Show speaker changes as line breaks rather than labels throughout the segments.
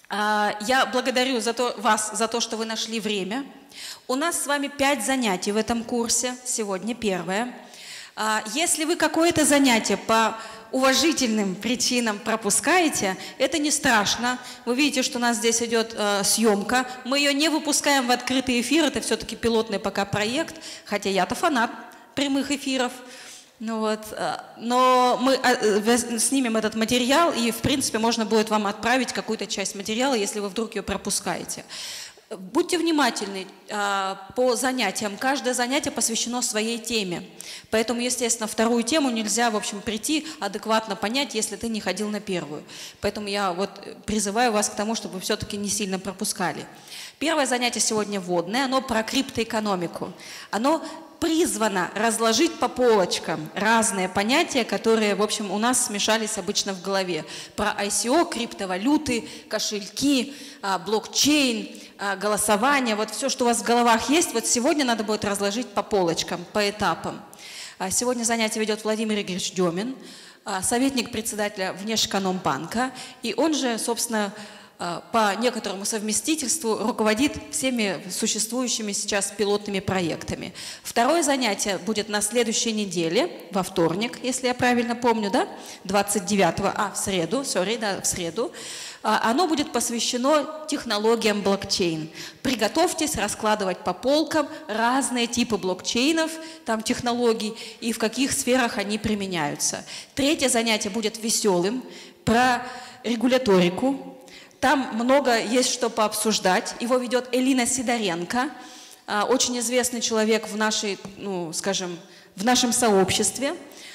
Я благодарю вас за то, что вы нашли время. У нас с вами 5 занятий в этом курсе. Сегодня первое. Если вы какое-то занятие по уважительным причинам пропускаете, это не страшно. Вы видите, что у нас здесь идет съемка. Мы ее не выпускаем в открытый эфир, это все-таки пилотный пока проект, хотя я-то фанат прямых эфиров. Ну вот, но мы снимем этот материал, и, в принципе, можно будет вам отправить какую-то часть материала, если вы вдруг ее пропускаете. Будьте внимательны по занятиям. Каждое занятие посвящено своей теме. Поэтому, естественно, вторую тему нельзя, в общем, прийти, адекватно понять, если ты не ходил на первую. Поэтому я вот призываю вас к тому, чтобы вы все-таки не сильно пропускали. Первое занятие сегодня вводное, оно про криптоэкономику. Оно призвано разложить по полочкам разные понятия, которые, в общем, у нас смешались обычно в голове. Про ICO, криптовалюты, кошельки, блокчейн, голосование. Вот все, что у вас в головах есть, вот сегодня надо будет разложить по полочкам, по этапам. Сегодня занятие ведет Владимир Игоревич Демин, советник председателя Внешэкономбанка, и он же, собственно, по некоторому совместительству руководит всеми существующими сейчас пилотными проектами. Второе занятие будет на следующей неделе, во вторник, если я правильно помню, да? 29-го, в среду, в среду. Оно будет посвящено технологиям блокчейн. Приготовьтесь раскладывать по полкам разные типы блокчейнов, там технологий, и в каких сферах они применяются. Третье занятие будет веселым, про регуляторику. Там много есть что пообсуждать. Его ведет Элина Сидоренко, очень известный человек в нашей, скажем, в нашем сообществе.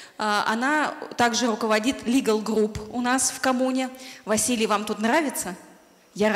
Она также руководит Legal Group у нас в коммуне. Василий, вам тут нравится? Я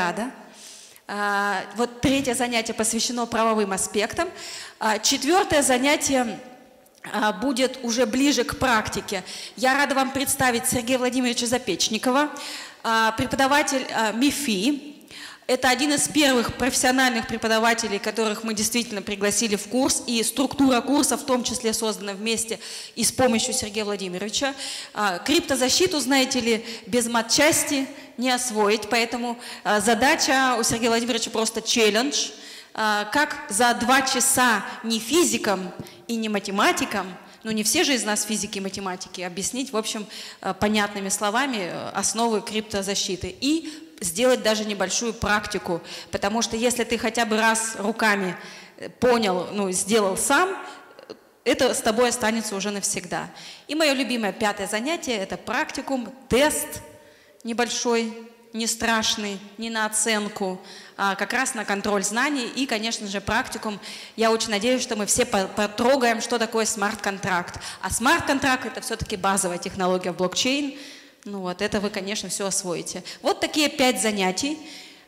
рада. Вот третье занятие посвящено правовым аспектам. Четвертое занятие будет уже ближе к практике. Я рада вам представить Сергея Владимировича Запечникова, преподаватель МИФИ. Это один из первых профессиональных преподавателей, которых мы действительно пригласили в курс, и структура курса в том числе создана вместе и с помощью Сергея Владимировича. Криптозащиту, знаете ли, без матчасти не освоить, поэтому задача у Сергея Владимировича просто челлендж. Как за 2 часа не физикам и не математикам, не все же из нас физики и математики, объяснить, в общем, понятными словами основы криптозащиты и сделать даже небольшую практику, потому что если ты хотя бы раз руками понял, сделал сам, это с тобой останется уже навсегда. И мое любимое 5-е занятие – это практикум, тест небольшой, не страшный, не на оценку, а как раз на контроль знаний и, конечно же, практикум. Я очень надеюсь, что мы все потрогаем, что такое смарт-контракт. А смарт-контракт – это все-таки базовая технология в блокчейн. Это вы, конечно, все освоите. Вот такие 5 занятий.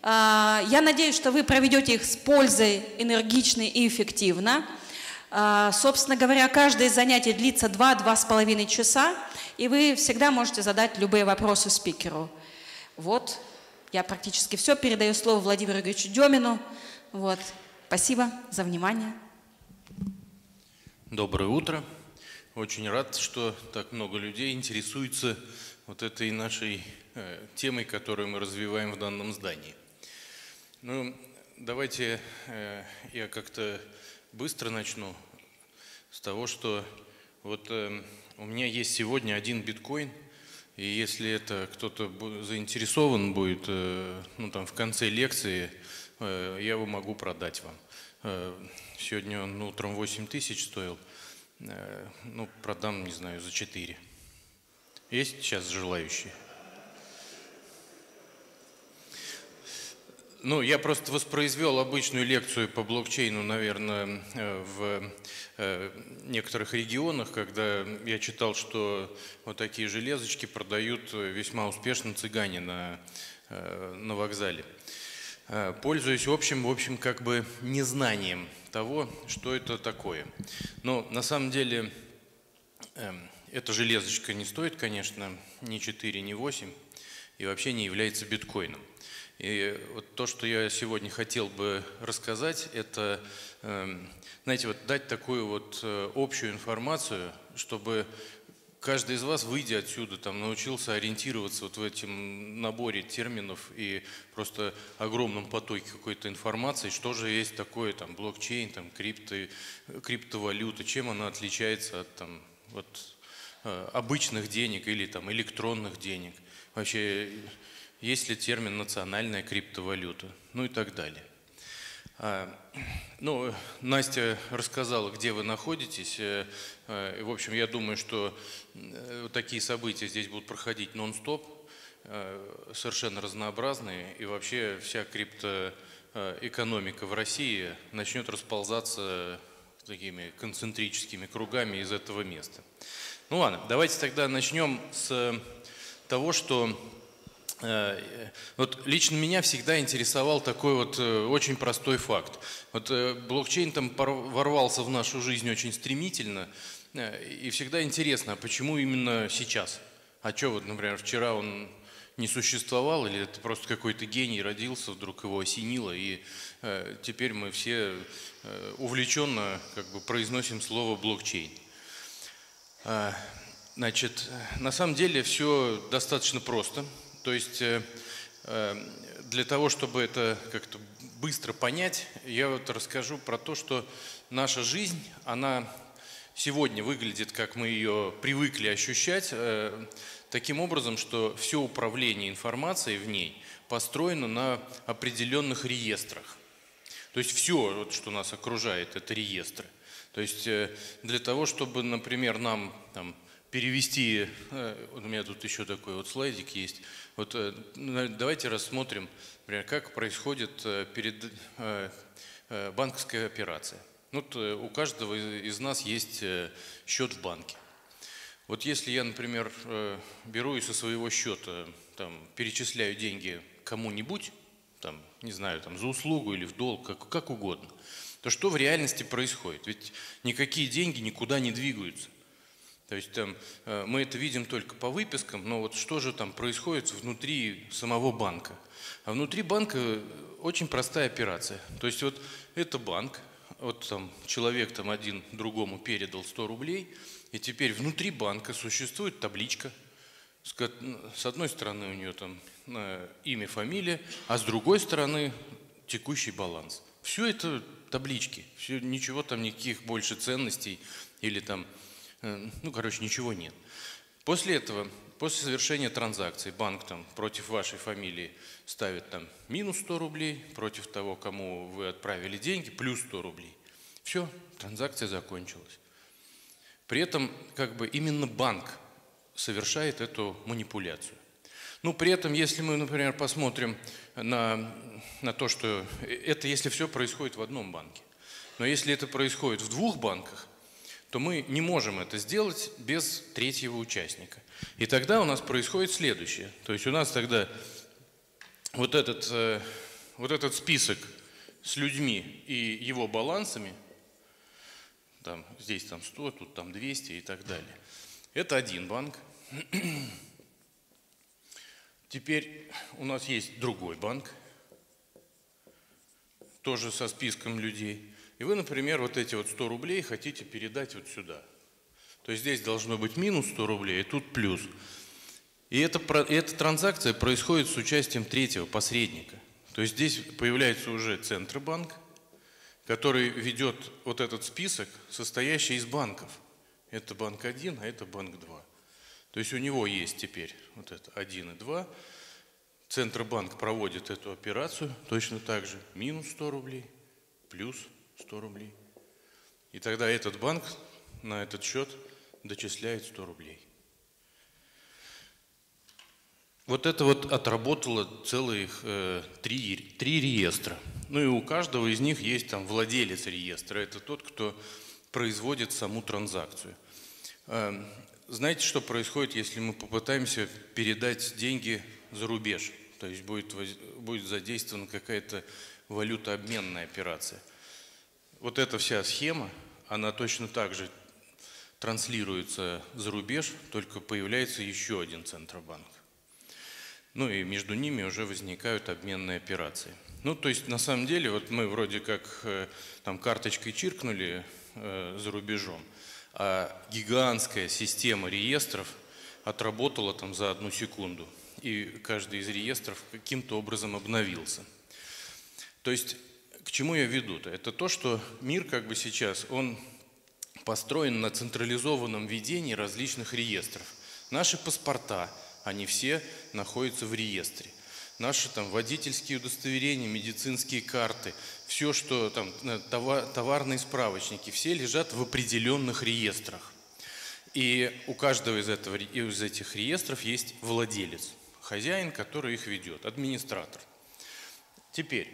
Я надеюсь, что вы проведете их с пользой, энергично и эффективно. Собственно говоря, каждое из занятий длится 2–2,5 часа, и вы всегда можете задать любые вопросы спикеру. Вот, я практически все. Передаю слово Владимиру Игоревичу Демину. Спасибо за внимание.
Доброе утро. Очень рад, что так много людей интересуется вот этой нашей темой, которую мы развиваем в данном здании. Давайте я как-то быстро начну с того, что у меня есть сегодня 1 биткоин. И если это кто-то заинтересован будет, в конце лекции, я его могу продать вам. Сегодня он утром 8 тысяч стоил, продам, не знаю, за 4. Есть сейчас желающие? Я просто воспроизвел обычную лекцию по блокчейну, наверное, в некоторых регионах, когда я читал, что вот такие железочки продают весьма успешно цыгане на вокзале. Пользуюсь в общем, как бы незнанием того, что это такое. Но на самом деле эта железочка не стоит, конечно, ни 4, ни 8 и вообще не является биткоином. И вот то, что я сегодня хотел бы рассказать, это, знаете, дать такую общую информацию, чтобы каждый из вас, выйдя отсюда, там, научился ориентироваться вот в этом наборе терминов и просто огромном потоке какой-то информации, что же есть такое там блокчейн, там, криптовалюта, чем она отличается от там, вот, обычных денег или там, электронных денег. Вообще, есть ли термин «национальная криптовалюта», ну и так далее. Ну, Настя рассказала, где вы находитесь. В общем, я думаю, что такие события здесь будут проходить нон-стоп, совершенно разнообразные. И вообще вся криптоэкономика в России начнет расползаться такими концентрическими кругами из этого места. Ну ладно, давайте тогда начнем с того, что вот лично меня всегда интересовал такой вот очень простой факт. Вот блокчейн там ворвался в нашу жизнь очень стремительно, и всегда интересно, а почему именно сейчас? А что вот, например, вчера он не существовал, или это просто какой-то гений родился, вдруг его осенило, и теперь мы все увлеченно как бы произносим слово блокчейн. Значит, на самом деле все достаточно просто. То есть для того, чтобы это как-то быстро понять, я вот расскажу про то, что наша жизнь, она сегодня выглядит, как мы ее привыкли ощущать, таким образом, что все управление информацией в ней построено на определенных реестрах. То есть все, вот, что нас окружает, это реестры. То есть для того, чтобы, например, нам там, перевести, у меня тут еще такой вот слайдик есть, вот давайте рассмотрим, например, как происходит банковская операция. Вот у каждого из нас есть счет в банке. Вот если я, например, беру и со своего счета там, перечисляю деньги кому-нибудь, там, не знаю, там, за услугу или в долг, как угодно, то что в реальности происходит? Ведь никакие деньги никуда не двигаются. То есть там, мы это видим только по выпискам, но вот что же там происходит внутри самого банка? А внутри банка очень простая операция. То есть вот это банк, вот там человек там один другому передал 100 рублей, и теперь внутри банка существует табличка. С одной стороны у нее там имя, фамилия, а с другой стороны текущий баланс. Все это таблички, все, ничего там, никаких больше ценностей или там, ну, короче, ничего нет. После этого, после совершения транзакции, банк там против вашей фамилии ставит там минус 100 рублей, против того, кому вы отправили деньги, плюс 100 рублей. Все, транзакция закончилась. При этом, как бы, именно банк совершает эту манипуляцию. Ну, при этом, если мы, например, посмотрим на то, что это если все происходит в одном банке. Но если это происходит в двух банках, то мы не можем это сделать без третьего участника. И тогда у нас происходит следующее. То есть у нас тогда вот этот список с людьми и его балансами, там, здесь там 100, тут там 200 и так далее. Это один банк. Теперь у нас есть другой банк, тоже со списком людей. И вы, например, вот эти вот 100 рублей хотите передать вот сюда. То есть здесь должно быть минус 100 рублей, и тут плюс. И эта транзакция происходит с участием третьего посредника. То есть здесь появляется уже Центробанк, который ведет вот этот список, состоящий из банков. Это банк 1, а это банк 2. То есть у него есть теперь вот это 1 и 2. Центробанк проводит эту операцию точно так же. Минус 100 рублей, плюс 100 рублей. И тогда этот банк на этот счет дочисляет 100 рублей. Вот это вот отработало целых три реестра. Ну и у каждого из них есть там владелец реестра. Это тот, кто производит саму транзакцию. Знаете, что происходит, если мы попытаемся передать деньги за рубеж? То есть будет задействована какая-то валютообменная операция. Вот эта вся схема, она точно так же транслируется за рубеж, только появляется еще один Центробанк. Ну и между ними уже возникают обменные операции. Ну, то есть, на самом деле, вот мы вроде как там карточкой чиркнули за рубежом, А гигантская система реестров отработала там за 1 секунду. И каждый из реестров каким-то образом обновился. То есть, к чему я веду-то? Это то, что мир как бы сейчас, он построен на централизованном ведении различных реестров. Наши паспорта, они все находятся в реестре. Наши там водительские удостоверения, медицинские карты, все, что там, товарные справочники, все лежат в определенных реестрах. И у каждого из этих реестров есть владелец, хозяин, который их ведет, администратор. Теперь,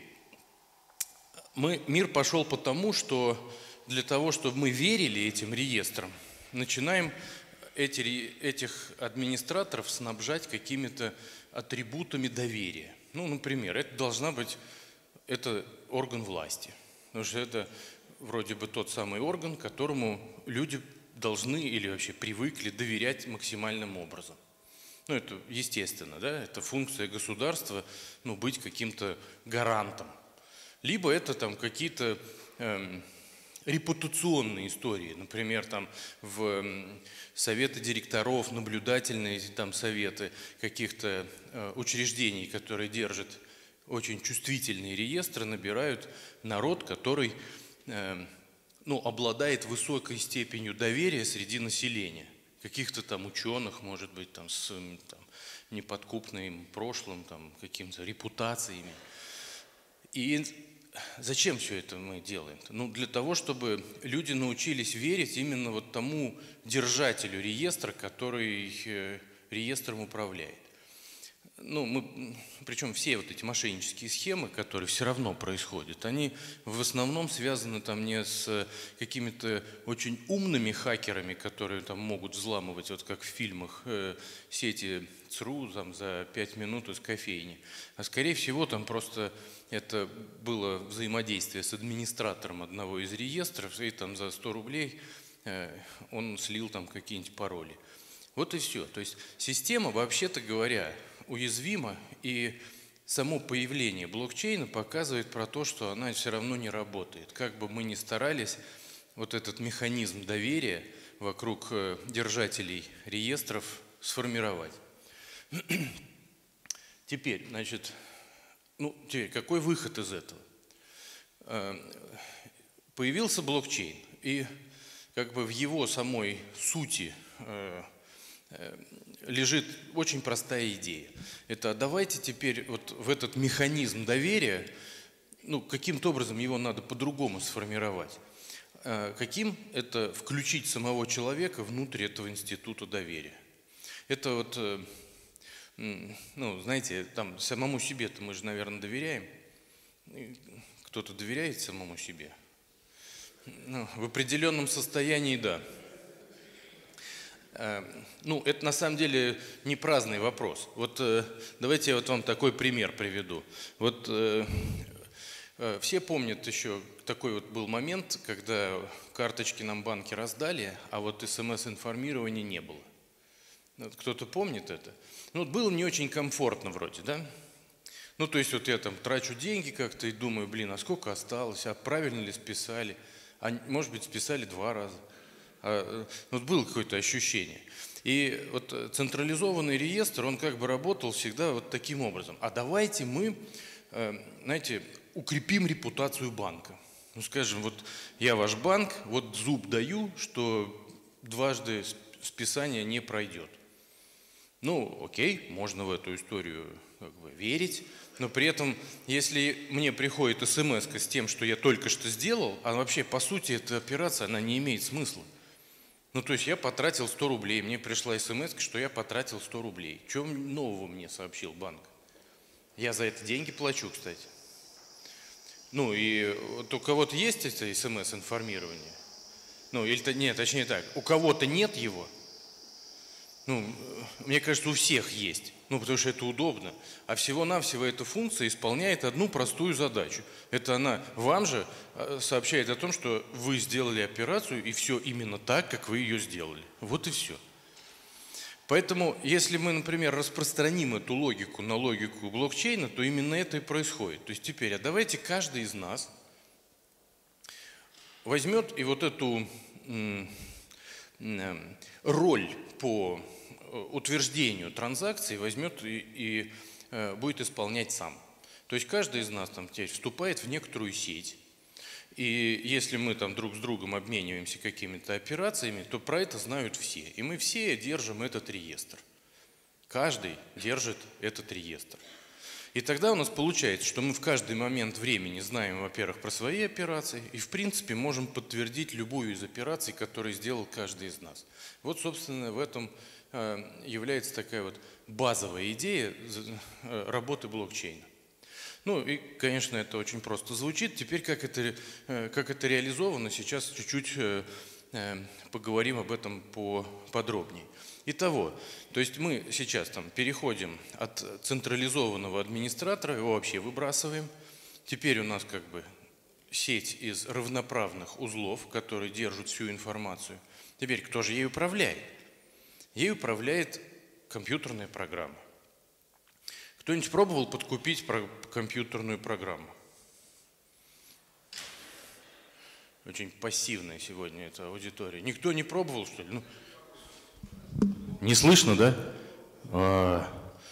мир пошел потому, что для того, чтобы мы верили этим реестрам, начинаем этих администраторов снабжать какими-то атрибутами доверия. Ну, например, это орган власти. Потому что это вроде бы тот самый орган, которому люди должны или вообще привыкли доверять максимальным образом. Ну, это естественно, да, это функция государства, ну, быть каким-то гарантом. Либо это там какие-то репутационные истории, например, там в советы директоров, наблюдательные там советы каких-то учреждений, которые держат очень чувствительные реестры, набирают народ, который обладает высокой степенью доверия среди населения. Каких-то там ученых, может быть, там, с неподкупным прошлым, там, какими-то репутациями. И зачем все это мы делаем? Ну, для того, чтобы люди научились верить именно вот тому держателю реестра, который реестром управляет. Ну, причем все вот эти мошеннические схемы, которые все равно происходят, они в основном связаны там не с какими-то очень умными хакерами, которые там могут взламывать, вот как в фильмах, сети ЦРУ там, за 5 минут из кофейни. А скорее всего там просто это было взаимодействие с администратором одного из реестров, и там за 100 рублей он слил там какие-нибудь пароли. Вот и все. То есть система, вообще-то говоря, уязвима, и само появление блокчейна показывает про то, что она все равно не работает. Как бы мы ни старались вот этот механизм доверия вокруг держателей реестров сформировать. Теперь, значит, какой выход из этого? Появился блокчейн, и как бы в его самой сути лежит очень простая идея. Это давайте теперь вот в этот механизм доверия, каким-то образом его надо по-другому сформировать. Каким? Это включить самого человека внутрь этого института доверия. Это вот, знаете, там самому себе-то мы же, наверное, доверяем. Кто-то доверяет самому себе? В определенном состоянии, да. Это на самом деле не праздный вопрос. Вот давайте я вот вам такой пример приведу. Вот все помнят еще такой вот был момент, когда карточки нам банки раздали, а вот СМС-информирования не было. Кто-то помнит это? Было не очень комфортно вроде, да? То есть вот я там трачу деньги как-то и думаю, а сколько осталось, а правильно ли списали, а может быть списали 2 раза. Было какое-то ощущение. И вот централизованный реестр, он как бы работал всегда вот таким образом. А давайте мы, знаете, укрепим репутацию банка. Скажем, вот я ваш банк, вот зуб даю, что дважды списание не пройдет. Окей, можно в эту историю как бы верить, но при этом, если мне приходит смс с тем, что я только что сделал, а вообще, по сути, эта операция, она не имеет смысла. То есть я потратил 100 рублей, мне пришла смс, что я потратил 100 рублей. Что нового мне сообщил банк? Я за это деньги плачу, кстати. И вот у кого-то есть это смс-информирование? Нет, точнее так, у кого-то нет его? Мне кажется, у всех есть. Потому что это удобно. А всего-навсего эта функция исполняет одну простую задачу. Это она вам же сообщает о том, что вы сделали операцию, и все именно так, как вы ее сделали. Вот и все. Поэтому, если мы, например, распространим эту логику на логику блокчейна, то именно это и происходит. То есть теперь, давайте каждый из нас возьмет и вот эту роль по утверждению транзакций возьмет и будет исполнять сам. То есть каждый из нас там теперь вступает в некоторую сеть. И если мы там друг с другом обмениваемся какими-то операциями, то про это знают все. И мы все держим этот реестр. Каждый держит этот реестр. И тогда у нас получается, что мы в каждый момент времени знаем, во-первых, про свои операции и, в принципе, можем подтвердить любую из операций, которые сделал каждый из нас. Вот, собственно, в этом является такая вот базовая идея работы блокчейна. Ну и, конечно, это очень просто звучит. Теперь, как это реализовано, сейчас чуть-чуть поговорим об этом поподробнее. Итого, то есть мы сейчас там переходим от централизованного администратора, его вообще выбрасываем. Теперь у нас как бы сеть из равноправных узлов, которые держат всю информацию. Теперь кто же ей управляет? Ей управляет компьютерная программа. Кто-нибудь пробовал подкупить компьютерную программу? Очень пассивная сегодня эта аудитория. Никто не пробовал, что ли? Ну, не слышно, да?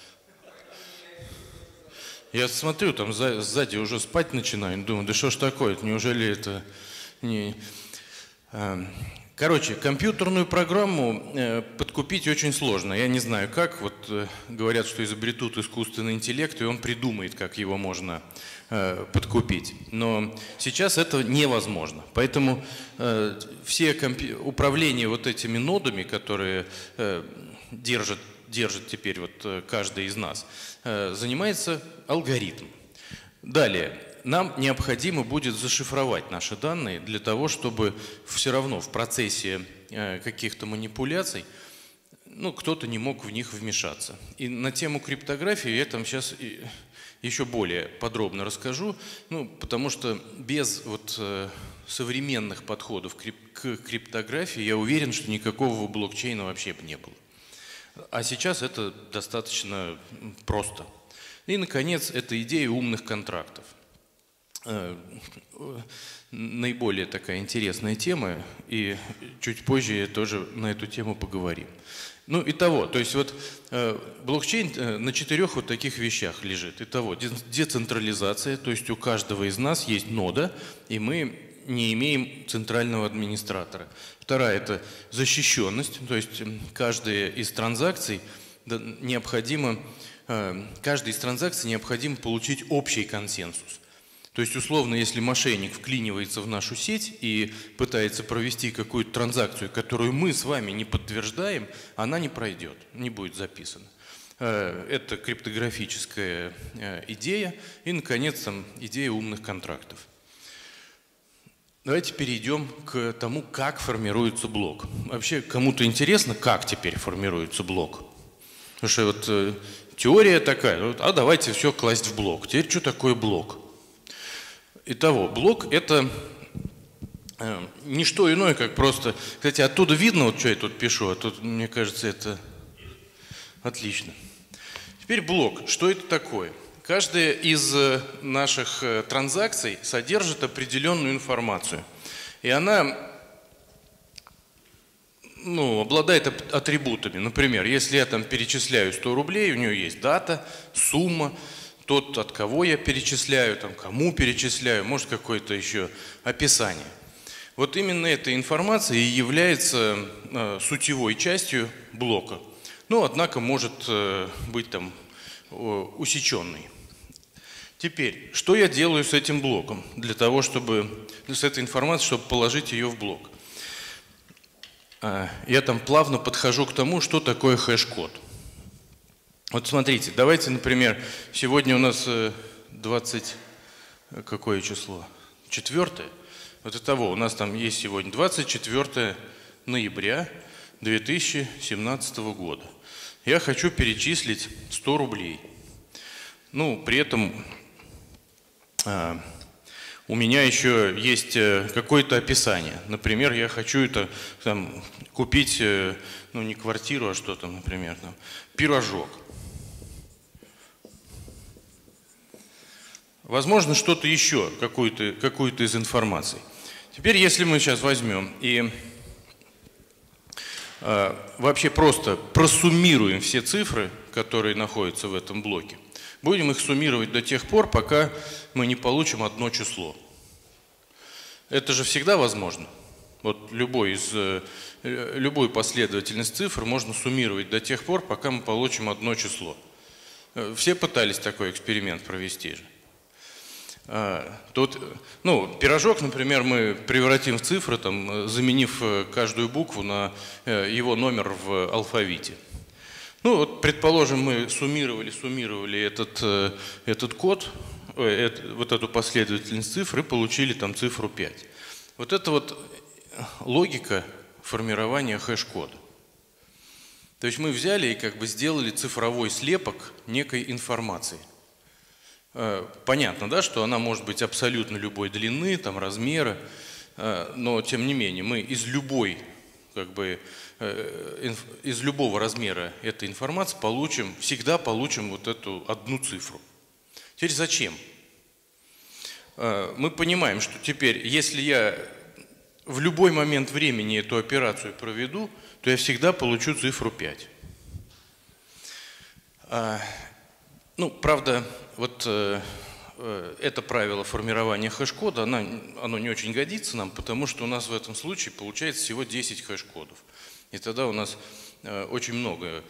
Я смотрю, там сзади уже спать начинаю. Думаю, да что ж такое? Неужели это не... Короче, компьютерную программу подкупить очень сложно. Я не знаю как. Вот говорят, что изобретут искусственный интеллект, и он придумает, как его можно подкупить. Но сейчас это невозможно. Поэтому все управление вот этими нодами, которые держит теперь вот каждый из нас, занимается алгоритм. Далее. Нам необходимо будет зашифровать наши данные для того, чтобы все равно в процессе каких-то манипуляций кто-то не мог в них вмешаться. И на тему криптографии я там сейчас еще более подробно расскажу, потому что без вот современных подходов к криптографии я уверен, что никакого блокчейна вообще бы не было. А сейчас это достаточно просто. И, наконец, это идея умных контрактов. Наиболее такая интересная тема, и чуть позже я тоже на эту тему поговорим. Итого, то есть вот блокчейн на 4 вот таких вещах лежит. Итого, децентрализация, то есть у каждого из нас есть нода, и мы не имеем центрального администратора. Вторая – это защищенность, то есть каждая из транзакций необходимо получить общий консенсус. То есть, условно, если мошенник вклинивается в нашу сеть и пытается провести какую-то транзакцию, которую мы с вами не подтверждаем, она не пройдет, не будет записана. Это криптографическая идея. И, наконец, идея умных контрактов. Давайте перейдем к тому, как формируется блок. Вообще, кому-то интересно, как теперь формируется блок? Потому что вот теория такая, а давайте все класть в блок. Теперь что такое блок? Итого, блок – это не что иное, как просто… Кстати, оттуда видно, вот что я тут пишу, а тут, мне кажется, это отлично. Теперь блок. Что это такое? Каждая из наших транзакций содержит определенную информацию. И она обладает атрибутами. Например, если я там перечисляю 100 рублей, у нее есть дата, сумма, тот, от кого я перечисляю, кому перечисляю, может какое-то еще описание. Вот именно эта информация и является сутевой частью блока. Однако может быть усеченной. Теперь, что я делаю с этим блоком для того, чтобы с этой информацией, чтобы положить ее в блок? Я плавно подхожу к тому, что такое хэш-код. Вот смотрите, давайте, например, сегодня у нас 20, какое число? 4-е. Вот итого, у нас там есть сегодня 24 ноября 2017 года. Я хочу перечислить 100 рублей. При этом у меня еще есть какое-то описание. Например, я хочу купить, не квартиру, а что там, например, пирожок. Возможно, что-то еще, какую-то из информаций. Теперь, если мы сейчас возьмем и вообще просто просуммируем все цифры, которые находятся в этом блоке. Будем их суммировать до тех пор, пока мы не получим одно число. Это же всегда возможно. Вот любую последовательность цифр можно суммировать до тех пор, пока мы получим одно число. Все пытались такой эксперимент провести же. Тут, пирожок, например, мы превратим в цифры, там, заменив каждую букву на его номер в алфавите. Вот, предположим, мы суммировали этот код, вот эту последовательность цифр и получили там цифру 5. Вот это вот логика формирования хэш-кода. То есть мы взяли и как бы сделали цифровой слепок некой информации. Понятно, да, что она может быть абсолютно любой длины, там, размера, но тем не менее мы из любого размера этой информации всегда получим вот эту одну цифру. Теперь зачем? Мы понимаем, что теперь, если я в любой момент времени эту операцию проведу, то я всегда получу цифру 5. Правда, вот это правило формирования хэш-кода, оно не очень годится нам, потому что у нас в этом случае получается всего 10 хэш-кодов. И тогда у нас очень много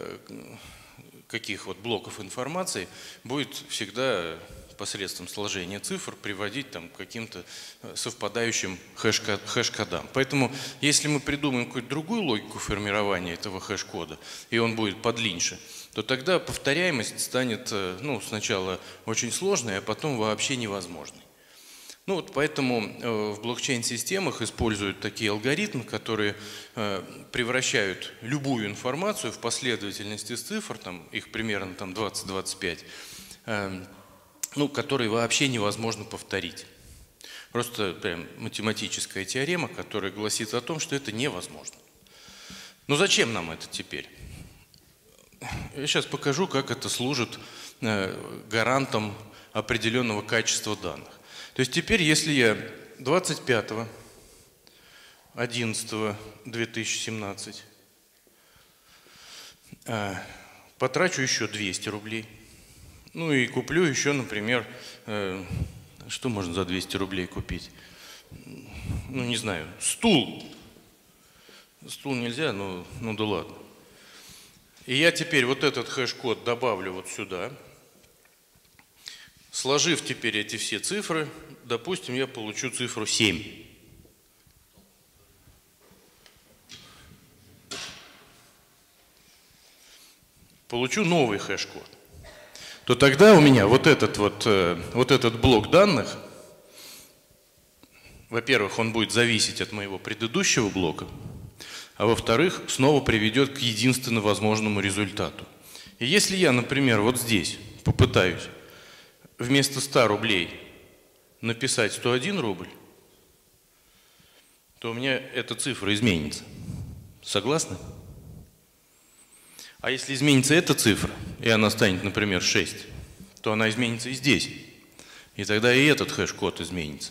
каких вот блоков информации будет всегда посредством сложения цифр приводить там, к каким-то совпадающим хэш-кодам. Поэтому, если мы придумаем какую-то другую логику формирования этого хэш-кода, и он будет подлиннее, то тогда повторяемость станет сначала очень сложной, а потом вообще невозможной. Поэтому в блокчейн-системах используют такие алгоритмы, которые превращают любую информацию в последовательность из цифр, их примерно 20-25, которые вообще невозможно повторить. Просто прям математическая теорема, которая гласит о том, что это невозможно. Но зачем нам это теперь? Я сейчас покажу, как это служит гарантом определенного качества данных. То есть теперь, если я 25.11.2017 потрачу еще 200 рублей, и куплю еще, например, что можно за 200 рублей купить? Не знаю, стул. Стул нельзя, да ладно. И я теперь вот этот хэш-код добавлю вот сюда. Сложив теперь эти все цифры, допустим, я получу цифру 7. Получу новый хэш-код. То тогда у меня вот этот блок данных, во-первых, он будет зависеть от моего предыдущего блока, а во-вторых, снова приведет к единственно возможному результату. И если я, например, вот здесь попытаюсь вместо 100 рублей написать 101 рубль, то у меня эта цифра изменится. Согласны? А если изменится эта цифра, и она станет, например, 6, то она изменится и здесь. И тогда и этот хэш-код изменится.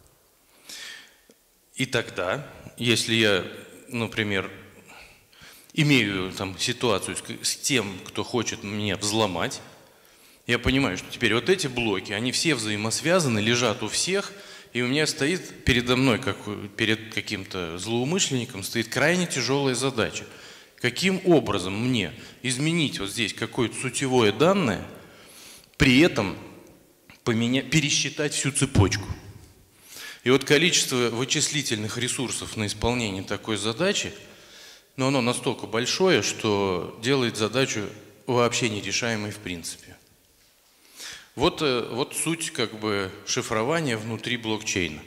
И тогда, если я, например, имею ситуацию с тем, кто хочет меня взломать, я понимаю, что теперь вот эти блоки, они все взаимосвязаны, лежат у всех, и у меня стоит передо мной, как перед каким-то злоумышленником, стоит крайне тяжелая задача. Каким образом мне изменить вот здесь какое-то сутевое данное, при этом пересчитать всю цепочку? И вот количество вычислительных ресурсов на исполнение такой задачи, оно настолько большое, что делает задачу вообще нерешаемой в принципе. Вот суть шифрования внутри блокчейна.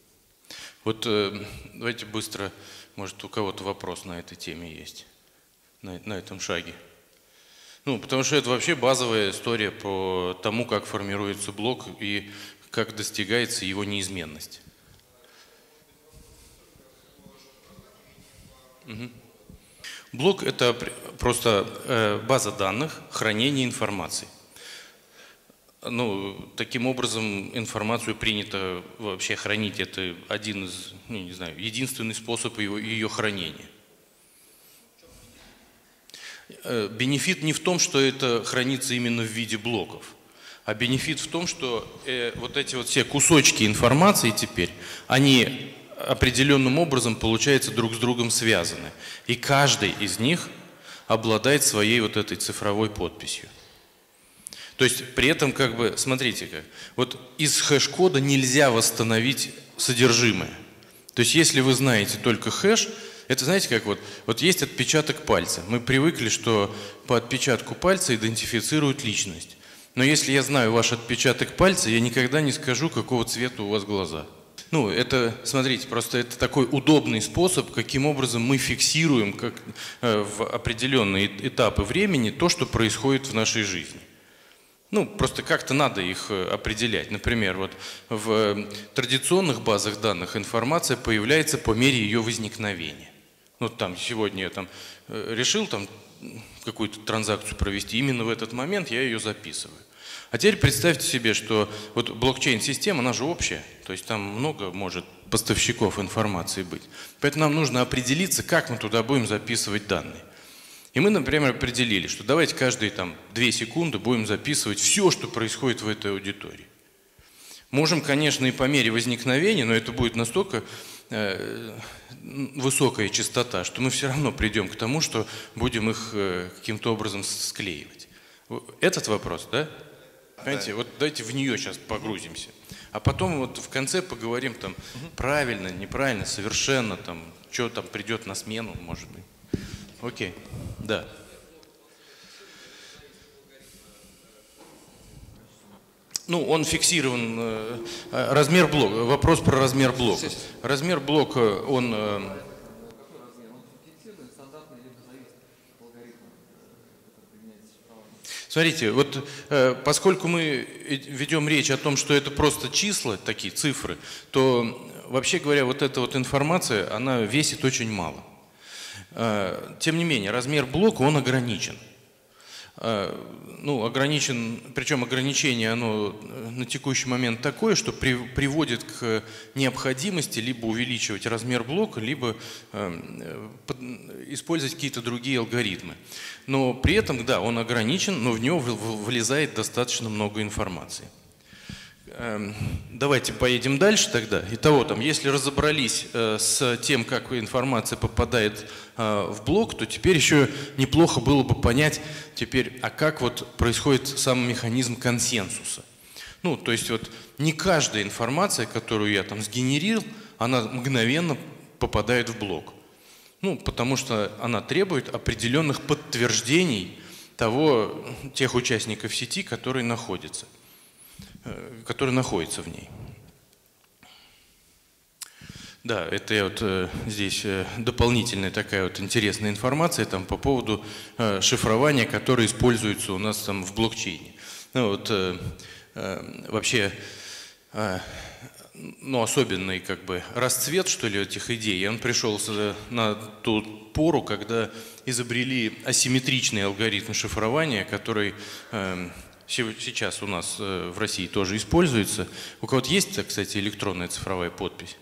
Давайте быстро, может, у кого-то вопрос на этой теме есть, на этом шаге. Потому что это вообще базовая история по тому, как формируется блок и как достигается его неизменность. Блок – это просто база данных хранения информации. Таким образом, информацию принято вообще хранить. Это один из, единственный способ ее хранения. Бенефит не в том, что это хранится именно в виде блоков, а бенефит в том, что вот эти вот все кусочки информации теперь, они определенным образом, получается, друг с другом связаны. И каждый из них обладает своей вот этой цифровой подписью. То есть при этом, как бы, смотрите-ка, вот из хэш-кода нельзя восстановить содержимое. То есть если вы знаете только хэш, это, знаете, как вот есть отпечаток пальца. Мы привыкли, что по отпечатку пальца идентифицируют личность. Но если я знаю ваш отпечаток пальца, я никогда не скажу, какого цвета у вас глаза. Ну, это, смотрите, просто это такой удобный способ, каким образом мы фиксируем в определенные этапы времени то, что происходит в нашей жизни. Ну, просто как-то надо их определять. Например, вот в традиционных базах данных информация появляется по мере ее возникновения. Ну, там сегодня я там решил там какую-то транзакцию провести, именно в этот момент я ее записываю. А теперь представьте себе, что вот блокчейн-система, она же общая, то есть там много может поставщиков информации быть. Поэтому нам нужно определиться, как мы туда будем записывать данные. И мы, например, определили, что давайте каждые там 2 секунды будем записывать все, что происходит в этой аудитории. Можем, конечно, и по мере возникновения, но это будет настолько высокая частота, что мы все равно придем к тому, что будем их каким-то образом склеивать. Этот вопрос, да? Понимаете, вот давайте в нее сейчас погрузимся. А потом вот в конце поговорим там правильно, неправильно, совершенно, там, что там придет на смену, может быть. Окей, да. Ну, он фиксирован, размер блока, вопрос про размер блока. Размер блока, он... Смотрите, вот поскольку мы ведем речь о том, что это просто числа, такие цифры, то, вообще говоря, вот эта вот информация, она весит очень мало. Тем не менее, размер блока, он ограничен. Ну, ограничен, причем ограничение, оно на текущий момент такое, что приводит к необходимости либо увеличивать размер блока, либо использовать какие-то другие алгоритмы. Но при этом, да, он ограничен, но в него влезает достаточно много информации. Давайте поедем дальше тогда. Итого, там, если разобрались с тем, как информация попадает в блок, то теперь еще неплохо было бы понять, теперь, а как вот происходит сам механизм консенсуса. Ну, то есть вот не каждая информация, которую я там сгенерил, она мгновенно попадает в блок. Ну, потому что она требует определенных подтверждений тех участников сети, которые находятся в ней. Да, это вот здесь дополнительная такая вот интересная информация там, по поводу шифрования, которое используется у нас там в блокчейне. Ну, вот, вообще, ну, особенный как бы расцвет, что ли, этих идей, он пришел на ту пору, когда изобрели асимметричный алгоритм шифрования, который сейчас у нас в России тоже используется. У кого-то есть, кстати, электронная цифровая подпись?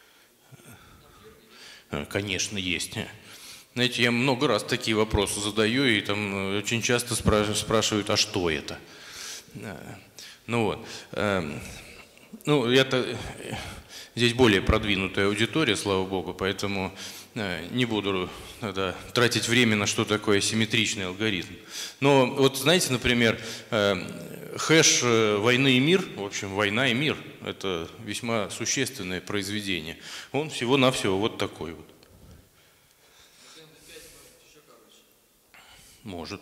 Конечно, есть. Знаете, я много раз такие вопросы задаю, и там очень часто спрашивают, а что это? Ну вот. Ну, это здесь более продвинутая аудитория, слава богу, поэтому не буду тратить время на что такое асимметричный алгоритм. Но вот знаете, например, хэш «Войны и мир», в общем, «Война и мир» — это весьма существенное произведение. Он всего-навсего вот такой вот. Может.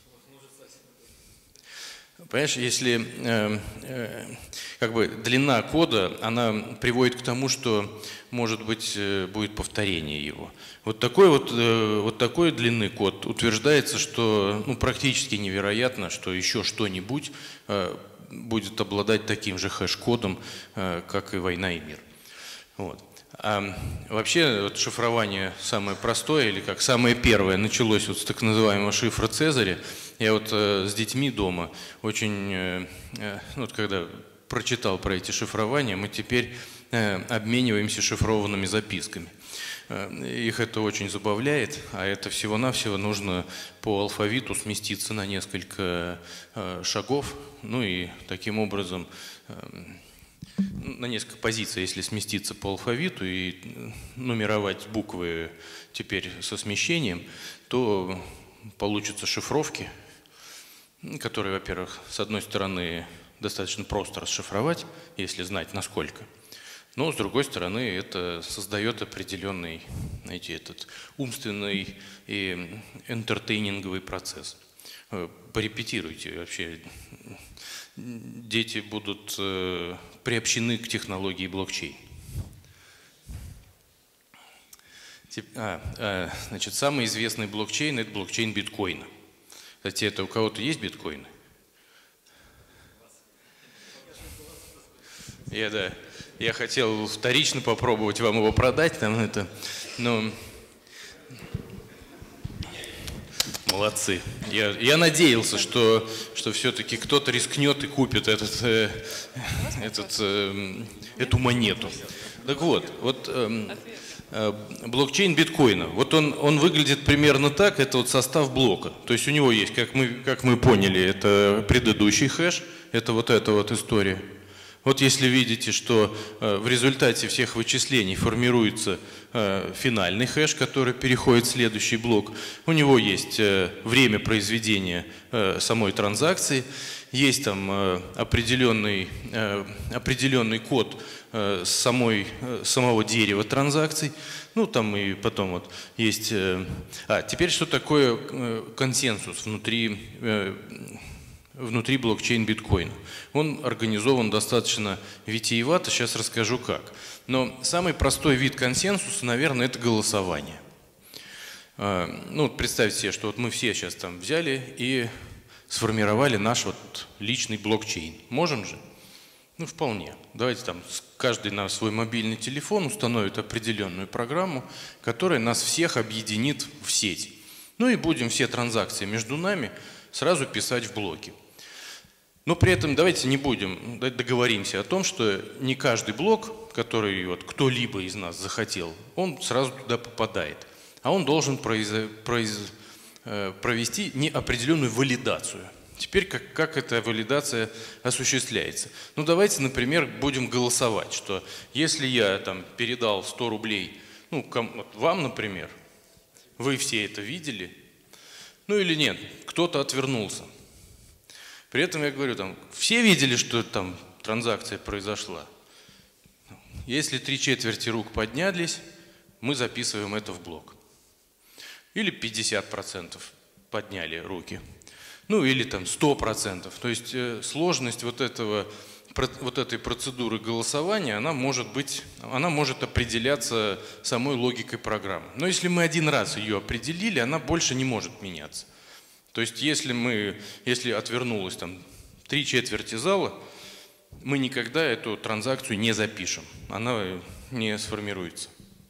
Понимаешь, если как бы длина кода, она приводит к тому, что, может быть, будет повторение его. Вот такой длины код утверждается, что ну, практически невероятно, что еще что-нибудь будет обладать таким же хэш-кодом, как и «Война и мир». Вот. А вообще вот шифрование самое простое, или как самое первое, началось вот с так называемого шифра Цезаря. Я вот с детьми дома очень, вот когда прочитал про эти шифрования, мы теперь обмениваемся шифрованными записками. их это очень забавляет, а это всего-навсего нужно по алфавиту сместиться на несколько шагов, ну и таким образом на несколько позиций, если сместиться по алфавиту и нумеровать буквы теперь со смещением, то получатся шифровки, которые, во-первых, с одной стороны, достаточно просто расшифровать, если знать насколько. Но, с другой стороны, это создает определенный, знаете, этот умственный и энтертейнинговый процесс. Порепетируйте вообще. Дети будут приобщены к технологии блокчейн. Значит, самый известный блокчейн – это блокчейн биткоина. Кстати, это у кого-то есть биткоины? Я хотел вторично попробовать вам его продать, но молодцы. Я надеялся, что все-таки кто-то рискнет и купит эту монету. Так вот блокчейн биткоина. Вот он выглядит примерно так, это вот состав блока. То есть у него есть, как мы поняли, это предыдущий хэш, это вот эта вот история. Вот если видите, что в результате всех вычислений формируется финальный хэш, который переходит в следующий блок, у него есть время произведения самой транзакции, есть там определенный код самого дерева транзакций, ну там и потом вот есть... теперь что такое консенсус внутри блокчейн биткоина? Он организован достаточно витиевато, сейчас расскажу как. Но самый простой вид консенсуса, наверное, это голосование. Ну, представьте себе, что вот мы все сейчас там взяли и сформировали наш вот личный блокчейн. Можем же? Ну, вполне. Давайте там каждый на свой мобильный телефон установит определенную программу, которая нас всех объединит в сеть. Ну и будем все транзакции между нами сразу писать в блоки. Но при этом давайте не будем, договоримся о том, что не каждый блок, который вот кто-либо из нас захотел, он сразу туда попадает. А он должен провести неопределенную валидацию. Теперь как эта валидация осуществляется? Ну давайте, например, будем голосовать, что если я там передал 100 рублей, ну вам, например, вы все это видели, ну или нет, кто-то отвернулся. При этом я говорю, там, все видели, что там транзакция произошла? Если 3/4 рук поднялись, мы записываем это в блок. Или 50% подняли руки. Ну или там 100%. То есть сложность вот этой процедуры голосования, она может определяться самой логикой программы. Но если мы один раз ее определили, она больше не может меняться. То есть если отвернулось там 3/4 зала, мы никогда эту транзакцию не запишем. Она не сформируется.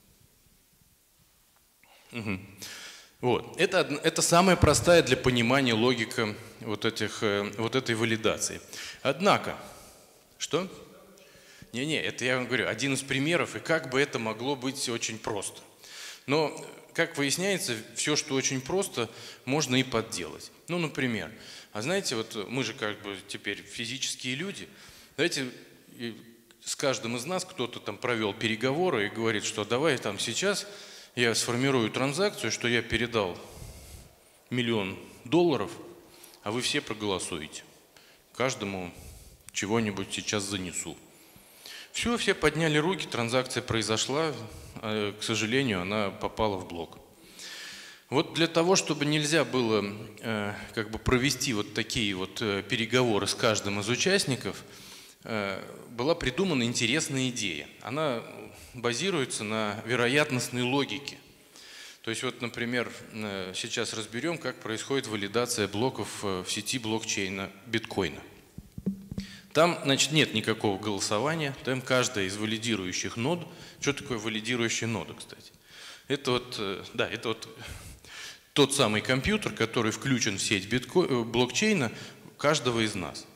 Угу. Вот. Это самая простая для понимания логика вот этой валидации. Однако, что? Это я вам говорю, один из примеров, и как бы это могло быть очень просто. Но, как выясняется, все, что очень просто, можно и подделать. Ну, например, знаете, вот мы же как бы теперь физические люди, давайте с каждым из нас кто-то там провел переговоры и говорит, что давай там сейчас я сформирую транзакцию, что я передал $1 000 000, а вы все проголосуете. Каждому чего-нибудь сейчас занесу. Все подняли руки, транзакция произошла, к сожалению, она попала в блок. Вот для того, чтобы нельзя было как бы провести вот такие вот переговоры с каждым из участников, была придумана интересная идея. Она базируется на вероятностной логике. То есть вот, например, сейчас разберем, как происходит валидация блоков в сети блокчейна биткоина. Там, значит, нет никакого голосования, там каждая из валидирующих нод. Что такое валидирующая нода, кстати? Это вот тот самый компьютер, который включен в сеть блокчейна каждого из нас.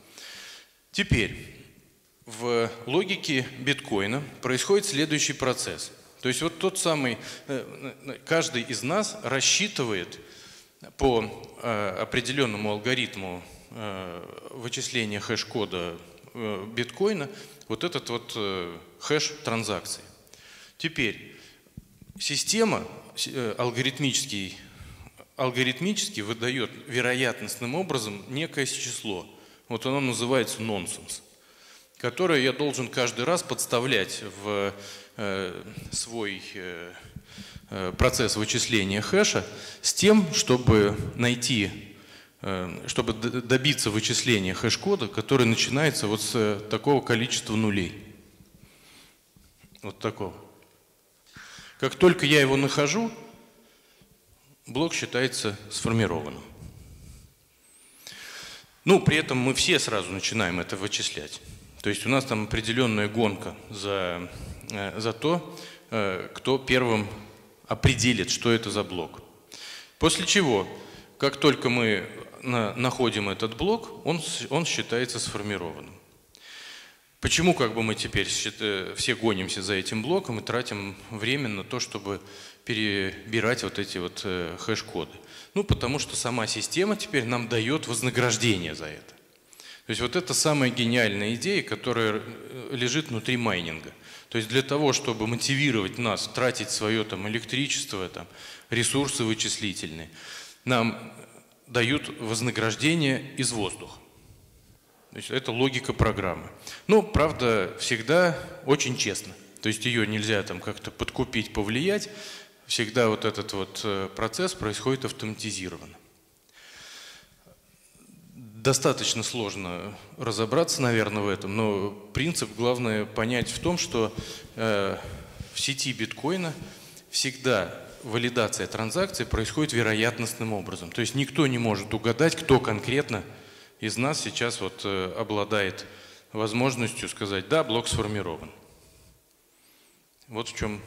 Теперь в логике биткоина происходит следующий процесс. То есть вот тот самый, каждый из нас рассчитывает по определенному алгоритму вычисления хэш-кода биткоина вот этот вот хэш транзакций. Теперь система алгоритмически выдает вероятностным образом некое число. Вот оно называется нонсенс, которое я должен каждый раз подставлять в свой процесс вычисления хэша с тем, чтобы чтобы добиться вычисления хэш-кода, который начинается вот с такого количества нулей. Вот такого. Как только я его нахожу, блок считается сформированным. Ну, при этом мы все сразу начинаем это вычислять. То есть у нас там определенная гонка за то, кто первым определит, что это за блок. После чего, как только мы находим этот блок, он считается сформированным. Почему мы теперь все гонимся за этим блоком и тратим время на то, чтобы перебирать вот эти вот хэш-коды? Ну, потому что сама система теперь нам дает вознаграждение за это. То есть вот это самая гениальная идея, которая лежит внутри майнинга. То есть для того, чтобы мотивировать нас тратить свое электричество, ресурсы вычислительные, нам дают вознаграждение из воздуха. То есть это логика программы. Но, правда, всегда очень честно. То есть ее нельзя как-то подкупить, повлиять. Всегда вот этот вот процесс происходит автоматизированно. Достаточно сложно разобраться, наверное, в этом, но принцип главное понять в том, что в сети биткоина всегда валидация транзакций происходит вероятностным образом. То есть никто не может угадать, кто конкретно из нас сейчас обладает возможностью сказать: да, блок сформирован. Вот в чем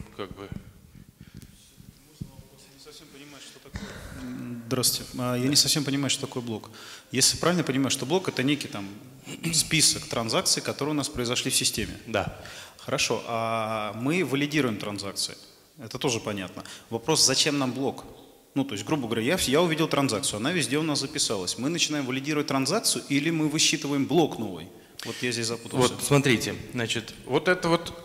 Здравствуйте. Я не совсем понимаю, что такое блок. Если правильно понимаю, что блок — это некий список транзакций, которые у нас произошли в системе.
Да.
Хорошо. А мы валидируем транзакции. Это тоже понятно. Вопрос: зачем нам блок? Ну, то есть, грубо говоря, я увидел транзакцию, она везде у нас записалась. Мы начинаем валидировать транзакцию или мы высчитываем блок новый? Вот я здесь запутался.
Вот, смотрите, значит, вот эта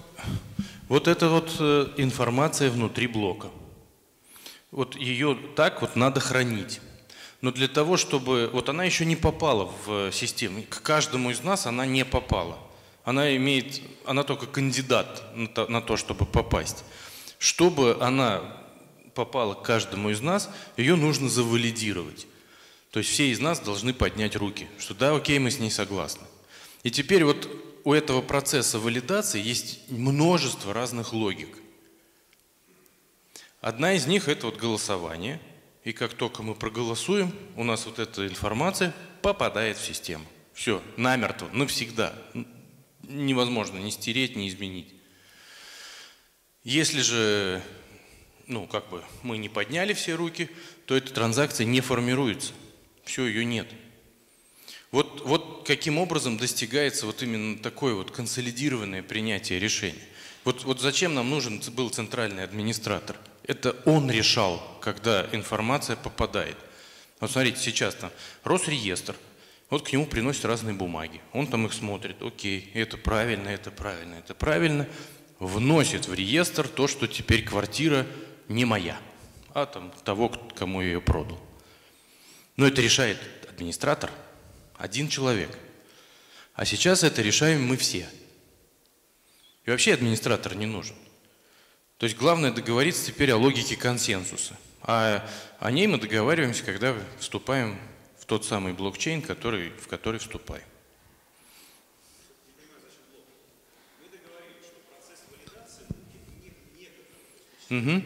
информация внутри блока. Вот ее так надо хранить. Но для того, чтобы... Вот она еще не попала в систему. К каждому из нас она не попала. Она только кандидат на то, чтобы попасть. Чтобы она попала к каждому из нас, ее нужно завалидировать. То есть все из нас должны поднять руки, что да, окей, мы с ней согласны. И теперь вот у этого процесса валидации есть множество разных логик. Одна из них — это голосование. И как только мы проголосуем, у нас вот эта информация попадает в систему. Все, намертво, навсегда. Невозможно ни стереть, ни изменить. Если же мы не подняли все руки, то эта транзакция не формируется. Все, ее нет. Вот каким образом достигается именно такое консолидированное принятие решений. Вот зачем нам нужен был центральный администратор? Это он решал, когда информация попадает. Вот смотрите, сейчас Росреестр, к нему приносят разные бумаги. Он их смотрит: окей, это правильно, это правильно, это правильно. Вносит в реестр то, что теперь квартира не моя, а того, кому я ее продал. Но это решает администратор, один человек. А сейчас это решаем мы все. И вообще администратор не нужен. То есть главное договориться теперь о логике консенсуса. А о ней мы договариваемся, когда вступаем в тот самый блокчейн, в который вступаем. Угу.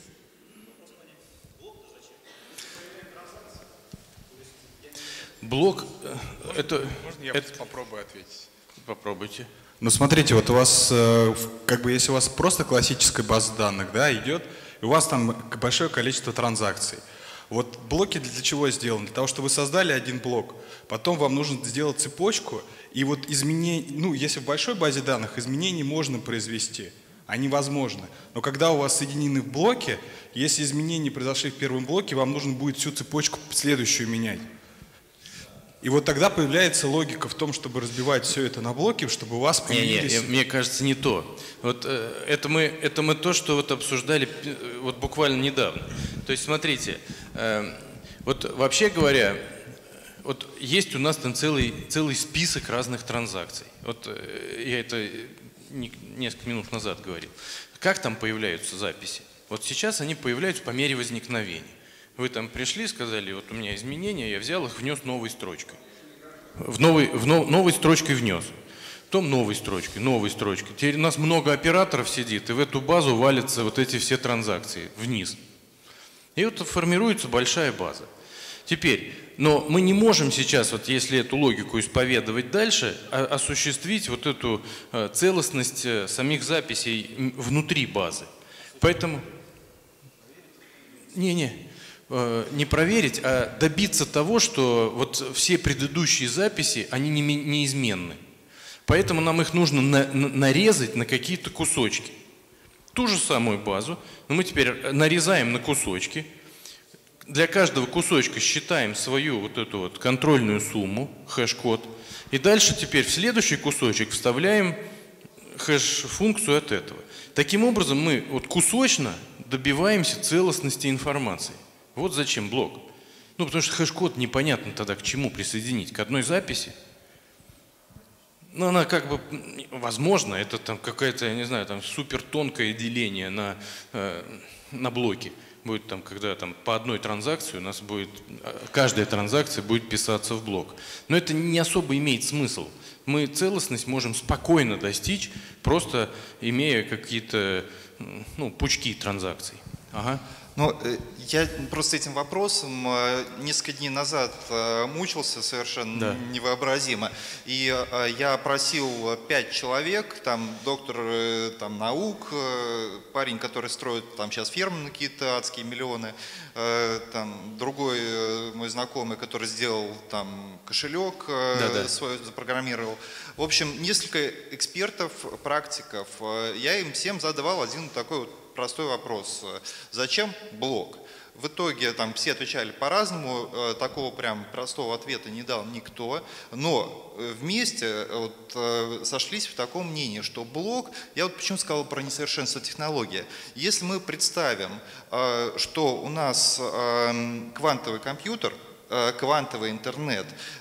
Блок это...
Можно я попробую ответить?
Попробуйте.
Ну, смотрите, вот у вас, если у вас просто классическая база данных, идет, и у вас там большое количество транзакций. Вот блоки для чего сделаны? Для того, чтобы вы создали один блок, потом вам нужно сделать цепочку, и изменение, если в большой базе данных изменений можно произвести, Они возможны. Но когда у вас соединены в блоке, если изменения произошли в первом блоке, вам нужно будет всю цепочку следующую менять. И вот тогда появляется логика в том, чтобы разбивать все это на блоки, чтобы у вас появились...
Мне кажется, не то. Вот это мы то, что вот обсуждали вот буквально недавно. То есть, смотрите, вот вообще говоря, вот есть у нас там целый список разных транзакций. Вот я это несколько минут назад говорил. Как там появляются записи? Вот сейчас они появляются по мере возникновения. Вы там пришли, сказали, вот у меня изменения, я взял их, внес новой строчкой. Новой строчкой внес. Потом новой строчкой. Теперь у нас много операторов сидит, и в эту базу валятся вот эти все транзакции вниз. И вот формируется большая база. Теперь, но мы не можем сейчас, вот если эту логику исповедовать дальше, осуществить вот эту целостность самих записей внутри базы. Поэтому... Не проверить, а добиться того, что вот все предыдущие записи, они неизменны. Поэтому нам их нужно нарезать на какие-то кусочки. Ту же самую базу, но мы теперь нарезаем на кусочки. Для каждого кусочка считаем свою вот эту вот контрольную сумму, хэш-код. И дальше теперь в следующий кусочек вставляем хэш-функцию от этого. Таким образом мы вот кусочно добиваемся целостности информации. Вот зачем блок. Ну, потому что хэш-код непонятно тогда к чему присоединить. К одной записи. Ну, она как бы, возможно, это там какая-то, я не знаю, там супер тонкое деление на блоки. Будет там, когда там по одной транзакции у нас будет, каждая транзакция будет писаться в блок. Но это не особо имеет смысл. Мы целостность можем спокойно достичь, просто имея какие-то, ну, пучки транзакций. Ага.
Ну, я просто этим вопросом несколько дней назад мучился совершенно невообразимо. И я просил 5 человек, там доктор там, наук, парень, который строит там сейчас фермы на какие-то адские миллионы, там другой мой знакомый, который сделал там кошелек, свой запрограммировал. В общем, несколько экспертов, практиков. Я им всем задавал один такой вот простой вопрос. Зачем блок? В итоге там все отвечали по-разному, такого прям простого ответа не дал никто, но вместе вот, сошлись в таком мнении, что блок, я вот почему сказал про несовершенство технологии, если мы представим, что у нас квантовый компьютер, квантовый интернет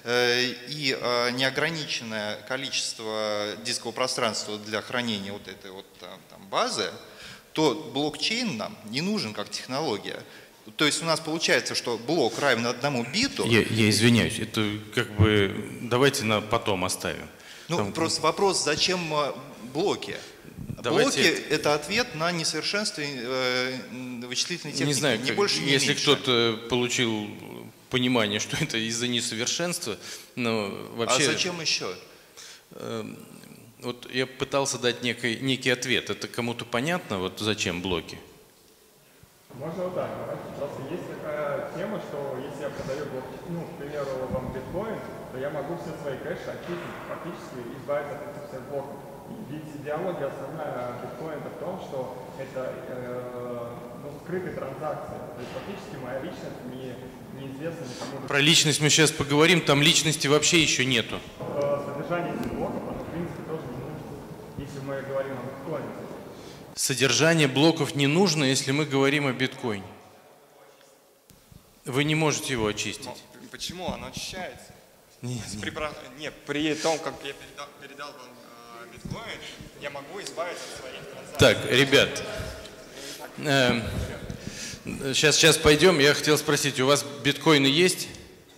и неограниченное количество дискового пространства для хранения вот этой вот там базы, то блокчейн нам не нужен как технология. То есть у нас получается, что блок равен 1 биту.
Я извиняюсь, это как бы давайте на потом оставим.
Ну, там, просто вопрос, зачем блоки? Блоки – это ответ на несовершенство вычислительной техники.
Не знаю,
ни больше, ни
если
меньше.
кто-то получил понимание, что это из-за несовершенства, но вообще…
А зачем еще?
Вот я пытался дать некий ответ. Это кому-то понятно, вот зачем блоки?
Можно вот так. Просто есть такая тема, что если я продаю блокчейн, ну, к примеру, вам биткоин, то я могу все свои кэши очистить, фактически избавиться от этих всех блоков. Ведь идеология основная биткоина в том, что это скрытые транзакции. То есть фактически моя личность неизвестна никому.
Про личность мы сейчас поговорим, там личности вообще еще нету.
Содержание этих блоков, оно в принципе тоже не нужно, если мы говорим о биткоине.
Содержание блоков не нужно, если мы говорим о биткоине. Вы не можете его очистить.
Но почему? Оно очищается.
Нет.
При том, как я передал вам биткоин, я могу избавиться от своих транзакций.
Так, ребят, сейчас пойдем. Я хотел спросить, у вас биткоины есть?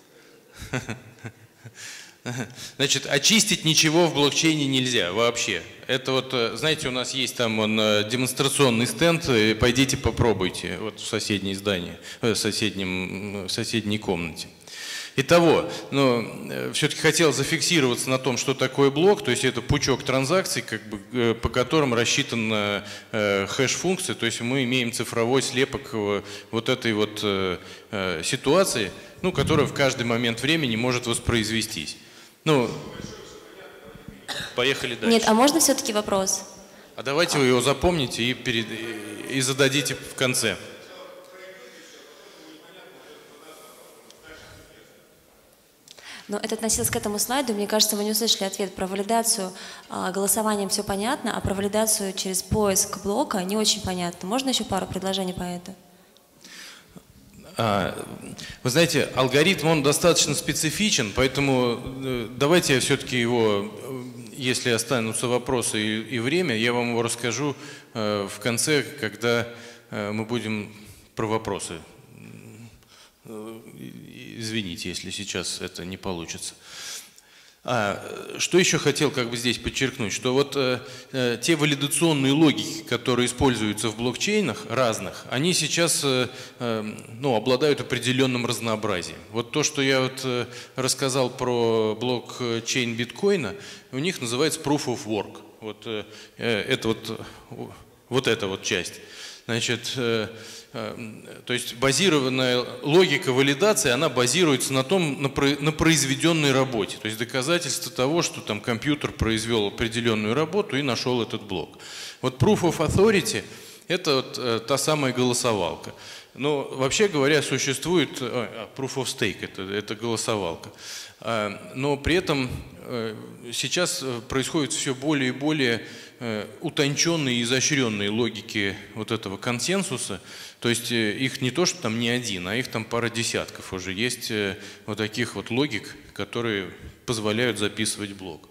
Значит, очистить ничего в блокчейне нельзя вообще. Это вот, знаете, у нас есть там демонстрационный стенд, пойдите попробуйте, вот в соседнее здание, в соседней комнате. Итого, все-таки хотел зафиксироваться на том, что такое блок, то есть это пучок транзакций, как бы, по которым рассчитана хэш-функция, то есть мы имеем цифровой слепок вот этой вот ситуации, которая в каждый момент времени может воспроизвестись. Поехали дальше.
Нет, а можно все-таки вопрос?
А давайте вы его запомните и зададите в конце.
Но это относилось к этому слайду. Мне кажется, вы не услышали ответ про валидацию голосованием, все понятно, а про валидацию через поиск блока не очень понятно. Можно еще пару предложений по этому?
Вы знаете, алгоритм, он достаточно специфичен, поэтому давайте я все-таки его, если останутся вопросы и время, я вам его расскажу в конце, когда мы будем про вопросы. Извините, если сейчас это не получится. Что еще хотел здесь подчеркнуть, что вот те валидационные логики, которые используются в блокчейнах разных, они сейчас обладают определенным разнообразием. Вот то, что я рассказал про блокчейн биткоина, у них называется Proof of Work. Вот эта вот часть. Значит, то есть базированная логика валидации, она базируется на произведенной работе. То есть доказательство того, что там компьютер произвел определенную работу и нашел этот блок. Вот Proof of Authority – это та самая голосовалка. Но вообще говоря, существует Proof of Stake – это голосовалка. Но при этом сейчас происходит все более и более утонченные и изощренные логики вот этого консенсуса. То есть их не то, что там не один, а их там пара десятков уже есть вот таких вот логик, которые позволяют записывать блок.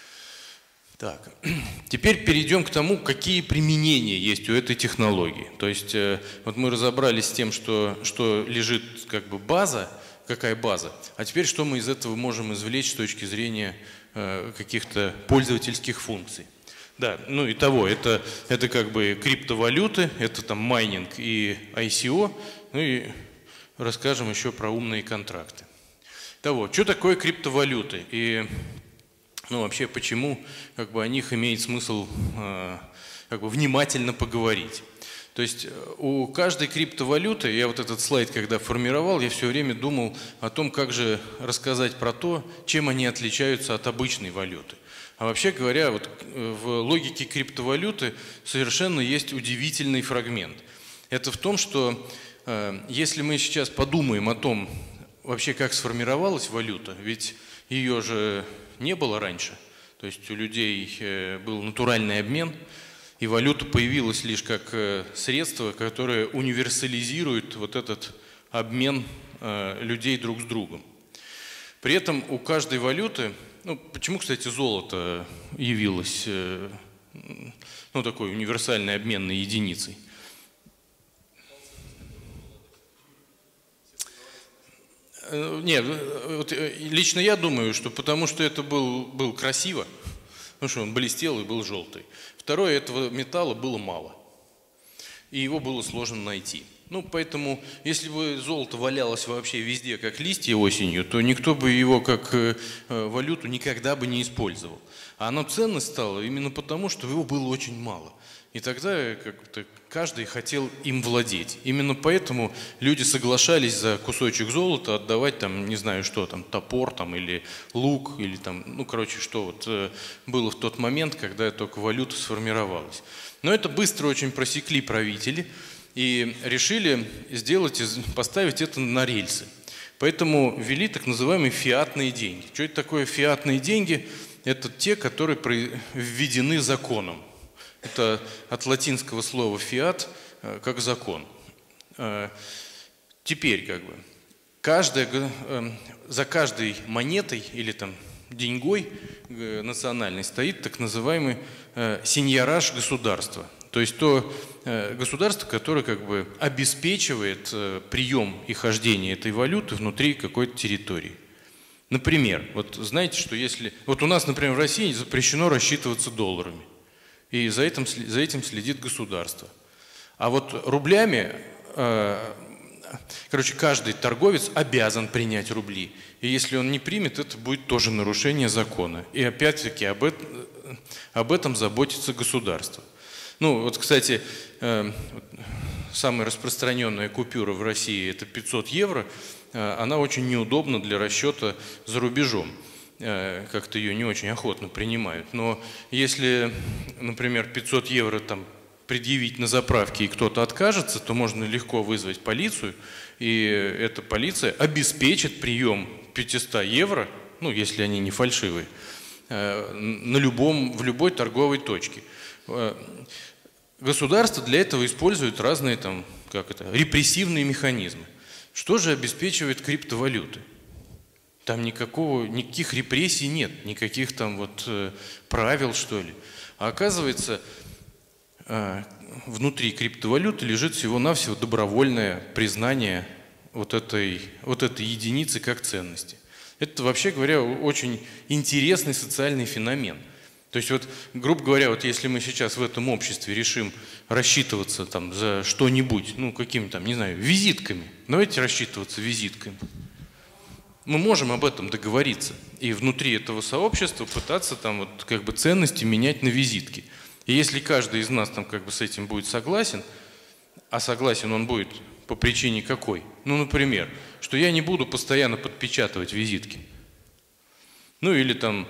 Так, теперь перейдем к тому, какие применения есть у этой технологии. То есть вот мы разобрались с тем, что лежит база, какая база, а теперь что мы из этого можем извлечь с точки зрения каких-то пользовательских функций. Да, это криптовалюты, это там майнинг и ICO, и расскажем еще про умные контракты. Что такое криптовалюты и вообще почему о них имеет смысл внимательно поговорить. То есть у каждой криптовалюты, я вот этот слайд когда формировал, я все время думал о том, как же рассказать про то, чем они отличаются от обычной валюты. А вообще говоря, в логике криптовалюты совершенно есть удивительный фрагмент. Это в том, что если мы сейчас подумаем о том, вообще как сформировалась валюта, ведь ее же не было раньше, то есть у людей был натуральный обмен, и валюта появилась лишь как средство, которое универсализирует вот этот обмен людей друг с другом. При этом у каждой валюты, почему, кстати, золото явилось такой универсальной обменной единицей? Нет, лично я думаю, что потому что это был красиво, потому что он блестел и был желтый. Второе, этого металла было мало, и его было сложно найти. Поэтому, если бы золото валялось вообще везде, как листья осенью, то никто бы его как валюту никогда бы не использовал. А оно ценно стало именно потому, что его было очень мало. И тогда каждый хотел им владеть. Именно поэтому люди соглашались за кусочек золота отдавать не знаю что, топор или лук, или что было в тот момент, когда только валюта сформировалась. Но это быстро очень просекли правители и решили поставить это на рельсы. Поэтому ввели так называемые фиатные деньги. Что это такое фиатные деньги? Это те, которые введены законом. Это от латинского слова «фиат» как закон. Теперь за каждой монетой или деньгой национальной стоит так называемый сеньораж государства. То есть то государство, которое обеспечивает прием и хождение этой валюты внутри какой-то территории. Например, знаете, что если... у нас, например, в России запрещено рассчитываться долларами. И за этим следит государство. А рублями, каждый торговец обязан принять рубли. И если он не примет, это будет тоже нарушение закона. И опять-таки об этом заботится государство. Кстати, самая распространенная купюра в России – это 500 евро. Она очень неудобна для расчета за рубежом. как-то ее не очень охотно принимают. Но если, например, 500 евро там предъявить на заправке и кто-то откажется, то можно легко вызвать полицию, и эта полиция обеспечит прием 500 евро, ну, если они не фальшивые, в любой торговой точке. Государство для этого использует разные там, репрессивные механизмы. Что же обеспечивает криптовалюты? Там никаких репрессий нет, никаких там вот правил, что ли. А оказывается, внутри криптовалюты лежит всего-навсего добровольное признание вот этой единицы как ценности. Это, вообще говоря, очень интересный социальный феномен. То есть, вот, грубо говоря, вот если мы сейчас в этом обществе решим рассчитываться там за что-нибудь, ну, какими там, не знаю, визитками, давайте рассчитываться визитками. Мы можем об этом договориться и внутри этого сообщества пытаться там вот как бы ценности менять на визитки. И если каждый из нас там как бы с этим будет согласен, а согласен он будет по причине какой? Ну, например, что я не буду постоянно подпечатывать визитки. Ну, или там,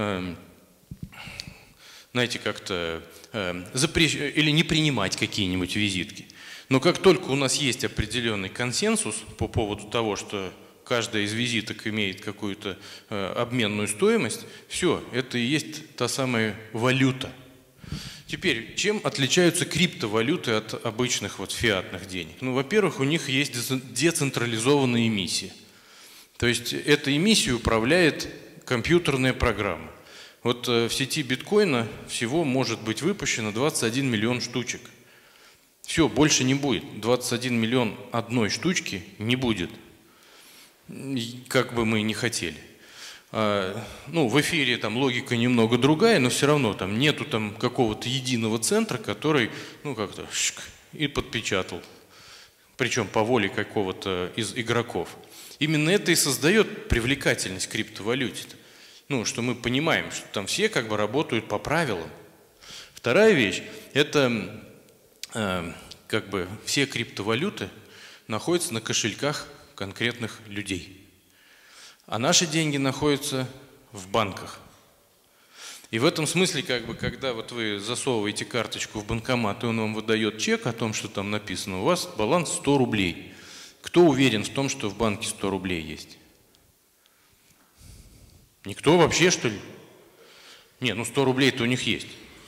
знаете, как-то или не принимать какие-нибудь визитки. Но как только у нас есть определенный консенсус по поводу того, что каждая из визиток имеет какую-то обменную стоимость, все, это и есть та самая валюта. Теперь, чем отличаются криптовалюты от обычных вот фиатных денег? Ну, во-первых, у них есть децентрализованная эмиссия. То есть этой эмиссией управляет компьютерная программа. Вот в сети биткоина всего может быть выпущено 21 миллион штучек. Все, больше не будет. 21 миллион одной штучки не будет. Как бы мы ни хотели. Ну, в эфире там логика немного другая, но все равно там нету там какого-то единого центра, который, ну, как-то и подпечатал. Причем по воле какого-то из игроков. Именно это и создает привлекательность криптовалюте. Ну, что мы понимаем, что там все как бы работают по правилам. Вторая вещь, это как бы все криптовалюты находятся на кошельках конкретных людей. А наши деньги находятся в банках. И в этом смысле, как бы, когда вот вы засовываете карточку в банкомат, и он вам выдает чек о том, что там написано, у вас баланс 100 рублей. Кто уверен в том, что в банке 100 рублей есть? Никто вообще, что ли? Не, ну 100 рублей-то у них есть.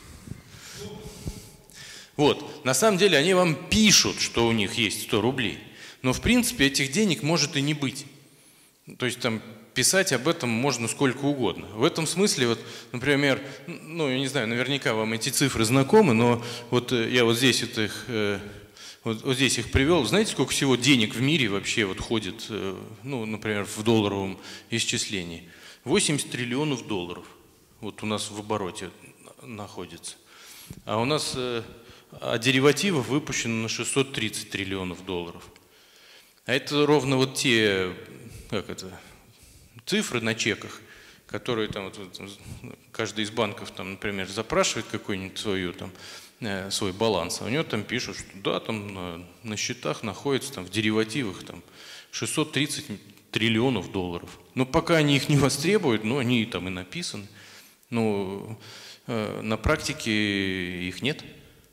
Вот, на самом деле они вам пишут, что у них есть 100 рублей. Но в принципе этих денег может и не быть. То есть там писать об этом можно сколько угодно. В этом смысле, вот, например, ну, я не знаю, наверняка вам эти цифры знакомы, но вот я вот здесь вот здесь их привел. Знаете, сколько всего денег в мире вообще вот ходит, ну, например, в долларовом исчислении? 80 триллионов долларов. Вот у нас в обороте находится. А у нас деривативов выпущено на 630 триллионов долларов. А это ровно вот те, цифры на чеках, которые там каждый из банков, там, например, запрашивает какой-нибудь свой баланс, а у него там пишут, что да, там на счетах находится там в деривативах там 630 триллионов долларов. Но пока они их не востребуют, ну, они там и написаны. Но на практике их нет.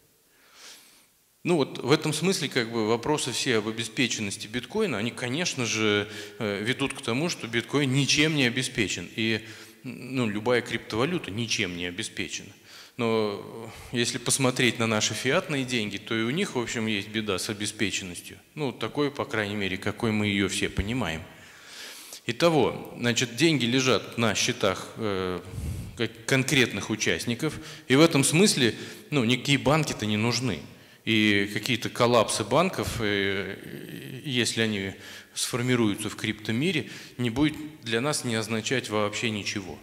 Ну вот в этом смысле как бы вопросы все об обеспеченности биткоина, они, конечно же, ведут к тому, что биткоин ничем не обеспечен. И ну, любая криптовалюта ничем не обеспечена. Но если посмотреть на наши фиатные деньги, то и у них, в общем, есть беда с обеспеченностью. Ну, такой, по крайней мере, какой мы ее все понимаем. Итого, значит, деньги лежат на счетах конкретных участников, и в этом смысле, ну, никакие банки-то не нужны. И какие-то коллапсы банков, если они сформируются в криптомире, не будет для нас не означать вообще ничего.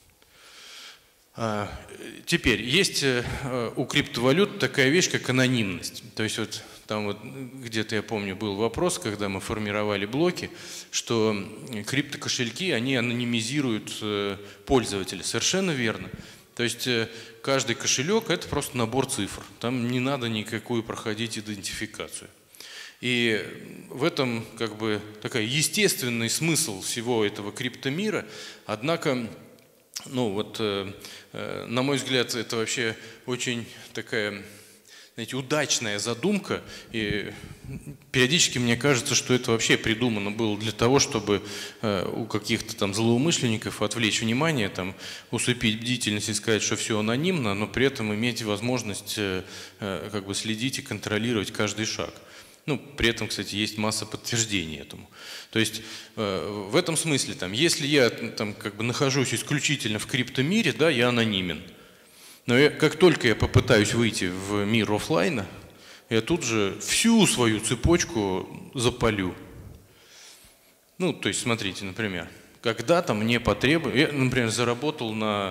Теперь, есть у криптовалют такая вещь, как анонимность. То есть вот там вот где-то, я помню, был вопрос, когда мы формировали блоки, что криптокошельки, они анонимизируют пользователя. Совершенно верно. То есть каждый кошелек – это просто набор цифр. Там не надо никакую проходить идентификацию. И в этом как бы такой естественный смысл всего этого криптомира. Однако, ну вот, на мой взгляд, это вообще очень такая, знаете, удачная задумка. И периодически мне кажется, что это вообще придумано было для того, чтобы у каких-то там злоумышленников отвлечь внимание, там, усыпить бдительность и сказать, что все анонимно, но при этом иметь возможность как бы следить и контролировать каждый шаг. Ну, при этом, кстати, есть масса подтверждений этому. То есть в этом смысле, там, если я там, как бы нахожусь исключительно в криптомире, да, я анонимен. Но как только я попытаюсь выйти в мир офлайна, я тут же всю свою цепочку запалю. Ну, то есть, смотрите, например, когда-то мне потребовалось, я, например, заработал на,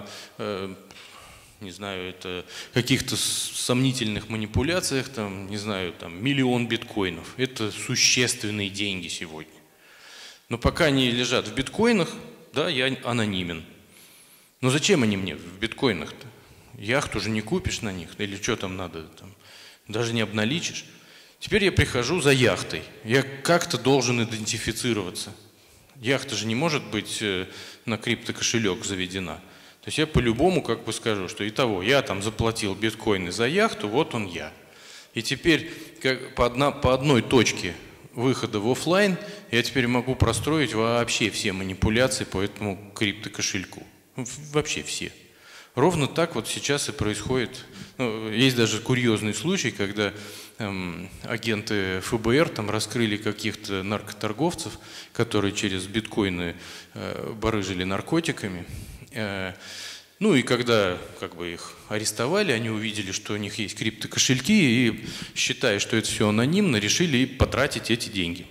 не знаю, это каких-то сомнительных манипуляциях, там, не знаю, там, 1 миллион биткоинов. Это существенные деньги сегодня. Но пока они лежат в биткоинах, да, я анонимен. Но зачем они мне в биткоинах-то? Яхту же не купишь на них, или что там надо, там, даже не обналичишь. Теперь я прихожу за яхтой. Я как-то должен идентифицироваться. Яхта же не может быть на криптокошелек заведена. То есть я по-любому как бы скажу, что итого, я там заплатил биткоины за яхту, вот он я. И теперь как по одной точке выхода в офлайн я теперь могу простроить вообще все манипуляции по этому криптокошельку. Вообще все. Ровно так вот сейчас и происходит. Ну, есть даже курьезный случай, когда агенты ФБР там раскрыли каких-то наркоторговцев, которые через биткоины барыжили наркотиками. Ну и когда как бы их арестовали, они увидели, что у них есть криптокошельки, и, считая, что это все анонимно, решили потратить эти деньги.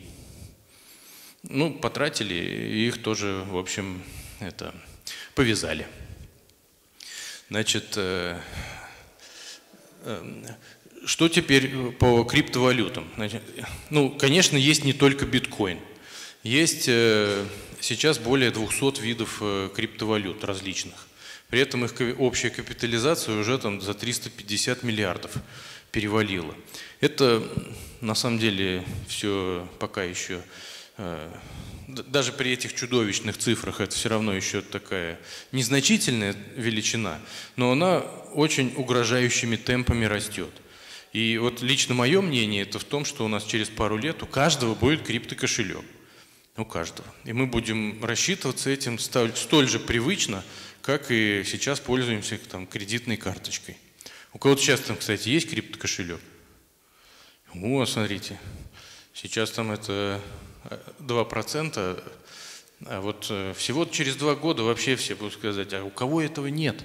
Ну, потратили, и их тоже, в общем, это, повязали. Значит, что теперь по криптовалютам? Значит, ну, конечно, есть не только биткоин. Есть сейчас более 200 видов криптовалют различных. При этом их общая капитализация уже там за 350 миллиардов перевалила. Это на самом деле все пока еще, даже при этих чудовищных цифрах, это все равно еще такая незначительная величина, но она очень угрожающими темпами растет. И вот лично мое мнение это в том, что у нас через пару лет у каждого будет криптокошелек. У каждого. И мы будем рассчитываться этим столь же привычно, как и сейчас пользуемся там, кредитной карточкой. У кого-то сейчас там, кстати, есть криптокошелек? О, смотрите, сейчас там это 2%, а вот всего через 2 года вообще все будут сказать, а у кого этого нет?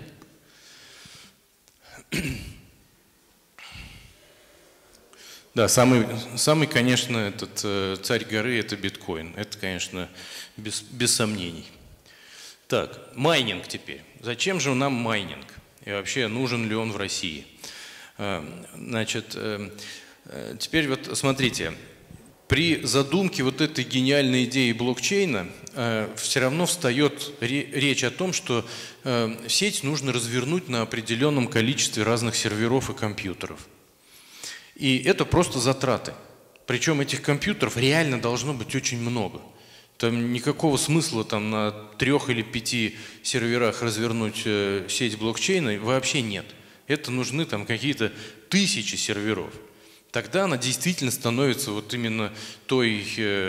Да, самый, конечно, этот царь горы – это биткоин. Это, конечно, без сомнений. Так, майнинг теперь. Зачем же нам майнинг? И вообще, нужен ли он в России? Значит, теперь вот смотрите. При задумке вот этой гениальной идеи блокчейна все равно встает речь о том, что сеть нужно развернуть на определенном количестве разных серверов и компьютеров. И это просто затраты. Причем этих компьютеров реально должно быть очень много. Там никакого смысла там, на 3 или 5 серверах развернуть сеть блокчейна вообще нет. Это нужны там какие-то тысячи серверов. Тогда она действительно становится вот именно той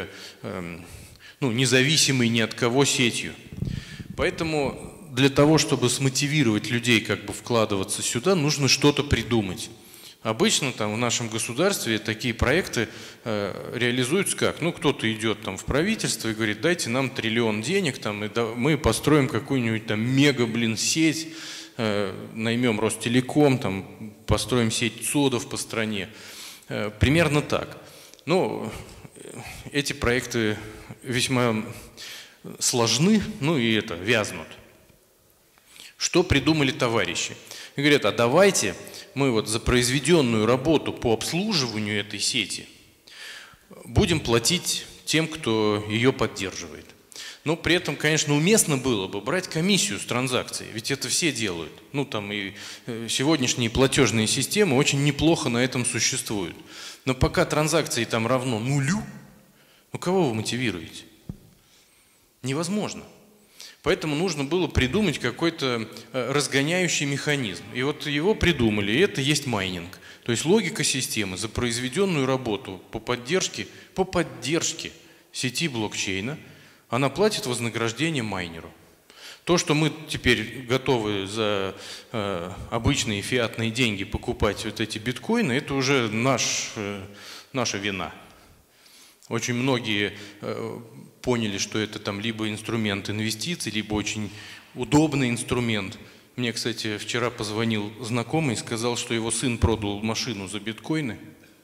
независимой ни от кого сетью. Поэтому для того, чтобы смотивировать людей как бы вкладываться сюда, нужно что-то придумать. Обычно там в нашем государстве такие проекты реализуются как? Ну, кто-то идет там в правительство и говорит, дайте нам 1 триллион денег, там, и мы построим какую-нибудь там мега-сеть, наймем Ростелеком, там, построим сеть ЦОДов по стране. Примерно так. Но эти проекты весьма сложны, ну и вязнут. Что придумали товарищи? И говорят, а давайте мы вот за произведенную работу по обслуживанию этой сети будем платить тем, кто ее поддерживает. Но при этом, конечно, уместно было бы брать комиссию с транзакций, ведь это все делают. Ну, там и сегодняшние платежные системы очень неплохо на этом существуют. Но пока транзакции там равно нулю, ну кого вы мотивируете? Невозможно. Поэтому нужно было придумать какой-то разгоняющий механизм. И вот его придумали, и это есть майнинг. То есть логика системы за произведенную работу по поддержке сети блокчейна, она платит вознаграждение майнеру. То, что мы теперь готовы за обычные фиатные деньги покупать вот эти биткоины, это уже наша вина. Очень многие поняли, что это там либо инструмент инвестиций, либо очень удобный инструмент. Мне, кстати, вчера позвонил знакомый и сказал, что его сын продал машину за биткоины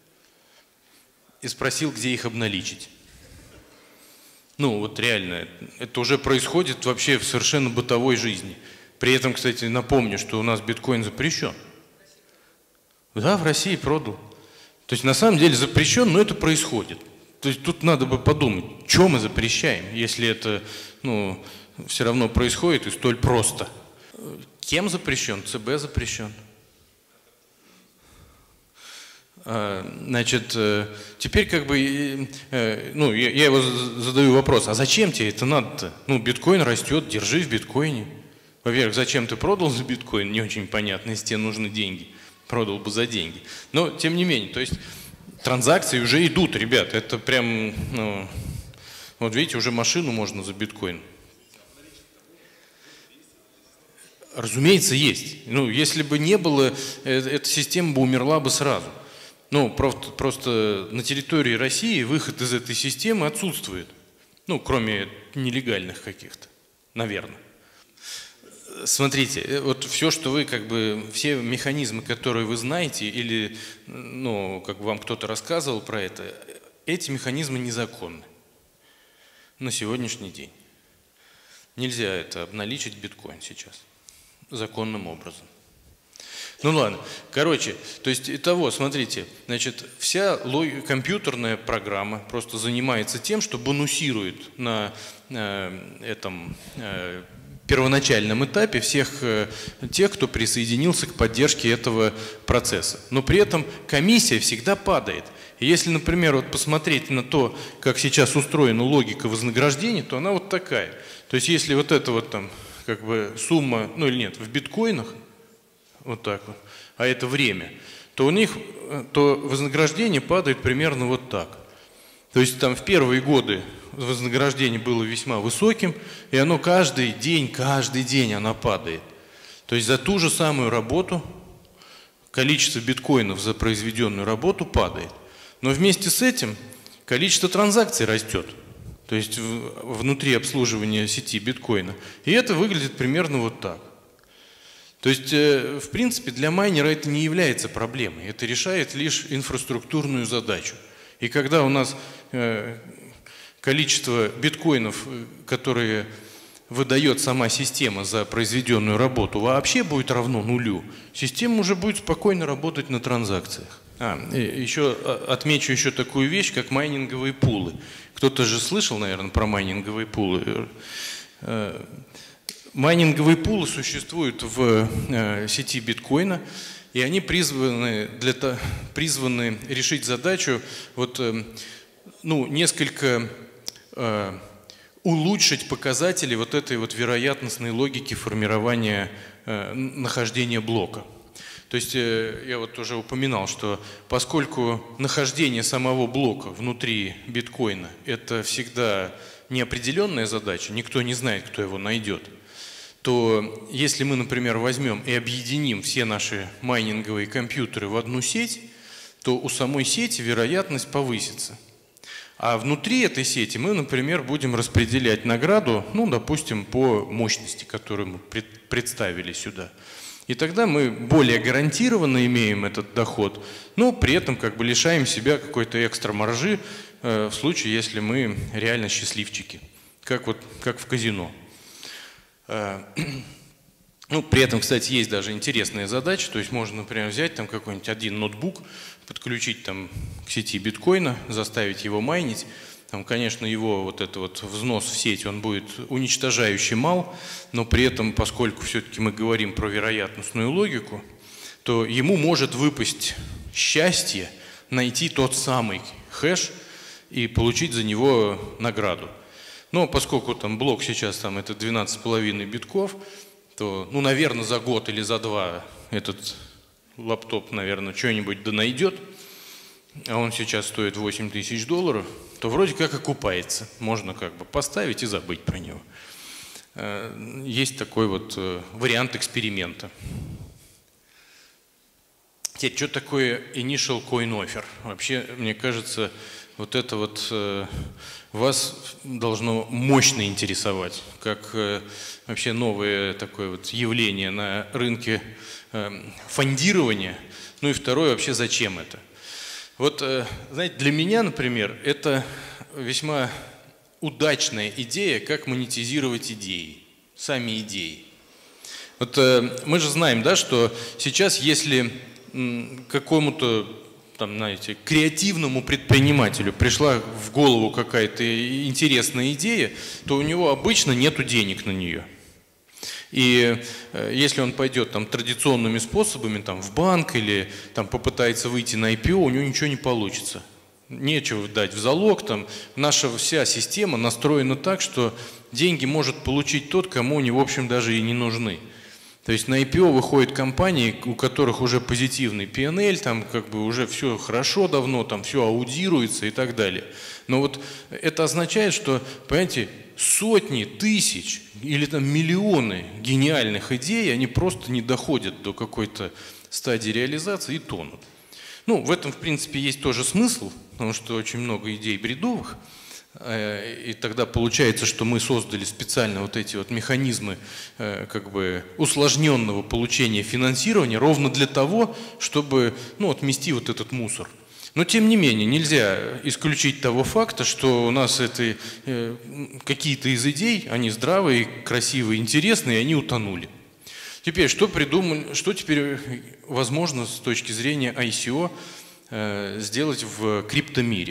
и спросил, где их обналичить. Ну, вот реально, это уже происходит вообще в совершенно бытовой жизни. При этом, кстати, напомню, что у нас биткоин запрещен. Да, в России продал. То есть, на самом деле запрещен, но это происходит. То есть, тут надо бы подумать, что мы запрещаем, если это, ну, все равно происходит и столь просто. Кем запрещен? ЦБ запрещен. Значит, теперь как бы, ну, я его задаю вопрос, а зачем тебе это надо-то? Ну, биткоин растет, держи в биткоине. Во-первых, зачем ты продал за биткоин, не очень понятно, если тебе нужны деньги. Продал бы за деньги. Но, тем не менее, то есть, транзакции уже идут, ребят, это прям, ну, вот видите, уже машину можно за биткоин. Разумеется, есть. Ну, если бы не было, эта система бы умерла бы сразу. Ну, просто на территории России выход из этой системы отсутствует. Ну, кроме нелегальных каких-то, наверное. Смотрите, вот все, что вы, как бы, все механизмы, которые вы знаете, или, ну, как бы вам кто-то рассказывал про это, эти механизмы незаконны на сегодняшний день. Нельзя это обналичить биткоин сейчас законным образом. Ну ладно, короче, то есть итого, смотрите, значит, вся компьютерная программа просто занимается тем, что бонусирует на этом первоначальном этапе всех тех, кто присоединился к поддержке этого процесса. Но при этом комиссия всегда падает. И если, например, вот посмотреть на то, как сейчас устроена логика вознаграждения, то она вот такая. То есть если вот эта вот там как бы сумма, ну или нет, в биткоинах, вот так вот, а это время, то у них то вознаграждение падает примерно вот так. То есть там в первые годы вознаграждение было весьма высоким, и оно каждый день оно падает. То есть за ту же самую работу количество биткоинов за произведенную работу падает. Но вместе с этим количество транзакций растет. То есть внутри обслуживания сети биткоина. И это выглядит примерно вот так. То есть, в принципе, для майнера это не является проблемой. Это решает лишь инфраструктурную задачу. И когда у нас количество биткоинов, которые выдает сама система за произведенную работу, вообще будет равно нулю, система уже будет спокойно работать на транзакциях. Еще отмечу еще такую вещь, как майнинговые пулы. Кто-то же слышал, наверное, про майнинговые пулы. Майнинговые пулы существуют в сети биткоина, и они призваны решить задачу вот, ну, несколько улучшить показатели вот этой вот вероятностной логики формирования нахождения блока. То есть я вот уже упоминал, что поскольку нахождение самого блока внутри биткоина – это всегда неопределенная задача, никто не знает, кто его найдет, то если мы, например, возьмем и объединим все наши майнинговые компьютеры в одну сеть, то у самой сети вероятность повысится. А внутри этой сети мы, например, будем распределять награду, ну, допустим, по мощности, которую мы представили сюда. И тогда мы более гарантированно имеем этот доход, но при этом как бы лишаем себя какой-то экстра маржи в случае, если мы реально счастливчики, как в казино. Ну, при этом, кстати, есть даже интересная задача, то есть можно, например, взять там какой-нибудь один ноутбук, подключить там к сети биткоина, заставить его майнить, Там, конечно, его вот этот вот взнос в сеть, он будет уничтожающе мал, но при этом, поскольку все-таки мы говорим про вероятностную логику, то ему может выпасть счастье найти тот самый хэш и получить за него награду. Но поскольку там блок сейчас там это 12,5 битков, то, ну, наверное, за год или за два этот лаптоп, наверное, что-нибудь да найдет, а он сейчас стоит $8000, то вроде как окупается. Можно как бы поставить и забыть про него. Есть такой вот вариант эксперимента. Теперь, что такое Initial Coin Offer? Вообще, мне кажется, вот это вот вас должно мощно интересовать, как вообще новое такое вот явление на рынке фондирования. Ну и второе, вообще зачем это? Вот, знаете, для меня, например, это весьма удачная идея, как монетизировать идеи, сами идеи. Вот мы же знаем, да, что сейчас, если какому-то, там, знаете, креативному предпринимателю пришла в голову какая-то интересная идея, то у него обычно нету денег на нее. И если он пойдет там традиционными способами, там, в банк или там попытается выйти на IPO, у него ничего не получится. Нечего дать в залог. Там, наша вся система настроена так, что деньги может получить тот, кому они, в общем, даже и не нужны. То есть на IPO выходят компании, у которых уже позитивный P&L, там как бы уже все хорошо давно, там все аудируется и так далее. Но вот это означает, что, понимаете, сотни тысяч или там миллионы гениальных идей, они просто не доходят до какой-то стадии реализации и тонут. Ну, в этом, в принципе, есть тоже смысл, потому что очень много идей бредовых. И тогда получается, что мы создали специально вот эти вот механизмы как бы усложненного получения финансирования ровно для того, чтобы, ну, отмести вот этот мусор. Но тем не менее нельзя исключить того факта, что у нас это какие-то из идей, они здравые, красивые, интересные, и они утонули. Теперь что придумали, что теперь возможно с точки зрения ICO сделать в криптомире?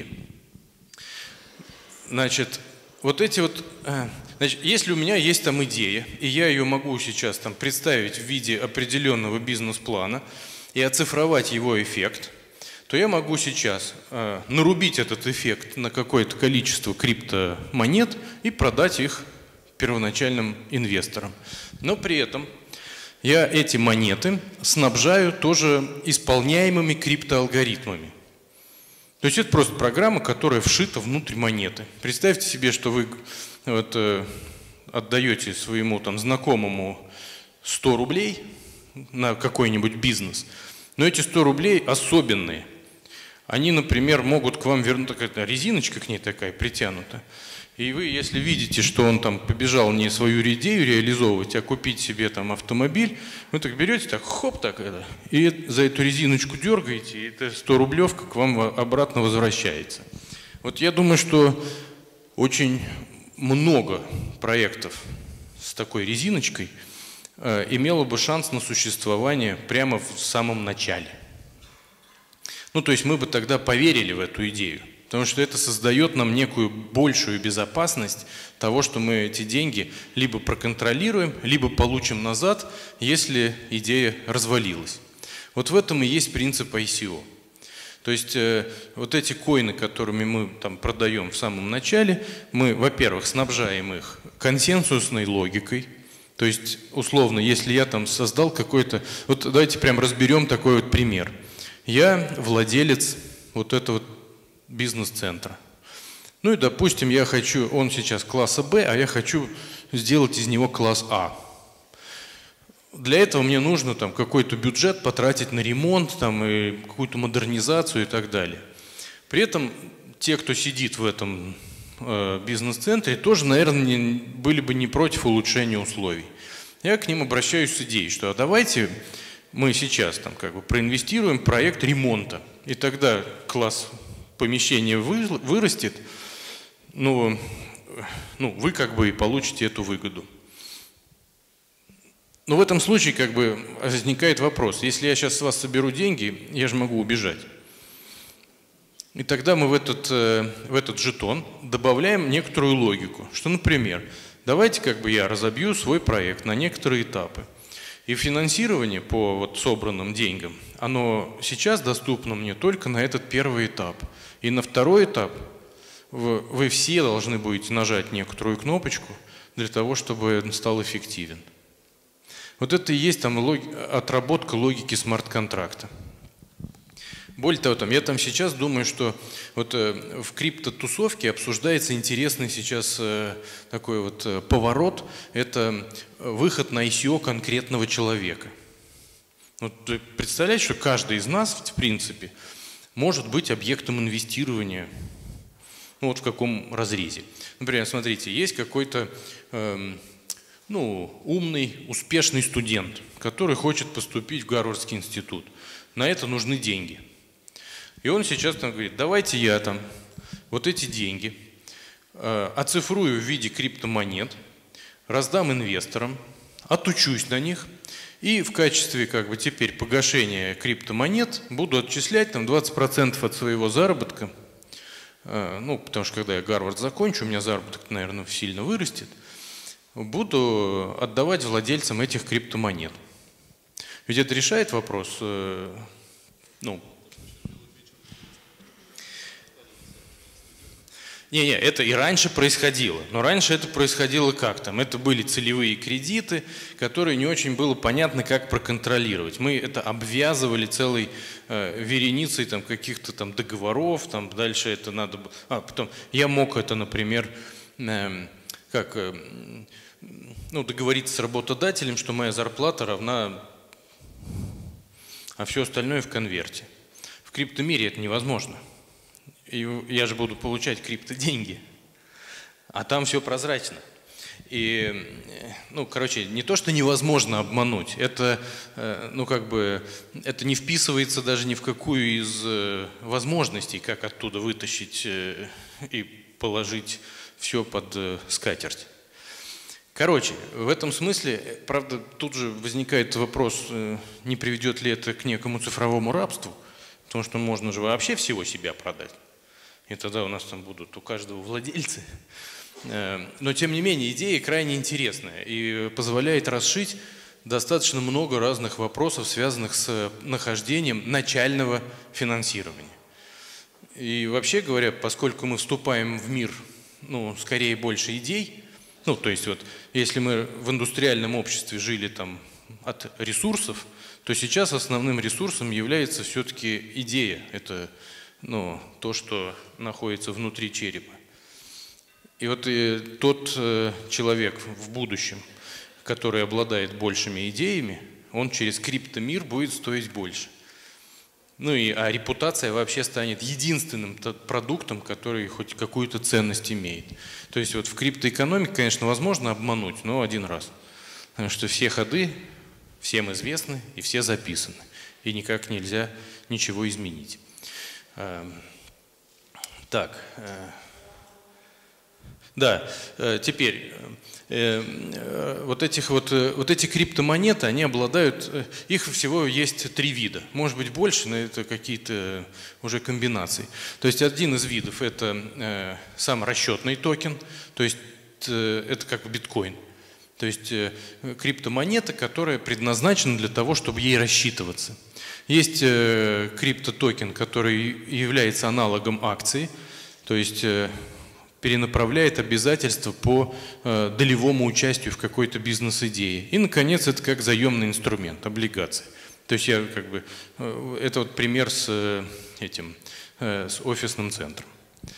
Значит, вот эти вот, значит, если у меня есть там идея, и я ее могу сейчас там представить в виде определенного бизнес-плана и оцифровать его эффект, то я могу сейчас нарубить этот эффект на какое-то количество криптомонет и продать их первоначальным инвесторам. Но при этом я эти монеты снабжаю тоже исполняемыми криптоалгоритмами. То есть это просто программа, которая вшита внутрь монеты. Представьте себе, что вы вот, отдаете своему там знакомому 100 рублей на какой-нибудь бизнес, но эти 100 рублей особенные. Они, например, могут к вам вернуть, такая резиночка к ней такая притянута. И вы, если видите, что он там побежал не свою идею реализовывать, а купить себе там автомобиль, вы так берете, так хоп, так это, и за эту резиночку дергаете, и эта 100-рублевка к вам обратно возвращается. Вот я думаю, что очень много проектов с такой резиночкой имело бы шанс на существование прямо в самом начале. Ну, то есть мы бы тогда поверили в эту идею. Потому что это создает нам некую большую безопасность того, что мы эти деньги либо проконтролируем, либо получим назад, если идея развалилась. Вот в этом и есть принцип ICO. То есть вот эти коины, которыми мы там продаем в самом начале, мы, во-первых, снабжаем их консенсусной логикой. То есть, условно, если я там создал какой-то... Вот давайте прям разберем такой вот пример. Я владелец вот этого бизнес-центра. Ну и, допустим, я хочу, он сейчас класса Б, а я хочу сделать из него класс А. Для этого мне нужно там какой-то бюджет потратить на ремонт, там, и какую-то модернизацию и так далее. При этом те, кто сидит в этом бизнес-центре, тоже, наверное, были бы не против улучшения условий. Я к ним обращаюсь с идеей, что давайте мы сейчас там как бы проинвестируем в проект ремонта, и тогда класс помещения вырастет, ну, вы как бы и получите эту выгоду. Но в этом случае как бы возникает вопрос, если я сейчас с вас соберу деньги, я же могу убежать. И тогда мы в этот жетон добавляем некоторую логику, что, например, давайте как бы я разобью свой проект на некоторые этапы. И финансирование по вот собранным деньгам, оно сейчас доступно мне только на этот первый этап. И на второй этап вы все должны будете нажать некоторую кнопочку для того, чтобы он стал эффективен. Вот это и есть там отработка логики смарт-контракта. Более того, я там сейчас думаю, что вот в криптотусовке обсуждается интересный сейчас такой вот поворот. Это выход на ICO конкретного человека. Вот представляете, что каждый из нас, в принципе, может быть объектом инвестирования. Ну, вот в каком разрезе. Например, смотрите, есть какой-то умный, успешный студент, который хочет поступить в Гарвардский институт. На это нужны деньги. И он сейчас там говорит, давайте я там вот эти деньги оцифрую в виде криптомонет, раздам инвесторам, отучусь на них и в качестве как бы теперь погашения криптомонет буду отчислять там 20% от своего заработка. Потому что когда я Гарвард закончу, у меня заработок, наверное, сильно вырастет, буду отдавать владельцам этих криптомонет. Ведь это решает вопрос, это и раньше происходило. Но раньше это происходило как там? Это были целевые кредиты, которые не очень было понятно, как проконтролировать. Мы это обвязывали целой вереницей там, каких-то там договоров, там дальше это надо было. Потом я мог это, например, договориться с работодателем, что моя зарплата равна, а все остальное в конверте. В криптомире это невозможно. И я же буду получать криптоденьги, а там все прозрачно. И, не то, что невозможно обмануть, это, это не вписывается даже ни в какую из возможностей, как оттуда вытащить и положить все под скатерть. В этом смысле, правда, тут же возникает вопрос, не приведет ли это к некому цифровому рабству, потому что можно же вообще всего себя продать. И тогда у нас там будут у каждого владельцы. Но, тем не менее, идея крайне интересная и позволяет расшить достаточно много разных вопросов, связанных с нахождением начального финансирования. И вообще говоря, поскольку мы вступаем в мир, скорее больше идей, то есть вот если мы в индустриальном обществе жили там от ресурсов, то сейчас основным ресурсом является все-таки идея. Это то, что находится внутри черепа. И вот тот человек в будущем, который обладает большими идеями, он через криптомир будет стоить больше. А репутация вообще станет единственным продуктом, который хоть какую-то ценность имеет. То есть вот в криптоэкономике, конечно, возможно обмануть, но один раз. Потому что все ходы всем известны и все записаны. И никак нельзя ничего изменить. Теперь вот эти криптомонеты, они обладают, их всего есть 3 вида, может быть больше, но это какие-то уже комбинации. То есть один из видов это сам расчетный токен, то есть это как биткоин. То есть криптомонета, которая предназначена для того, чтобы ей рассчитываться. Есть криптотокен, который является аналогом акции, то есть перенаправляет обязательства по долевому участию в какой-то бизнес-идее. И, наконец, это как заемный инструмент, облигации. То есть это вот пример с офисным центром.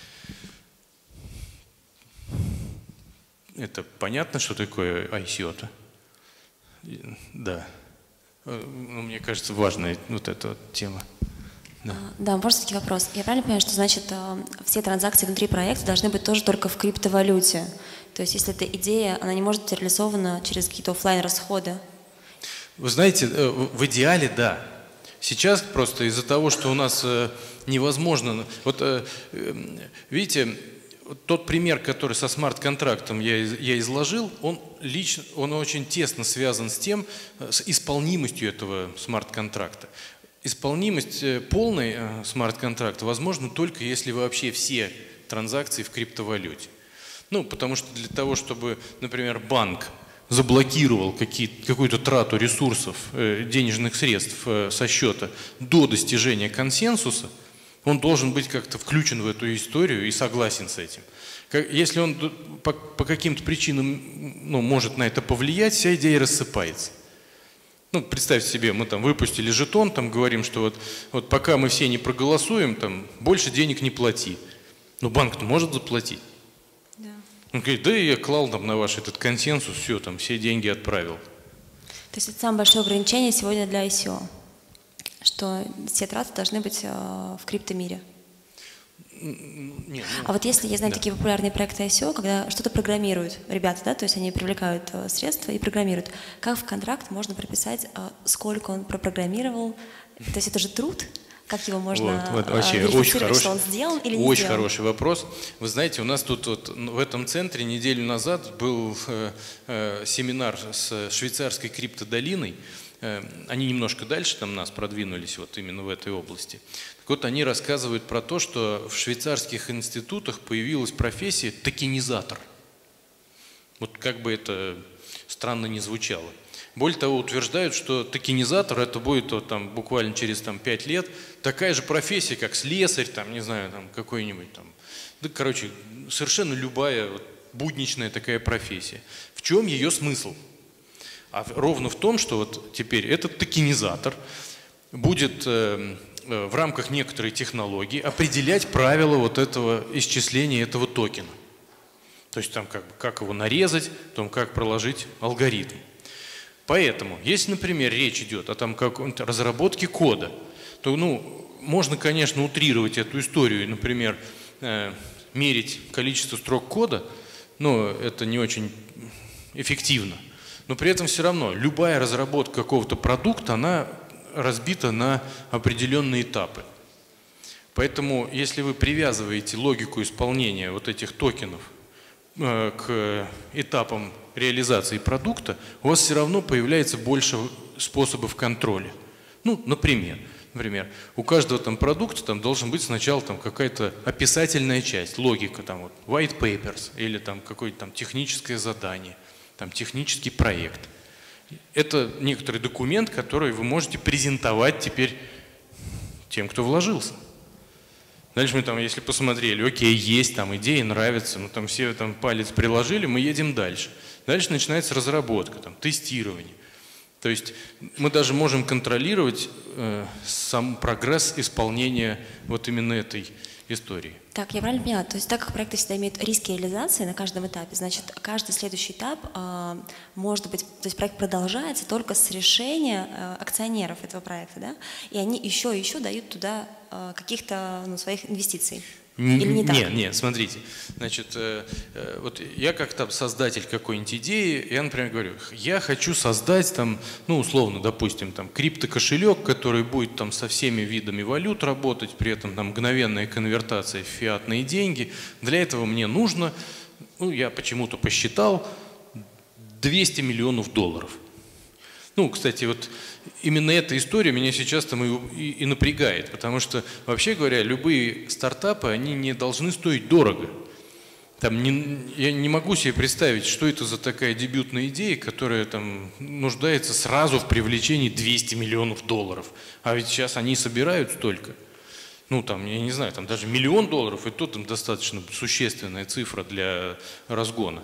Это понятно, что такое ICO-то? Да. Мне кажется, важная вот эта вот тема.
Да, можно все-таки вопрос. Я правильно понимаю, что значит все транзакции внутри проекта должны быть тоже только в криптовалюте? То есть если эта идея, она не может быть реализована через какие-то офлайн-расходы?
Вы знаете, в идеале да. Сейчас просто из-за того, что у нас невозможно... видите, тот пример, который со смарт-контрактом я изложил, он очень тесно связан с исполнимостью этого смарт-контракта. Исполнимость полной смарт-контракта возможна только если вообще все транзакции в криптовалюте. Ну, потому что для того, чтобы, например, банк заблокировал какую-то трату ресурсов, денежных средств со счета до достижения консенсуса, он должен быть как-то включен в эту историю и согласен с этим. Если он по каким-то причинам может на это повлиять, вся идея рассыпается. Ну, представьте себе, мы там выпустили жетон, там говорим, что вот пока мы все не проголосуем, там больше денег не плати. Но банк-то может заплатить.
Да.
Он говорит, да я клал там на ваш этот консенсус, все, там все деньги отправил.
То есть это самое большое ограничение сегодня для ICO, что все траты должны быть в криптомире.
Нет,
А вот если, я знаю, такие популярные проекты ICO, когда что-то программируют ребята, да, то есть они привлекают средства и программируют, как в контракт можно прописать, сколько он пропрограммировал, то есть это же труд, как его можно
вообще
верифицировать, что он сделал или не
очень
сделал?
хороший вопрос. Вы знаете, у нас тут в этом центре неделю назад был семинар с швейцарской криптодолиной. Они немножко дальше там нас продвинулись вот именно в этой области. Так вот, они рассказывают про то, что в швейцарских институтах появилась профессия токенизатор. Вот как бы это странно ни звучало. Более того, утверждают, что токенизатор это будет вот, там, буквально через 5 лет такая же профессия, как слесарь, там, не знаю, там, какой-нибудь там. Да, короче, совершенно любая вот, будничная такая профессия. В чем ее смысл? А ровно в том, что вот теперь этот токенизатор будет в рамках некоторой технологии определять правила вот этого исчисления этого токена. То есть там как его нарезать, потом как проложить алгоритм. Поэтому, если, например, речь идет о какой-то разработке кода, то можно, конечно, утрировать эту историю, например, мерить количество строк кода, но это не очень эффективно. Но при этом все равно любая разработка какого-то продукта, она разбита на определенные этапы. Поэтому, если вы привязываете логику исполнения вот этих токенов к этапам реализации продукта, у вас все равно появляется больше способов контроля. Ну, например, у каждого там продукта там должен быть сначала там какая-то описательная часть, логика, там вот white papers или там какое-то там техническое задание, там технический проект. Это некоторый документ, который вы можете презентовать теперь тем, кто вложился. Дальше мы там, если посмотрели, окей, есть там идеи, нравится, мы там все там палец приложили, мы едем дальше. Дальше начинается разработка, там, тестирование. То есть мы даже можем контролировать сам прогресс исполнения вот именно этой истории.
Так, я правильно поняла? То есть так как проекты всегда имеют риски реализации на каждом этапе, значит, каждый следующий этап может быть, то есть проект продолжается только с решения акционеров этого проекта, да? И они еще дают туда каких-то своих инвестиций. Или не так?
Нет, смотрите. Значит, вот я как там создатель какой-нибудь идеи, я, например, говорю, я хочу создать там, условно, допустим, там криптокошелек, который будет там со всеми видами валют работать, при этом там мгновенная конвертация в фиатные деньги. Для этого мне нужно, я почему-то посчитал, $200 миллионов. Кстати, вот именно эта история меня сейчас там и напрягает, потому что, вообще говоря, любые стартапы, они не должны стоить дорого. Я не могу себе представить, что это за такая дебютная идея, которая там нуждается сразу в привлечении $200 миллионов. А ведь сейчас они собирают столько. Я не знаю, там даже $1 миллион, и то там достаточно существенная цифра для разгона.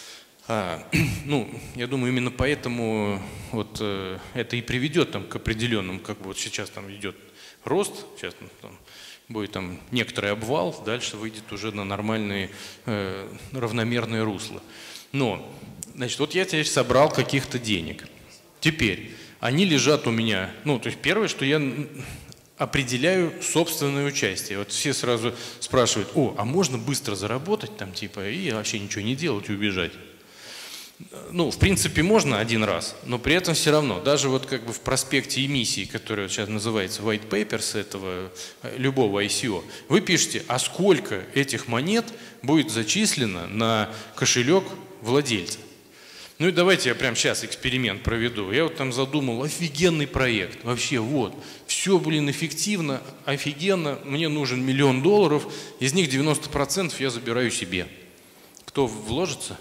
Я думаю, именно поэтому вот это и приведет к определенным, вот сейчас там идет рост, сейчас будет там некоторый обвал, дальше выйдет уже на нормальные равномерные русла. Но, значит, вот я теперь собрал каких-то денег. Теперь они лежат у меня, то есть первое, что я определяю собственное участие. Вот все сразу спрашивают, а можно быстро заработать и вообще ничего не делать и убежать? В принципе, можно один раз, но при этом все равно, даже вот в проспекте эмиссии, который вот сейчас называется white papers этого любого ICO, вы пишете, а сколько этих монет будет зачислено на кошелек владельца. Ну и давайте я прямо сейчас эксперимент проведу. Я вот там задумал офигенный проект. Вообще вот. Все, блин, эффективно, офигенно. Мне нужен $1 миллион. Из них 90% я забираю себе. Кто вложится?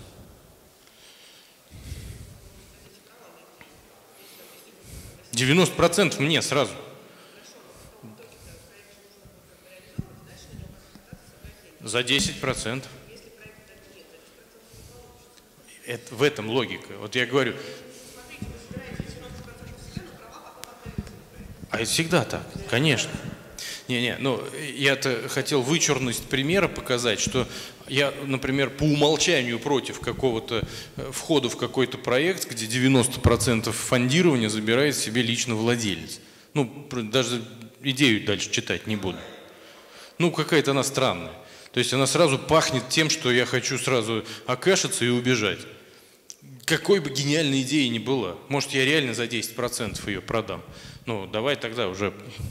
%90 мне сразу. За 10%. В этом логика. Вот я говорю. А это всегда так, конечно. Ну, я-то хотел вычурность примера показать, что я, например, по умолчанию против какого-то входа в какой-то проект, где 90% фондирования забирает себе лично владелец. Ну, даже идею дальше читать не буду. Ну, какая-то она странная. То есть она сразу пахнет тем, что я хочу сразу окэшиться и убежать. Какой бы гениальной идеи ни была. Может, я реально за 10% ее продам. Ну, давай тогда уже...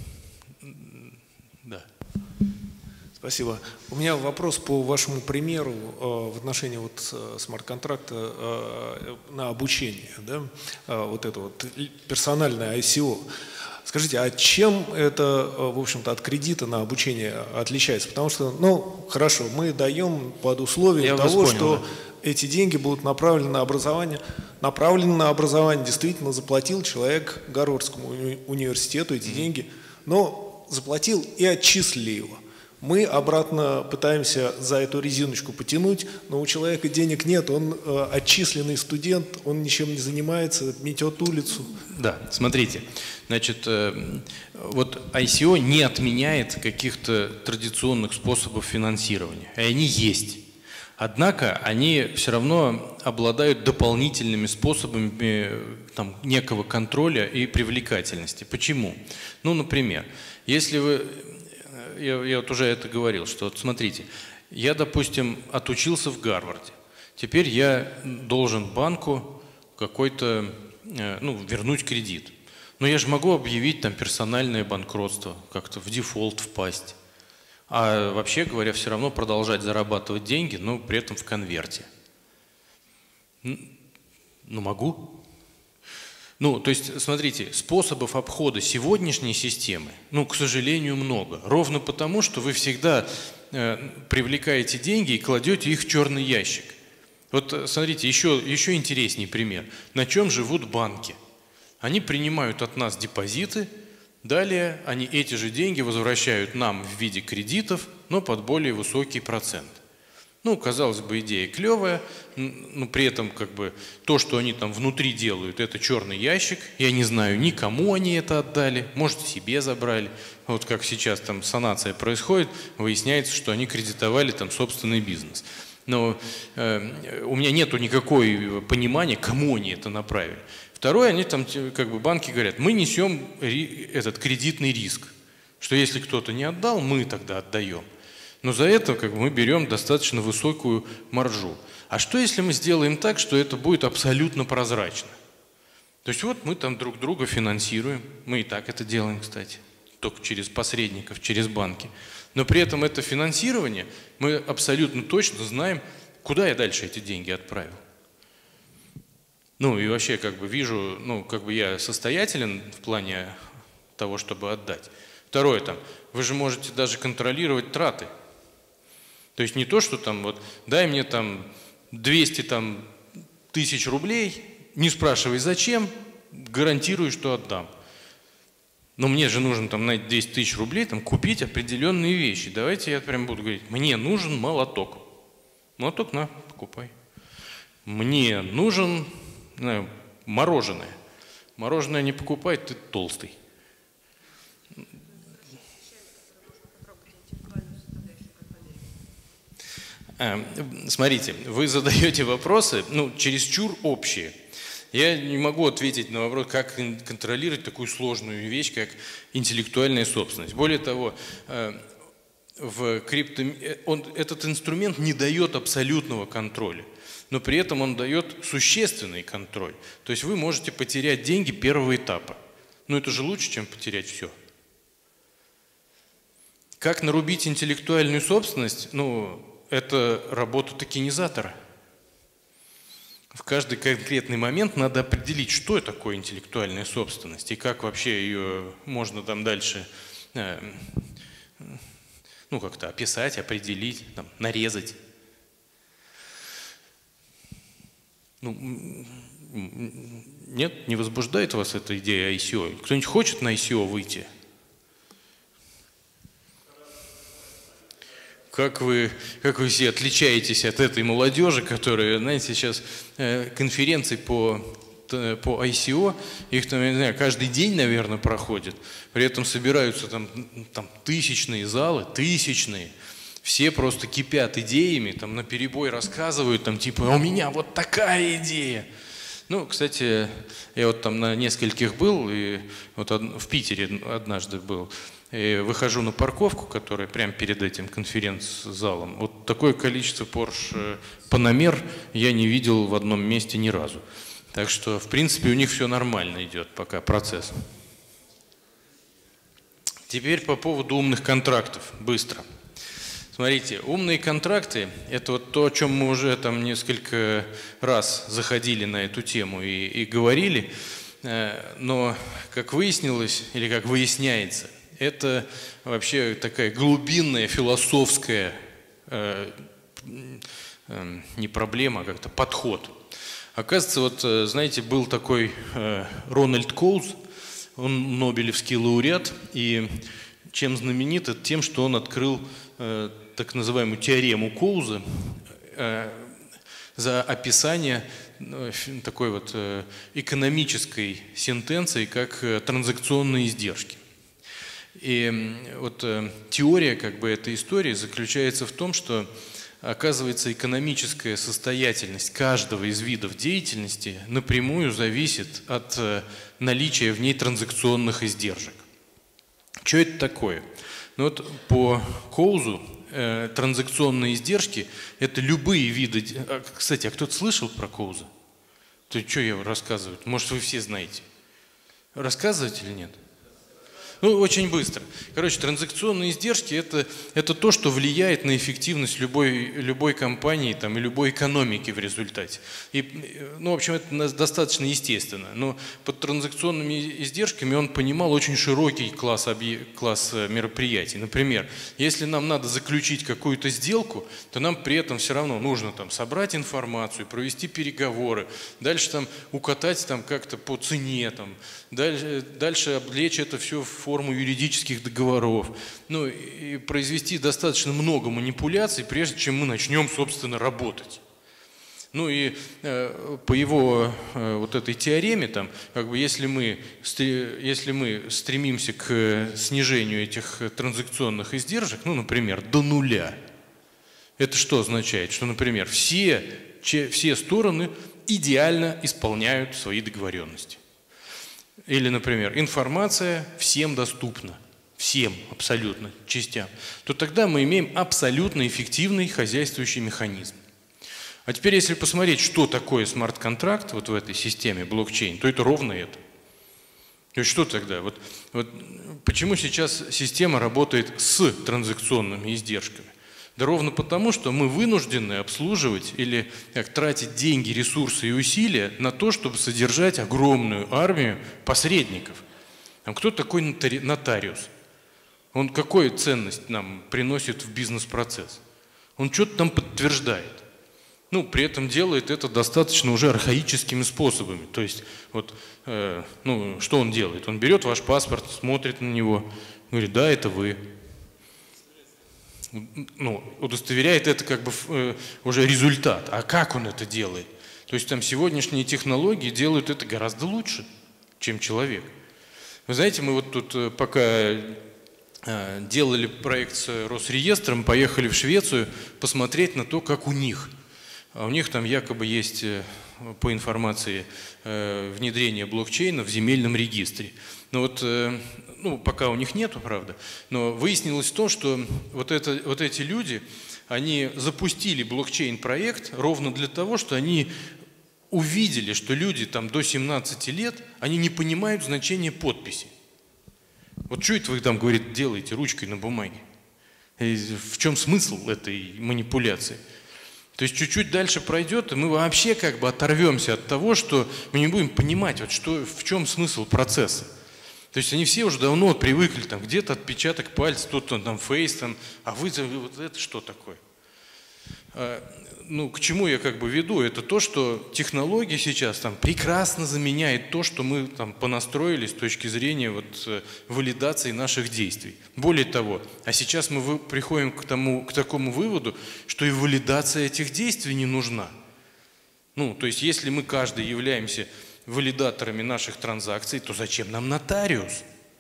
Да.
Спасибо. У меня вопрос по вашему примеру в отношении вот смарт-контракта на обучение. Да? Вот это вот персональное ICO. Скажите, а чем это, в общем-то, от кредита на обучение отличается? Потому что, ну, хорошо, мы даем под условием того, что эти деньги будут направлены на образование. Направлены на образование, действительно заплатил человек Гарвардскому университету эти деньги, но заплатил и отчислили его. Мы обратно пытаемся за эту резиночку потянуть, но у человека денег нет, он отчисленный студент, он ничем не занимается, метет улицу.
Да, смотрите, значит, вот ICO не отменяет каких-то традиционных способов финансирования, и они есть. Однако они все равно обладают дополнительными способами там, некого контроля и привлекательности. Почему? Ну, например, если вы... Я вот уже это говорил, что вот смотрите, я, допустим, отучился в Гарварде. Теперь я должен банку какой-то, ну, вернуть кредит. Но я же могу объявить там персональное банкротство, как-то в дефолт впасть. А вообще говоря, все равно продолжать зарабатывать деньги, но при этом в конверте. Ну, могу. Ну, то есть, смотрите, способов обхода сегодняшней системы, ну, к сожалению, много. Ровно потому, что вы всегда привлекаете деньги и кладете их в черный ящик. Вот, смотрите, еще интересней пример. На чем живут банки? Они принимают от нас депозиты, далее они эти же деньги возвращают нам в виде кредитов, но под более высокий процент. Ну, казалось бы, идея клевая, но при этом как бы то, что они там внутри делают, это черный ящик. Я не знаю, никому они это отдали, может, себе забрали. Вот как сейчас там санация происходит, выясняется, что они кредитовали там собственный бизнес. Но у меня нету никакой понимания, кому они это направили. Второе, они там, как бы банки говорят, мы несем этот кредитный риск, что если кто-то не отдал, мы тогда отдаем. Но за это как бы, мы берем достаточно высокую маржу. А что если мы сделаем так, что это будет абсолютно прозрачно? То есть вот мы там друг друга финансируем, мы и так это делаем, кстати, только через посредников, через банки. Но при этом это финансирование, мы абсолютно точно знаем, куда я дальше эти деньги отправил. Ну и вообще как бы вижу, ну как бы я состоятелен в плане того, чтобы отдать. Второе, там, вы же можете даже контролировать траты. То есть не то, что там вот дай мне там 200 тысяч рублей, не спрашивай зачем, гарантирую, что отдам. Но мне же нужно там на 200 тысяч рублей там, купить определенные вещи. Давайте я прям буду говорить, мне нужен молоток. Молоток на, покупай. Мне нужен мороженое. Мороженое не покупай, ты толстый. Смотрите, вы задаете вопросы, ну, чересчур общие. Я не могу ответить на вопрос, как контролировать такую сложную вещь, как интеллектуальная собственность. Более того, этот инструмент не дает абсолютного контроля, но при этом он дает существенный контроль. То есть вы можете потерять деньги первого этапа. Но это же лучше, чем потерять все. Как нарубить интеллектуальную собственность? Ну, это работа токенизатора. в каждый конкретный момент надо определить, что такое интеллектуальная собственность и как вообще ее можно там дальше ну, как-то описать, определить, там, нарезать. Ну, нет, не возбуждает вас эта идея ICO? Кто-нибудь хочет на ICO выйти? Как вы все отличаетесь от этой молодежи, которая, знаете, сейчас конференции по ICO, их там, я не знаю, каждый день, наверное, проходит, при этом собираются там тысячные залы, тысячные, все просто кипят идеями, там наперебой рассказывают, там типа, а у меня вот такая идея. Ну, кстати, я вот там на нескольких был, и вот в Питере однажды был, и выхожу на парковку, которая прямо перед этим конференц-залом. Вот такое количество Porsche Panamera я не видел в одном месте ни разу. Так что, в принципе, у них все нормально идет пока процесс. Теперь по поводу умных контрактов. Быстро. Смотрите, умные контракты – это вот то, о чем мы уже там несколько раз заходили на эту тему и говорили. Но, как выяснилось, или как выясняется, это вообще такая глубинная философская не проблема, а как-то подход. Оказывается, вот, знаете, был такой Рональд Коуз, он нобелевский лауреат, и чем знаменит, это тем, что он открыл так называемую теорему Коуза за описание такой вот экономической сентенции, как транзакционные издержки. И вот теория как бы этой истории заключается в том, что оказывается, экономическая состоятельность каждого из видов деятельности напрямую зависит от наличия в ней транзакционных издержек. Что это такое? Ну вот по Коузу транзакционные издержки – это любые виды… Кстати, а кто-то слышал про Коуза? То что я рассказываю? Может, вы все знаете? Рассказывать или нет? Ну, очень быстро. Короче, транзакционные издержки – это то, что влияет на эффективность любой компании там, и любой экономики в результате. И, ну, в общем, это достаточно естественно. Но под транзакционными издержками он понимал очень широкий класс мероприятий. Например, если нам надо заключить какую-то сделку, то нам при этом все равно нужно там, собрать информацию, провести переговоры, дальше там, укатать там, как-то по цене, там, дальше облечь это все в форму юридических договоров, ну и произвести достаточно много манипуляций, прежде чем мы начнем, собственно, работать. Ну и по его вот этой теореме, там, как бы, если мы стремимся к снижению этих транзакционных издержек, ну, например, до нуля, это что означает? Что, например, все стороны идеально исполняют свои договоренности. Или, например, информация всем доступна, всем абсолютно частям, то тогда мы имеем абсолютно эффективный хозяйствующий механизм. А теперь, если посмотреть, что такое смарт-контракт вот в этой системе блокчейн, то это ровно это. То есть что тогда? Вот почему сейчас система работает с транзакционными издержками? Да ровно потому, что мы вынуждены обслуживать или тратить деньги, ресурсы и усилия на то, чтобы содержать огромную армию посредников. Кто такой нотариус? Он какую ценность нам приносит в бизнес-процесс? Он что-то там подтверждает. Ну, при этом делает это достаточно уже архаическими способами. То есть, вот, ну, что он делает? Он берет ваш паспорт, смотрит на него, говорит, да, это вы. Ну, удостоверяет это как бы уже результат. А как он это делает? То есть там сегодняшние технологии делают это гораздо лучше, чем человек. Вы знаете, мы вот тут пока делали проект с Росреестром, поехали в Швецию посмотреть на то, как у них. А у них там якобы есть, по информации, внедрение блокчейна в земельном регистре. Но вот, ну, пока у них нету, правда, но выяснилось то, что вот эти люди, они запустили блокчейн-проект ровно для того, что они увидели, что люди там до 17 лет, они не понимают значения подписи. Вот что это вы там, говорит, делаете ручкой на бумаге? И в чем смысл этой манипуляции? То есть чуть-чуть дальше пройдет, и мы вообще как бы оторвемся от того, что мы не будем понимать, вот что, в чем смысл процесса. То есть они все уже давно привыкли, там где-то отпечаток пальца, тут там фейс, там, а вы вот это что такое? Ну, к чему я как бы веду? Это то, что технология сейчас там прекрасно заменяет то, что мы там понастроили с точки зрения вот валидации наших действий. Более того, а сейчас мы приходим к такому выводу, что и валидация этих действий не нужна. Ну, то есть если мы каждый являемся валидаторами наших транзакций, то зачем нам нотариус?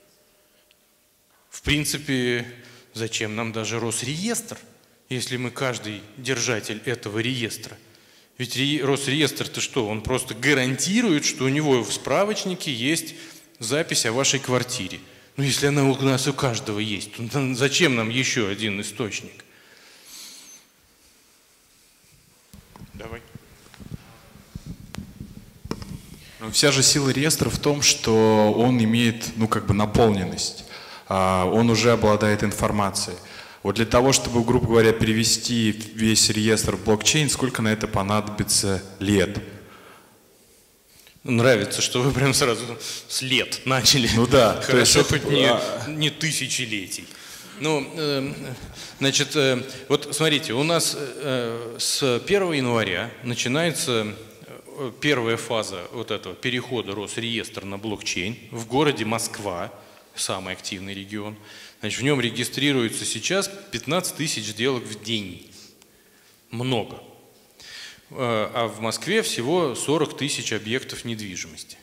В принципе, зачем нам даже Росреестр, если мы каждый держатель этого реестра? Ведь Росреестр-то что? Он просто гарантирует, что у него в справочнике есть запись о вашей квартире. Ну, если она у нас у каждого есть, то зачем нам еще один источник? Давай.
Вся же сила реестра в том, что он имеет, ну, как бы наполненность. Он уже обладает информацией. Вот для того, чтобы, грубо говоря, перевести весь реестр в блокчейн, сколько на это понадобится лет?
Нравится, что вы прям сразу с лет начали.
Ну да.
Хорошо, хоть не тысячелетий. Ну, значит, вот смотрите, у нас с 1 января начинается первая фаза вот этого перехода Росреестра на блокчейн в городе Москва, самый активный регион. Значит, в нем регистрируется сейчас 15 тысяч сделок в день. Много. А в Москве всего 40 тысяч объектов недвижимости.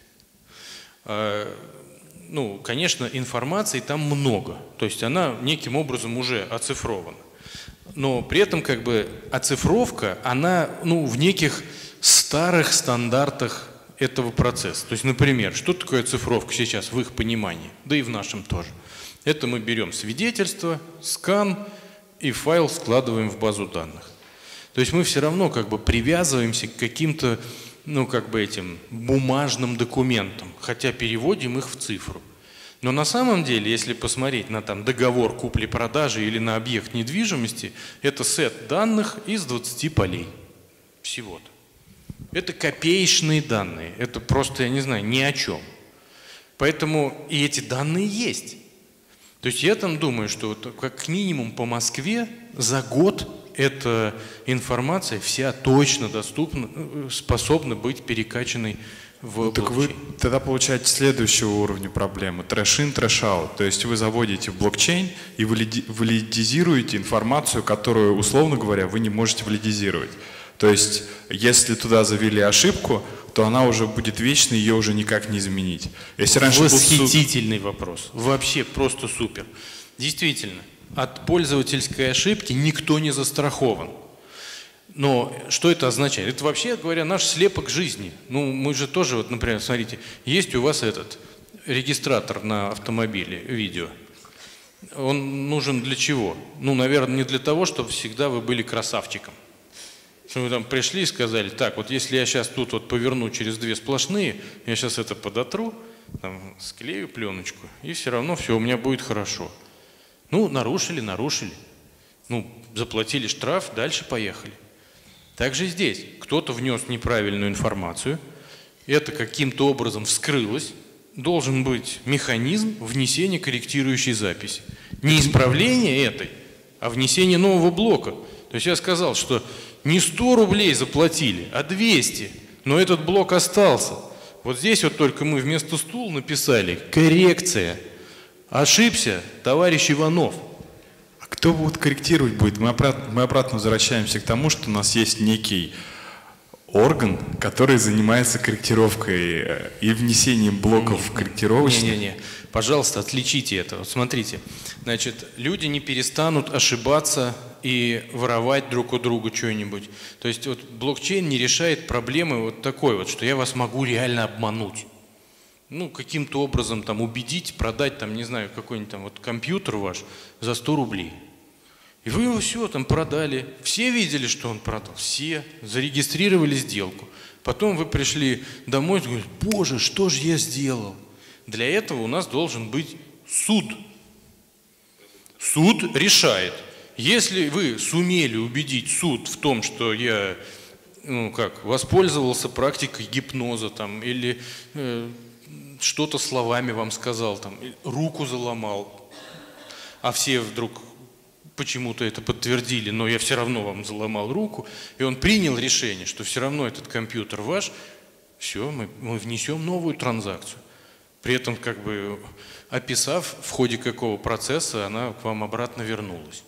Ну, конечно, информации там много. То есть она неким образом уже оцифрована. Но при этом как бы оцифровка, она в неких старых стандартах этого процесса. То есть, например, что такое оцифровка сейчас в их понимании, да и в нашем тоже. Это мы берем свидетельство, скан и файл складываем в базу данных. То есть мы все равно как бы привязываемся к каким-то, этим бумажным документам, хотя переводим их в цифру. Но на самом деле, если посмотреть на договор купли-продажи или на объект недвижимости, это сет данных из 20 полей всего-то. Это копеечные данные, это просто, я не знаю, ни о чем. Поэтому и эти данные есть. То есть я там думаю, что вот как минимум по Москве за год эта информация вся точно доступна, способна быть перекачанной в блокчейн.
Так вы тогда получаете следующего уровня проблемы. Трэш-ин, трэш-аут. То есть вы заводите в блокчейн и валидизируете информацию, которую, условно говоря, вы не можете валидизировать. То есть если туда завели ошибку, то она уже будет вечной, ее уже никак не изменить. Если раньше
Восхитительный вопрос. Вообще просто супер. Действительно, от пользовательской ошибки никто не застрахован. Но что это означает? Это вообще, говоря, наш слепок жизни. Ну, мы же тоже, вот, например, смотрите, есть у вас этот регистратор на автомобиле, видео. Он нужен для чего? Ну, наверное, не для того, чтобы всегда вы были красавчиком. Что вы там пришли и сказали, так, вот если я сейчас тут вот поверну через две сплошные, я сейчас это подотру, там, склею пленочку, и все равно все у меня будет хорошо. Ну, нарушили. Ну, заплатили штраф, дальше поехали. Также здесь кто-то внес неправильную информацию, это каким-то образом вскрылось, должен быть механизм внесения корректирующей записи. Не исправление этой, а внесение нового блока. То есть я сказал, что не 100 рублей заплатили, а 200, но этот блок остался. Вот здесь вот только мы вместо стул написали «коррекция». Ошибся, товарищ Иванов.
А кто вот корректировать будет? Мы обратно возвращаемся к тому, что у нас есть некий орган, который занимается корректировкой и внесением блоков в корректировочные.
Не. Пожалуйста, отличите это. Вот смотрите, значит, люди не перестанут ошибаться и воровать друг у друга что-нибудь. То есть вот блокчейн не решает проблемы вот такой вот, что я вас могу реально обмануть. Ну, каким-то образом там убедить, продать там, не знаю, какой-нибудь там вот компьютер ваш за 100 рублей. И вы его все там продали. Все видели, что он продал? Все. Зарегистрировали сделку. Потом вы пришли домой и говорите, боже, что же я сделал? Для этого у нас должен быть суд. Суд решает, Если вы сумели убедить суд в том, что я воспользовался практикой гипноза там, или что-то словами вам сказал, там, руку заломал, а все вдруг почему-то это подтвердили, но я все равно вам заломал руку, и он принял решение, что все равно этот компьютер ваш, все, мы внесем новую транзакцию. При этом, описав, в ходе какого процесса она к вам обратно вернулась.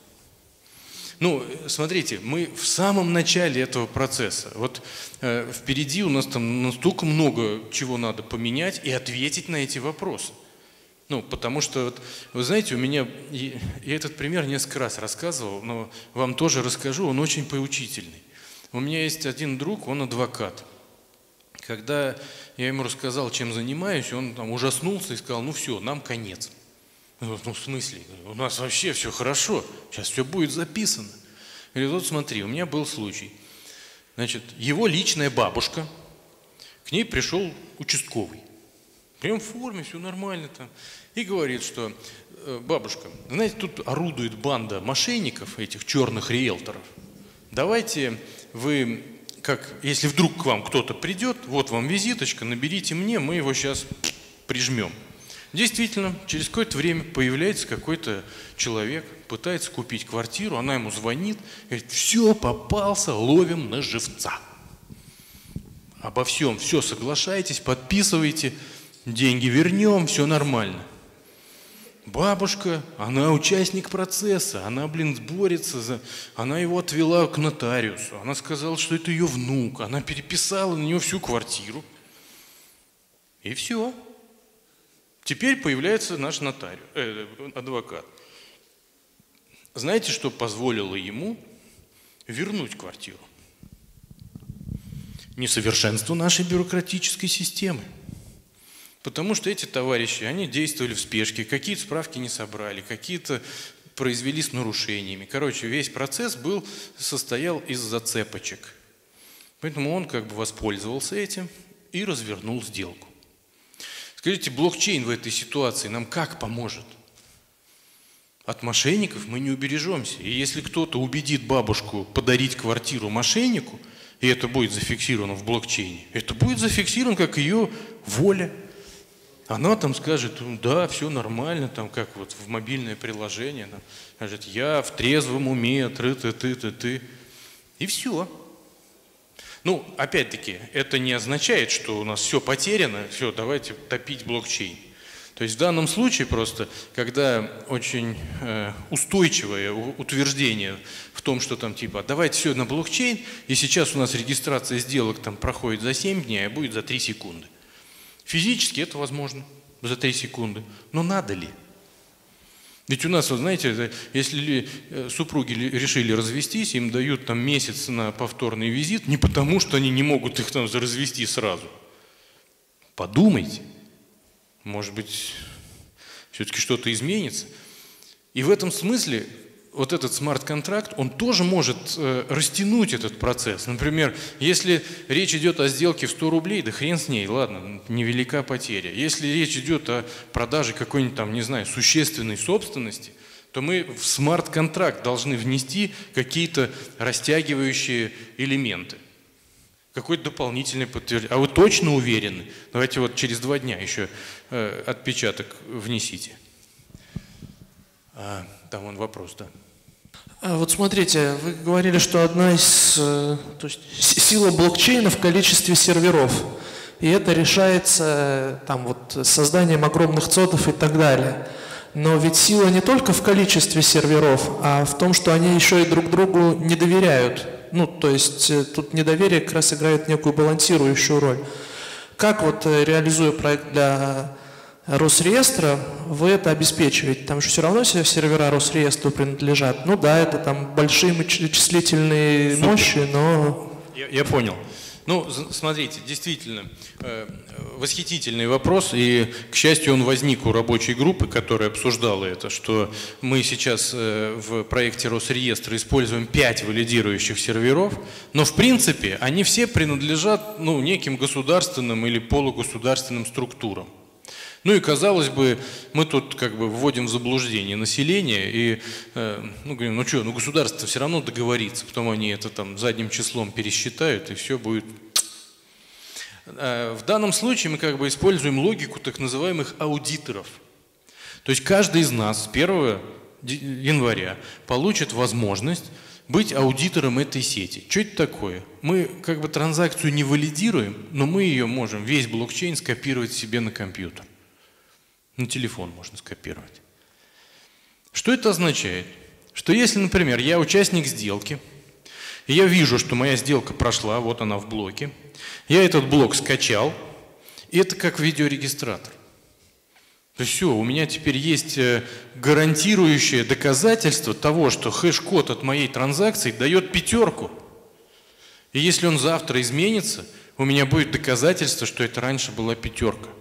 Смотрите, мы в самом начале этого процесса. Вот впереди у нас там настолько много чего надо поменять и ответить на эти вопросы. Потому что, вы знаете, я этот пример несколько раз рассказывал, но вам тоже расскажу, он очень поучительный. У меня есть один друг, он адвокат. Когда я ему рассказал, чем занимаюсь, он там ужаснулся и сказал, все, нам конец. В смысле? У нас вообще все хорошо, сейчас все будет записано. Говорит, вот смотри, у меня был случай. Значит, его личная бабушка, к ней пришел участковый. Прям в форме, все нормально там. И говорит, что бабушка, знаете, тут орудует банда мошенников, этих черных риэлторов. Давайте вы, если вдруг к вам кто-то придет, вот вам визиточка, наберите мне, мы его сейчас прижмем. Действительно, через какое-то время появляется какой-то человек, пытается купить квартиру, она ему звонит, говорит, все, попался, ловим на живца. Обо всем, все, соглашайтесь, подписывайте, деньги вернем, все нормально. Бабушка, она участник процесса, она, борется, она его отвела к нотариусу, она сказала, что это ее внук, она переписала на него всю квартиру. И все. Теперь появляется наш адвокат. Знаете, что позволило ему вернуть квартиру? Несовершенство нашей бюрократической системы. Потому что эти товарищи, они действовали в спешке, какие-то справки не собрали, какие-то произвели с нарушениями. Короче, весь процесс состоял из зацепочек. Поэтому он воспользовался этим и развернул сделку. Скажите, блокчейн в этой ситуации нам как поможет? От мошенников мы не убережемся. И если кто-то убедит бабушку подарить квартиру мошеннику, и это будет зафиксировано в блокчейне, это будет зафиксировано как ее воля. Она там скажет, да, все нормально, там как вот в мобильное приложение, там, скажет, я в трезвом уме, ты. И все. Опять-таки, это не означает, что у нас все потеряно, все, давайте топить блокчейн. То есть в данном случае просто, когда очень устойчивое утверждение в том, что там давайте все на блокчейн, и сейчас у нас регистрация сделок там проходит за 7 дней, а будет за 3 секунды. Физически это возможно за 3 секунды, но надо ли? Ведь у нас, вот знаете, если супруги решили развестись, им дают там месяц на повторный визит, не потому, что они не могут их там развести сразу. Подумайте, может быть, все-таки что-то изменится. И в этом смысле вот этот смарт-контракт, он тоже может растянуть этот процесс. Например, если речь идет о сделке в 100 рублей, да хрен с ней, ладно, невелика потеря. Если речь идет о продаже какой-нибудь там, не знаю, существенной собственности, то мы в смарт-контракт должны внести какие-то растягивающие элементы. Какой-то дополнительный подтверждение. А вы точно уверены? Давайте вот через 2 дня еще отпечаток внесите. Там вон вопрос, да.
Вот смотрите, вы говорили, что одна из, то есть сила блокчейна в количестве серверов, и это решается там вот созданием огромных цодов и так далее. Но ведь сила не только в количестве серверов, а в том, что они еще и друг другу не доверяют. То есть тут недоверие как раз играет некую балансирующую роль. Как вот реализуя проект для Росреестра, вы это обеспечиваете? Там же все равно сервера Росреестру принадлежат. Да, это там большие вычислительные мощи, но...
Я понял. Смотрите, действительно, восхитительный вопрос, и, к счастью, он возник у рабочей группы, которая обсуждала это, что мы сейчас в проекте Росреестра используем 5 валидирующих серверов, но, в принципе, они все принадлежат неким государственным или полугосударственным структурам. Ну и, казалось бы, мы тут как бы вводим в заблуждение население и говорим, ну что, ну государство все равно договорится, потом они это там задним числом пересчитают, и все будет. В данном случае мы как бы используем логику так называемых аудиторов. То есть каждый из нас с 1 января получит возможность быть аудитором этой сети. Что это такое? Мы как бы транзакцию не валидируем, но мы ее можем, весь блокчейн, скопировать себе на компьютер. На телефон можно скопировать. Что это означает? Что если, например, я участник сделки, и я вижу, что моя сделка прошла, вот она в блоке, я этот блок скачал, и это как видеорегистратор. То есть все, у меня теперь есть гарантирующее доказательство того, что хэш-код от моей транзакции дает 5. И если он завтра изменится, у меня будет доказательство, что это раньше была 5.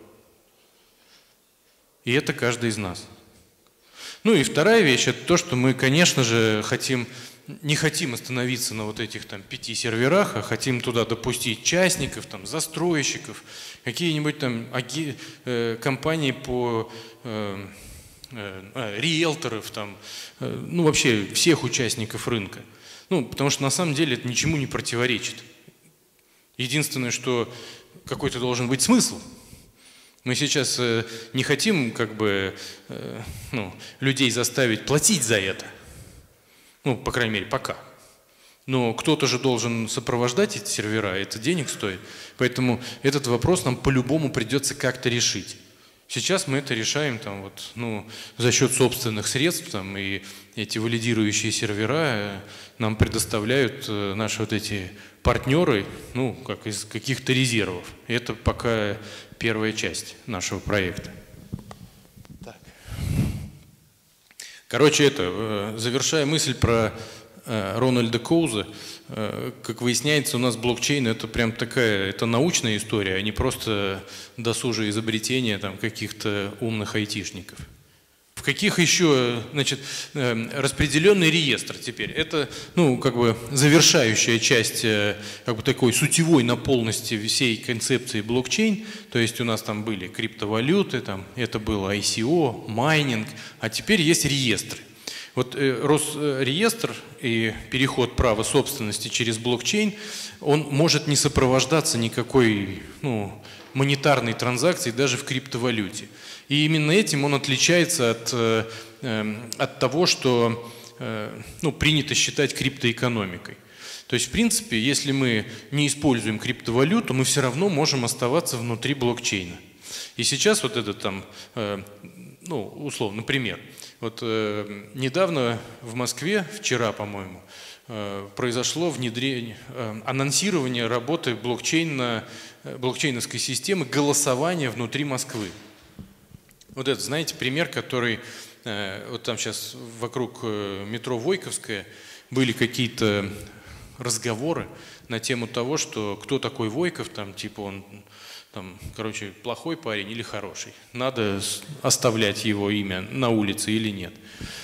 И это каждый из нас. Ну и вторая вещь, это то, что мы, конечно же, не хотим остановиться на вот этих там 5 серверах, а хотим туда допустить частников, там, застройщиков, какие-нибудь там компании по риэлторов, там, ну вообще всех участников рынка. Ну, потому что на самом деле это ничему не противоречит. Единственное, что какой-то должен быть смысл. Мы сейчас не хотим как бы людей заставить платить за это. Ну, по крайней мере, пока. Но кто-то же должен сопровождать эти сервера, это денег стоит. Поэтому этот вопрос нам по-любому придется как-то решить. Сейчас мы это решаем там, вот, за счет собственных средств, там, и эти валидирующие сервера нам предоставляют наши вот эти партнеры, как из каких-то резервов. Это пока первая часть нашего проекта. Так. Короче, завершая мысль про Рональда Коуза, как выясняется, у нас блокчейн это прям это научная история, а не просто досужие изобретения там каких-то умных айтишников. В каких еще, распределенный реестр теперь? Это, завершающая часть, такой сутевой наполненности всей концепции блокчейн. То есть у нас там были криптовалюты, это было ICO, майнинг, а теперь есть реестры. Вот Росреестр и переход права собственности через блокчейн, он может не сопровождаться никакой монетарной транзакцией даже в криптовалюте. И именно этим он отличается от того, что принято считать криптоэкономикой. То есть, в принципе, если мы не используем криптовалюту, мы все равно можем оставаться внутри блокчейна. И сейчас вот это условно, например, недавно в Москве, вчера, по-моему, произошло анонсирование работы блокчейновской системы голосования внутри Москвы. Вот это, знаете, пример, который, вот там сейчас вокруг метро Войковская были какие-то разговоры на тему того, что кто такой Войков, он плохой парень или хороший. Надо оставлять его имя на улице или нет.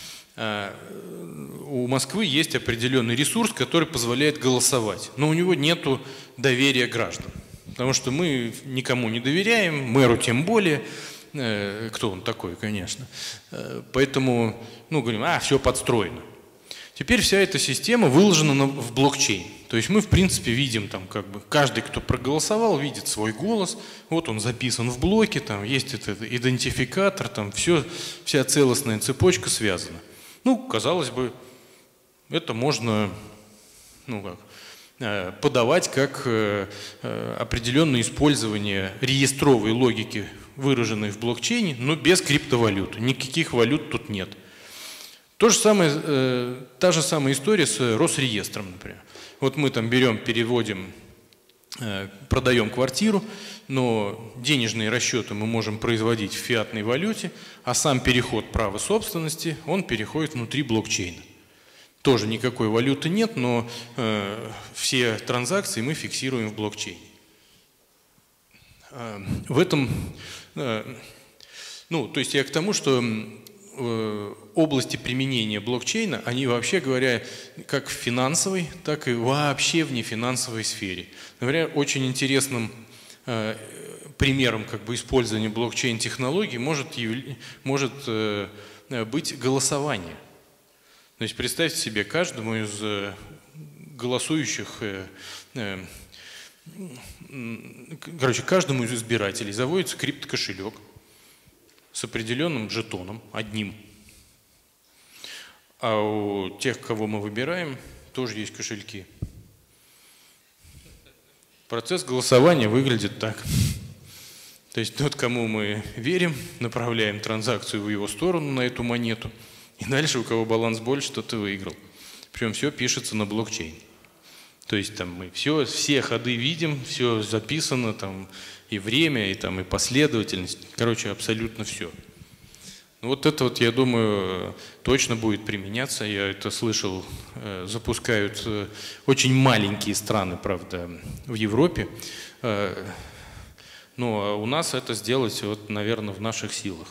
У Москвы есть определенный ресурс, который позволяет голосовать, но у него нет доверия граждан. Потому что мы никому не доверяем, мэру тем более. Кто он такой, конечно. Поэтому, говорим, все подстроено. Теперь вся эта система выложена в блокчейн. То есть мы, в принципе, видим, каждый, кто проголосовал, видит свой голос. Вот он записан в блоке, там есть этот идентификатор, вся целостная цепочка связана. Казалось бы, это можно, подавать как определенное использование реестровой логики, выраженной в блокчейне, но без криптовалюты. Никаких валют тут нет. Та же самая история с Росреестром, например. Вот мы берем, переводим, продаем квартиру, но денежные расчеты мы можем производить в фиатной валюте, а сам переход права собственности, он переходит внутри блокчейна. Тоже никакой валюты нет, но все транзакции мы фиксируем в блокчейне. В этом, то есть я к тому, что области применения блокчейна, они вообще говоря, как в финансовой, так и вообще в нефинансовой сфере. Например, очень интересным примером как бы использования блокчейн-технологий может быть голосование. То есть представьте себе, каждому из голосующих, каждому из избирателей заводится криптокошелек с определенным жетоном, одним. А у тех, кого мы выбираем, тоже есть кошельки. Процесс голосования выглядит так. То есть тот, кому мы верим, направляем транзакцию в его сторону, на эту монету, и дальше у кого баланс больше, тот и выиграл. Причем все пишется на блокчейн. То есть там мы все ходы видим, все записано, там и время, и последовательность. Короче, абсолютно все. Вот это вот, я думаю, точно будет применяться. Я это слышал, запускают очень маленькие страны, правда, в Европе. Но у нас это сделать, вот, наверное, в наших силах.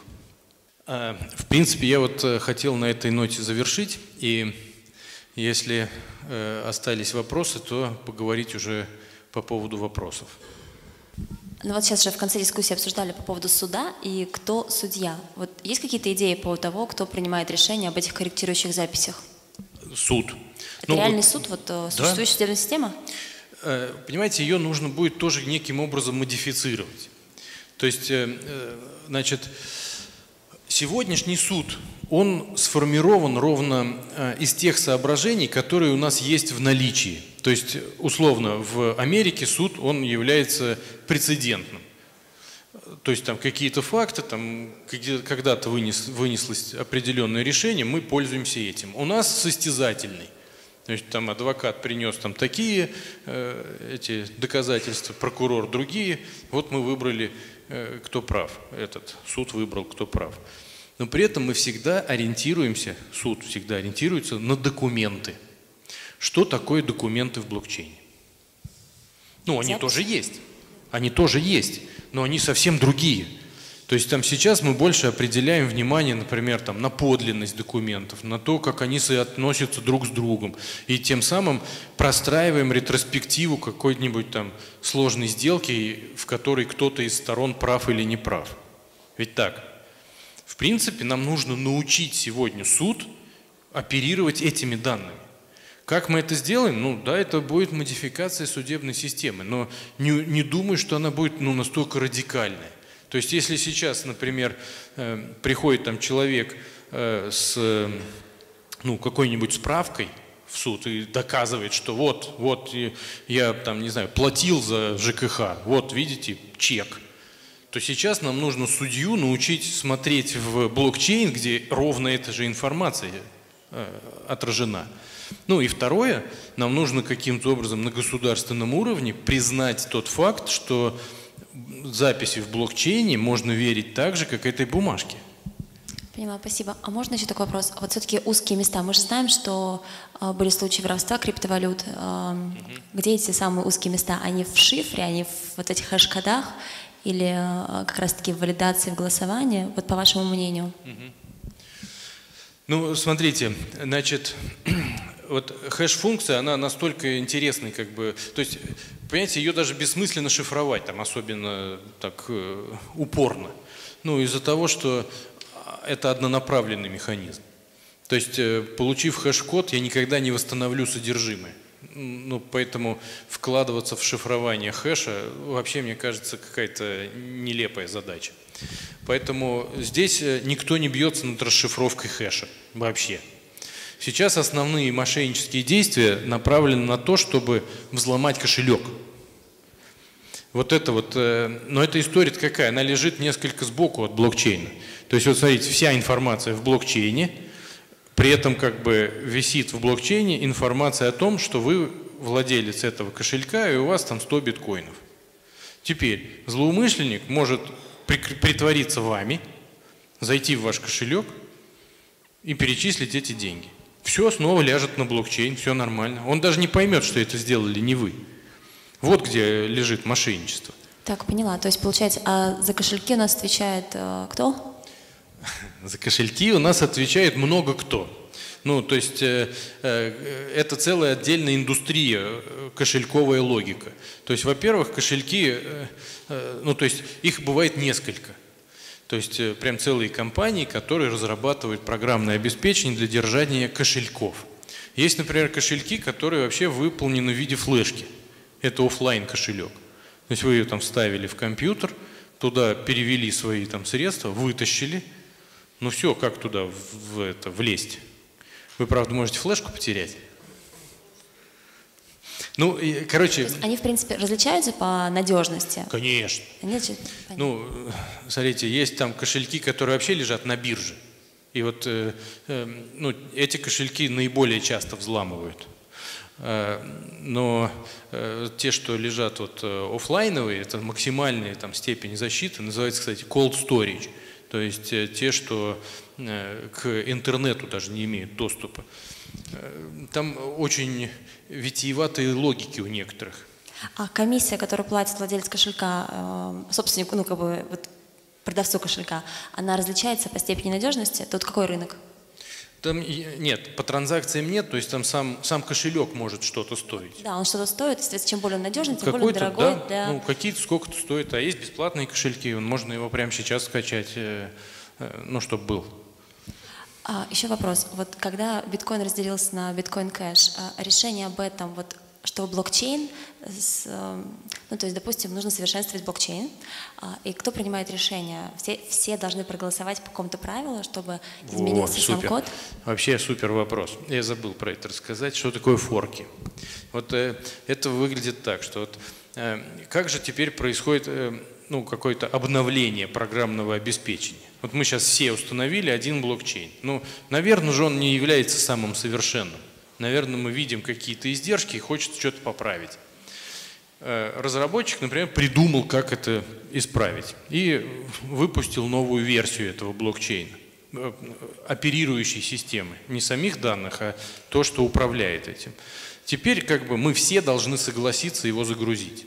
В принципе, я вот хотел на этой ноте завершить. И если остались вопросы, то поговорить уже по поводу вопросов.
Ну вот сейчас же в конце дискуссии обсуждали по поводу суда и кто судья. Вот есть какие-то идеи по поводу того, кто принимает решение об этих корректирующих записях?
Суд.
Это реальный суд, вот существующая судебная система?
Понимаете, ее нужно будет тоже неким образом модифицировать. То есть, значит, сегодняшний суд, он сформирован ровно из тех соображений, которые у нас есть в наличии. То есть, условно, в Америке суд, он является прецедентным. То есть, там какие-то факты, там когда-то вынеслось определенное решение, мы пользуемся этим. У нас состязательный. То есть, там адвокат принес там такие эти доказательства, прокурор другие. Вот мы выбрали, кто прав. Этот суд выбрал, кто прав. Но при этом мы всегда ориентируемся, суд всегда ориентируется на документы. Что такое документы в блокчейне? Ну, они тоже есть. Они тоже есть, но они совсем другие. То есть там сейчас мы больше определяем внимание, например, там, на подлинность документов, на то, как они соотносятся друг с другом. И тем самым простраиваем ретроспективу какой-нибудь там сложной сделки, в которой кто-то из сторон прав или не прав. Ведь так? В принципе, нам нужно научить сегодня суд оперировать этими данными. Как мы это сделаем? Ну да, это будет модификация судебной системы, но не думаю, что она будет настолько радикальная. То есть если сейчас, например, приходит там человек с какой-нибудь справкой в суд и доказывает, что вот я там, не знаю, платил за ЖКХ, вот видите, чек, то сейчас нам нужно судью научить смотреть в блокчейн, где ровно эта же информация отражена. Ну и второе, нам нужно каким-то образом на государственном уровне признать тот факт, что записи в блокчейне можно верить так же, как этой бумажке.
Поняла, спасибо. А можно еще такой вопрос? Вот все-таки узкие места. Мы же знаем, что были случаи воровства криптовалют. Где эти самые узкие места? Они в шифре, они в вот этих хэш-кодах или как раз-таки в валидации, в голосовании? Вот по вашему мнению.
Ну, смотрите, значит, вот хэш-функция, она настолько интересная, как бы, то есть, понимаете, ее даже бессмысленно шифровать, там, особенно так упорно. Ну, из-за того, что это однонаправленный механизм. То есть, получив хэш-код, я никогда не восстановлю содержимое. Ну, поэтому вкладываться в шифрование хэша вообще, мне кажется, какая-то нелепая задача. Поэтому здесь никто не бьется над расшифровкой хэша вообще. Сейчас основные мошеннические действия направлены на то, чтобы взломать кошелек. Вот это вот, но эта история какая? Она лежит несколько сбоку от блокчейна. То есть вот смотрите, вся информация в блокчейне, при этом как бы висит в блокчейне информация о том, что вы владелец этого кошелька и у вас там 100 биткоинов. Теперь злоумышленник может притвориться вами, зайти в ваш кошелек и перечислить эти деньги. Все снова ляжет на блокчейн, все нормально. Он даже не поймет, что это сделали не вы. Вот где лежит мошенничество.
Так, поняла. То есть, получается, а за кошельки у нас отвечает кто?
За кошельки у нас отвечает много кто. Ну, то есть это целая отдельная индустрия, кошельковая логика. То есть, во-первых, кошельки, ну, то есть их бывает несколько. То есть прям целые компании, которые разрабатывают программное обеспечение для держания кошельков. Есть, например, кошельки, которые вообще выполнены в виде флешки. Это офлайн кошелек. То есть вы ее там вставили в компьютер, туда перевели свои там средства, вытащили. Ну все, как туда влезть? Вы, правда, можете флешку потерять. Ну, и, короче...
То есть они, в принципе, различаются по надежности?
Конечно. Ну, смотрите, есть там кошельки, которые вообще лежат на бирже. И вот ну, эти кошельки наиболее часто взламывают. Но те, что лежат вот офлайновые, это максимальная там степень защиты, называется, кстати, cold storage. То есть те, что к интернету даже не имеют доступа. Там очень витиеватые логики у некоторых.
А комиссия, которую платит владелец кошелька, собственнику, ну как бы вот, продавцу кошелька, она различается по степени надежности? Тут какой рынок?
Там нет, по транзакциям нет, то есть там сам кошелек может что-то стоить.
Да, он что-то стоит, естественно, чем более надежный, тем более дорогой.
Да,
для...
ну какие-то сколько-то стоит, а есть бесплатные кошельки, можно его прямо сейчас скачать, ну чтобы был.
Еще вопрос. Вот когда биткоин разделился на биткоин кэш, решение об этом, вот, что блокчейн, ну то есть, допустим, нужно совершенствовать блокчейн, и кто принимает решение? Все должны проголосовать по какому-то правилу, чтобы изменился сам код?
Вообще супер вопрос. Я забыл про это рассказать. Что такое форки? Вот это выглядит так, что вот, как же теперь происходит ну, какое-то обновление программного обеспечения. Вот мы сейчас все установили один блокчейн. Ну, наверное же он не является самым совершенным. Наверное, мы видим какие-то издержки и хочется что-то поправить. Разработчик, например, придумал, как это исправить. И выпустил новую версию этого блокчейна, оперирующей системы. Не самих данных, а то, что управляет этим. Теперь как бы мы все должны согласиться его загрузить.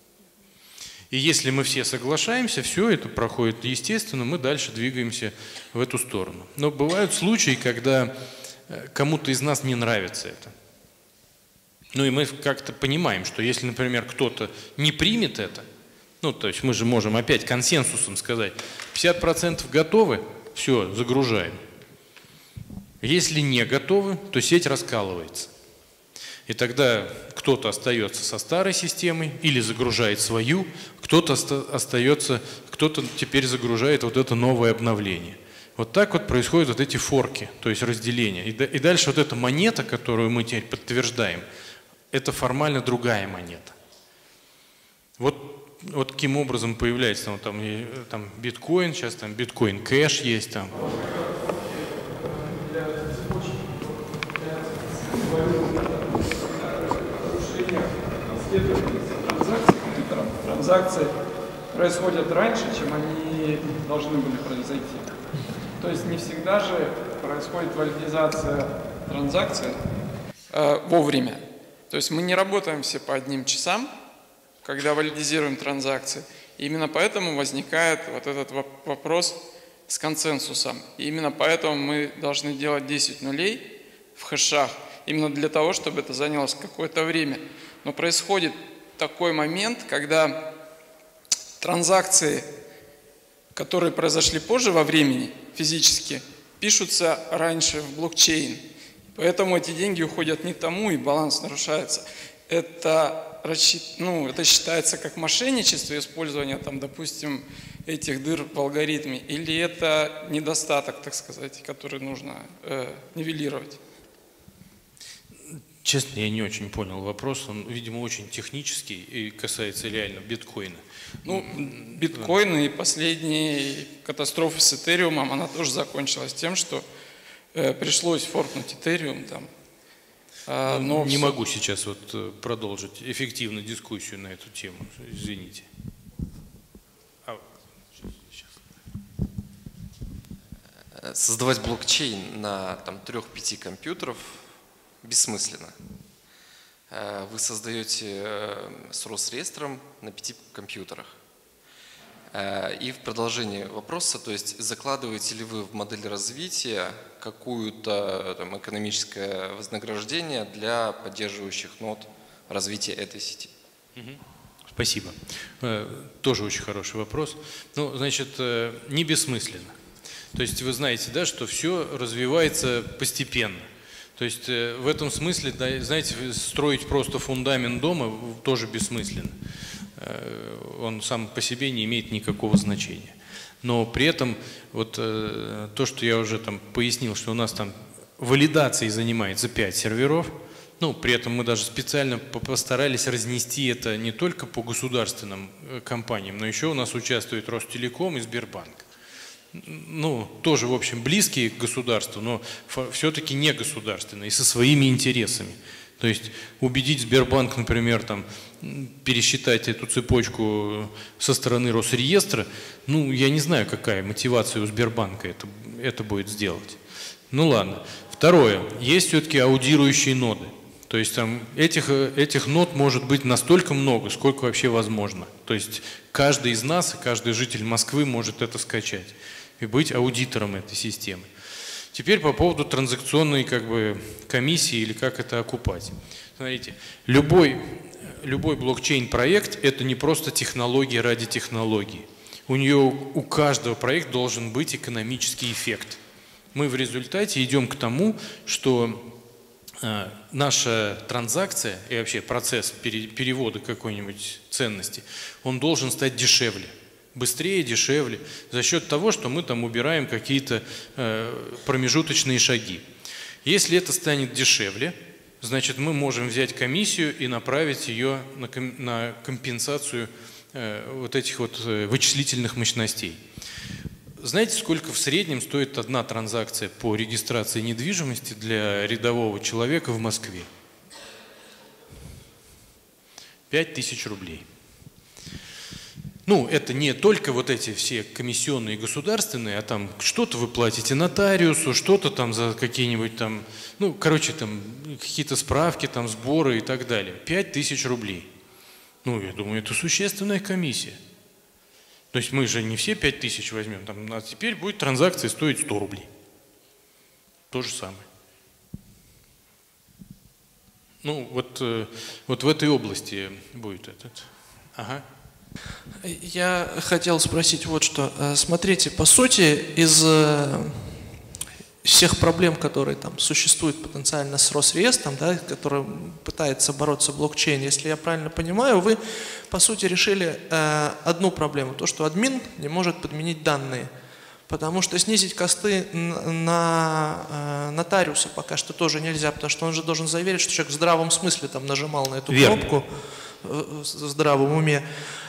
И если мы все соглашаемся, все это проходит естественно, мы дальше двигаемся в эту сторону. Но бывают случаи, когда кому-то из нас не нравится это. Ну и мы как-то понимаем, что если, например, кто-то не примет это, ну то есть мы же можем опять консенсусом сказать, 50% готовы, все, загружаем. Если не готовы, то сеть раскалывается. И тогда кто-то остается со старой системой или загружает свою, кто-то остается, кто-то теперь загружает вот это новое обновление. Вот так вот происходят вот эти форки, то есть разделения. И дальше вот эта монета, которую мы теперь подтверждаем, это формально другая монета. Вот таким образом появляется там биткоин, сейчас там биткоин кэш есть там.
Транзакции происходят раньше, чем они должны были произойти. То есть не всегда же происходит валидизация транзакций вовремя. То есть мы не работаем все по одним часам, когда валидизируем транзакции. И именно поэтому возникает вот этот вопрос с консенсусом. И именно поэтому мы должны делать 10 нулей в хэшах, именно для того, чтобы это занялось какое-то время. Но происходит такой момент, когда транзакции, которые произошли позже во времени, физически, пишутся раньше в блокчейн. Поэтому эти деньги уходят не тому, и баланс нарушается. Это считается как мошенничество, использование, там, допустим, этих дыр в алгоритме, или это недостаток, так сказать, который нужно нивелировать?
Честно, я не очень понял вопрос. Он, видимо, очень технический и касается реально биткоина.
Ну, биткоин и последние катастрофы с Этериумом, она тоже закончилась тем, что пришлось форкнуть Этериум там. Но
не могу сейчас вот продолжить эффективно дискуссию на эту тему. Извините.
Создавать блокчейн на 3-5 компьютеров бессмысленно. Вы создаете с Росреестром на 5 компьютерах. И в продолжении вопроса, то есть закладываете ли вы в модель развития какое-то экономическое вознаграждение для поддерживающих нод развития этой сети?
Спасибо. Тоже очень хороший вопрос. Ну, значит, не бессмысленно. То есть вы знаете, да, что все развивается постепенно. То есть в этом смысле, да, знаете, строить просто фундамент дома тоже бессмысленно. Он сам по себе не имеет никакого значения. Но при этом вот то, что я уже там пояснил, что у нас там валидацией занимается 5 серверов, ну, при этом мы даже специально постарались разнести это не только по государственным компаниям, но еще у нас участвует Ростелеком и Сбербанк. Ну, тоже, в общем, близкие к государству, но все-таки не государственные и со своими интересами. То есть убедить Сбербанк, например, там, пересчитать эту цепочку со стороны Росреестра, ну, я не знаю, какая мотивация у Сбербанка это будет сделать. Ну, ладно. Второе. Есть все-таки аудирующие ноды. То есть там этих нод может быть настолько много, сколько вообще возможно. То есть каждый из нас, каждый житель Москвы может это скачать и быть аудитором этой системы. Теперь по поводу транзакционной комиссии или как это окупать. Смотрите, любой блокчейн-проект – это не просто технология ради технологии. У каждого проекта должен быть экономический эффект. Мы в результате идем к тому, что наша транзакция и вообще процесс перевода какой-нибудь ценности, он должен стать дешевле. Быстрее, дешевле, за счет того, что мы там убираем какие-то промежуточные шаги. Если это станет дешевле, значит, мы можем взять комиссию и направить ее на компенсацию вот этих вот вычислительных мощностей. Знаете, сколько в среднем стоит одна транзакция по регистрации недвижимости для рядового человека в Москве? 5000 рублей. Ну, это не только вот эти все комиссионные государственные, а там что-то вы платите нотариусу, что-то там за какие-нибудь там, ну, короче, там какие-то справки, там сборы и так далее. 5000 рублей. Ну, я думаю, это существенная комиссия. То есть мы же не все 5000 возьмем, там, а теперь будет транзакция стоить 100 рублей. То же самое. Ну, вот в этой области будет этот. Ага.
Я хотел спросить вот что. Смотрите, по сути, из всех проблем, которые там существуют потенциально с Росреестром, да, который пытается бороться блокчейн, если я правильно понимаю, вы, по сути, решили одну проблему, то, что админ не может подменить данные. Потому что снизить косты на нотариуса пока что тоже нельзя, потому что он же должен заверить, что человек в здравом смысле там нажимал на эту кнопку в здравом уме.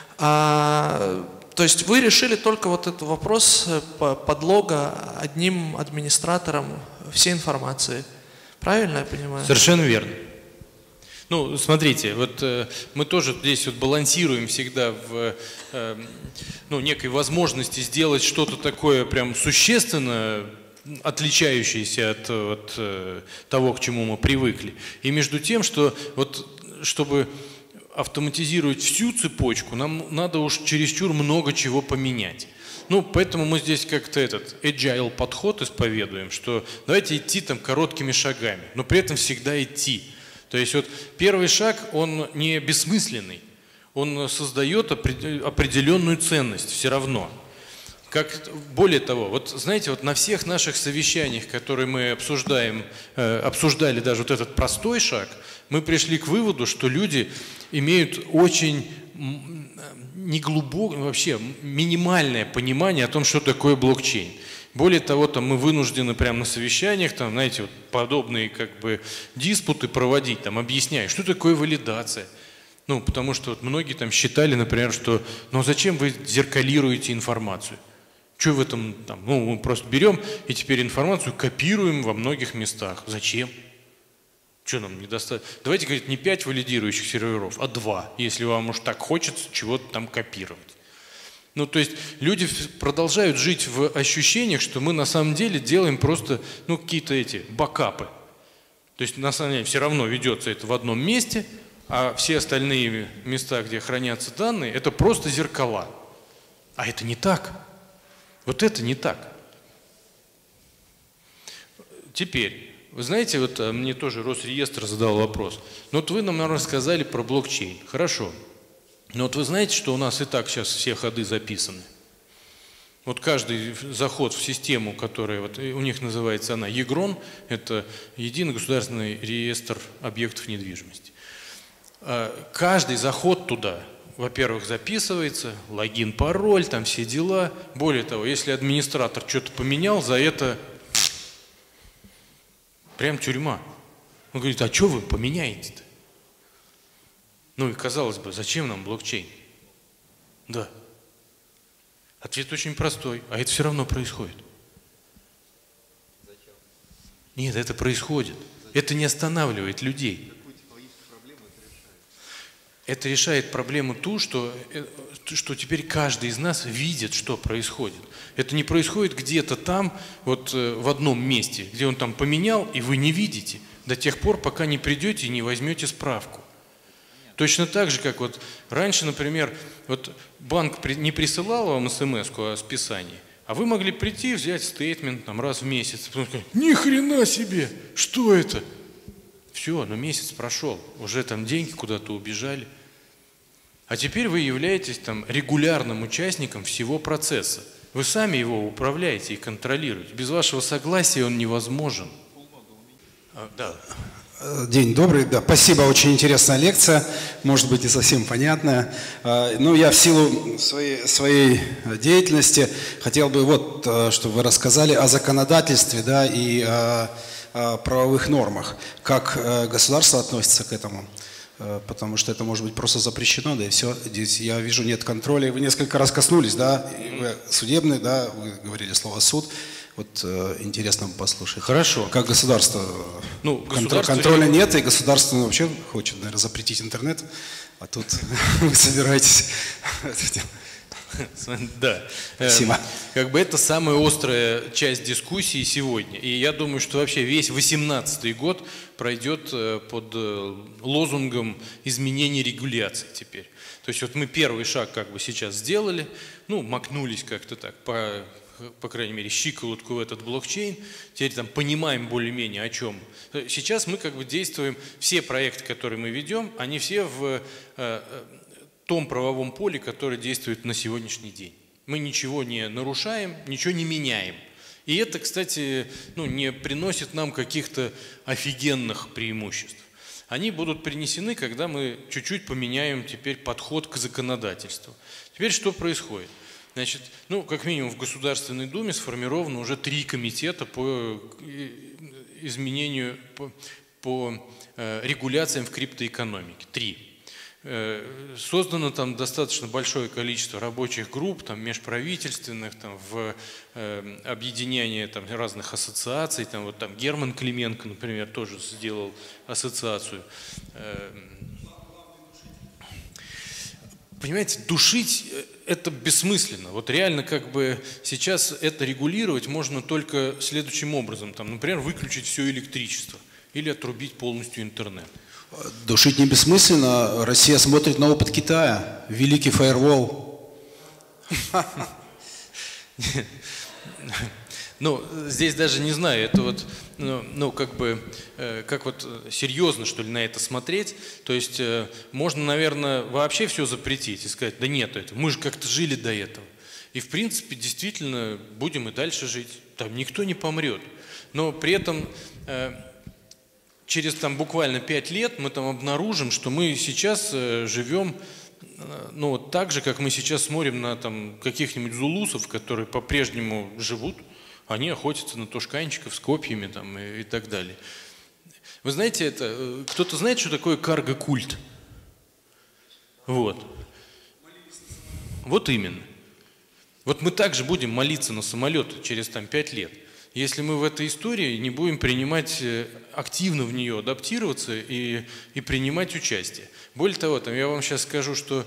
То есть вы решили только вот этот вопрос подлога одним администратором всей информации. Правильно я понимаю?
Совершенно верно. Ну, смотрите, вот мы тоже здесь вот балансируем всегда в некой возможности сделать что-то такое прям существенно отличающееся от того, к чему мы привыкли. И между тем, что вот чтобы автоматизировать всю цепочку, нам надо уж чересчур много чего поменять. Ну, поэтому мы здесь как-то этот agile подход исповедуем, что давайте идти там короткими шагами, но при этом всегда идти. То есть вот первый шаг, он не бессмысленный, он создает определенную ценность все равно. Более того, вот знаете, вот на всех наших совещаниях, которые мы обсуждали даже вот этот простой шаг, мы пришли к выводу, что люди имеют очень неглубокое, вообще минимальное понимание о том, что такое блокчейн. Более того, там мы вынуждены прямо на совещаниях, там, знаете, вот подобные диспуты проводить, там, объясняя, что такое валидация. Ну, потому что вот многие там считали, например, что ну зачем вы зеркалируете информацию? Что в этом там? Ну, мы просто берем и теперь информацию копируем во многих местах. Зачем? Что нам недостаточно? Давайте, говорит, не 5 валидирующих серверов, а 2, если вам уж так хочется чего-то там копировать. Ну, то есть люди продолжают жить в ощущениях, что мы на самом деле делаем просто, ну, какие-то эти бэкапы. То есть на самом деле все равно ведется это в одном месте, а все остальные места, где хранятся данные, это просто зеркала. А это не так. Вот это не так. Теперь, вы знаете, вот мне тоже Росреестр задал вопрос. Ну вот вы нам, наверное, сказали про блокчейн. Хорошо. Но вот вы знаете, что у нас и так сейчас все ходы записаны? Вот каждый заход в систему, которая вот, у них называется она ЕГРОН, это Единый государственный реестр объектов недвижимости. Каждый заход туда, во-первых, записывается, логин, пароль, там все дела. Более того, если администратор что-то поменял, за это прям тюрьма. Он говорит, а что вы поменяете-то? Ну и казалось бы, зачем нам блокчейн? Да. Ответ очень простой, а это все равно происходит. Зачем? Нет, это происходит. Это не останавливает людей. Это решает проблему ту, что теперь каждый из нас видит, что происходит. Это не происходит где-то там, вот в одном месте, где он там поменял, и вы не видите, до тех пор, пока не придете и не возьмете справку. Точно так же, как вот раньше, например, вот банк не присылал вам смс-ку о списании, а вы могли прийти, взять стейтмент там, раз в месяц, потом сказать, ни хрена себе, что это? Все, но месяц прошел, уже там деньги куда-то убежали. А теперь вы являетесь там регулярным участником всего процесса. Вы сами его управляете и контролируете. Без вашего согласия он невозможен. Да.
День добрый, да, спасибо, очень интересная лекция, может быть, не совсем понятная. Ну, я в силу своей деятельности хотел бы вот, чтобы вы рассказали о законодательстве, да, и о правовых нормах, как государство относится к этому, потому что это может быть просто запрещено, да, и все, здесь я вижу нет контроля, вы несколько раз коснулись, да, вы судебный, да, вы говорили слово «суд». Вот интересно послушать.
Хорошо.
Как государство, контроля нет, и государство вообще хочет, наверное, запретить интернет, а тут вы собираетесь.
Да.
Спасибо.
Как бы это самая острая часть дискуссии сегодня. И я думаю, что вообще весь 2018 год пройдет под лозунгом изменения регуляции теперь. То есть вот мы первый шаг как бы сейчас сделали, ну, макнулись как-то так по крайней мере, щиколотку в этот блокчейн, теперь там понимаем более-менее о чем. Сейчас мы как бы действуем, все проекты, которые мы ведем, они все в том правовом поле, которое действует на сегодняшний день. Мы ничего не нарушаем, ничего не меняем. И это, кстати, ну, не приносит нам каких-то офигенных преимуществ. Они будут принесены, когда мы чуть-чуть поменяем теперь подход к законодательству. Теперь что происходит? Значит, ну, как минимум в Государственной Думе сформировано уже 3 комитета по изменению, по регуляциям в криптоэкономике. 3. Создано там достаточно большое количество рабочих групп, там, межправительственных, там, в объединение там, разных ассоциаций. Там, вот, там, Герман Клименко, например, тоже сделал ассоциацию. Понимаете, душить это бессмысленно. Вот реально как бы сейчас это регулировать можно только следующим образом. Там, например, выключить все электричество или отрубить полностью интернет.
Душить не бессмысленно. Россия смотрит на опыт Китая. Великий фаервол.
Ну, здесь даже не знаю, это вот, ну, как бы, как вот серьезно, что ли, на это смотреть. То есть можно, наверное, вообще все запретить и сказать, да нет, это, мы же как-то жили до этого. И, в принципе, действительно, будем и дальше жить. Там никто не помрет. Но при этом через там буквально 5 лет мы там обнаружим, что мы сейчас живем, ну, вот так же, как мы сейчас смотрим на там каких-нибудь зулусов, которые по-прежнему живут. Они охотятся на тушканчиков с копьями там, и так далее. Вы знаете, это кто-то знает, что такое карго-культ? Вот. Вот именно. Вот мы также будем молиться на самолет через там, 5 лет. Если мы в этой истории не будем принимать, активно в нее адаптироваться и принимать участие. Более того, там, я вам сейчас скажу, что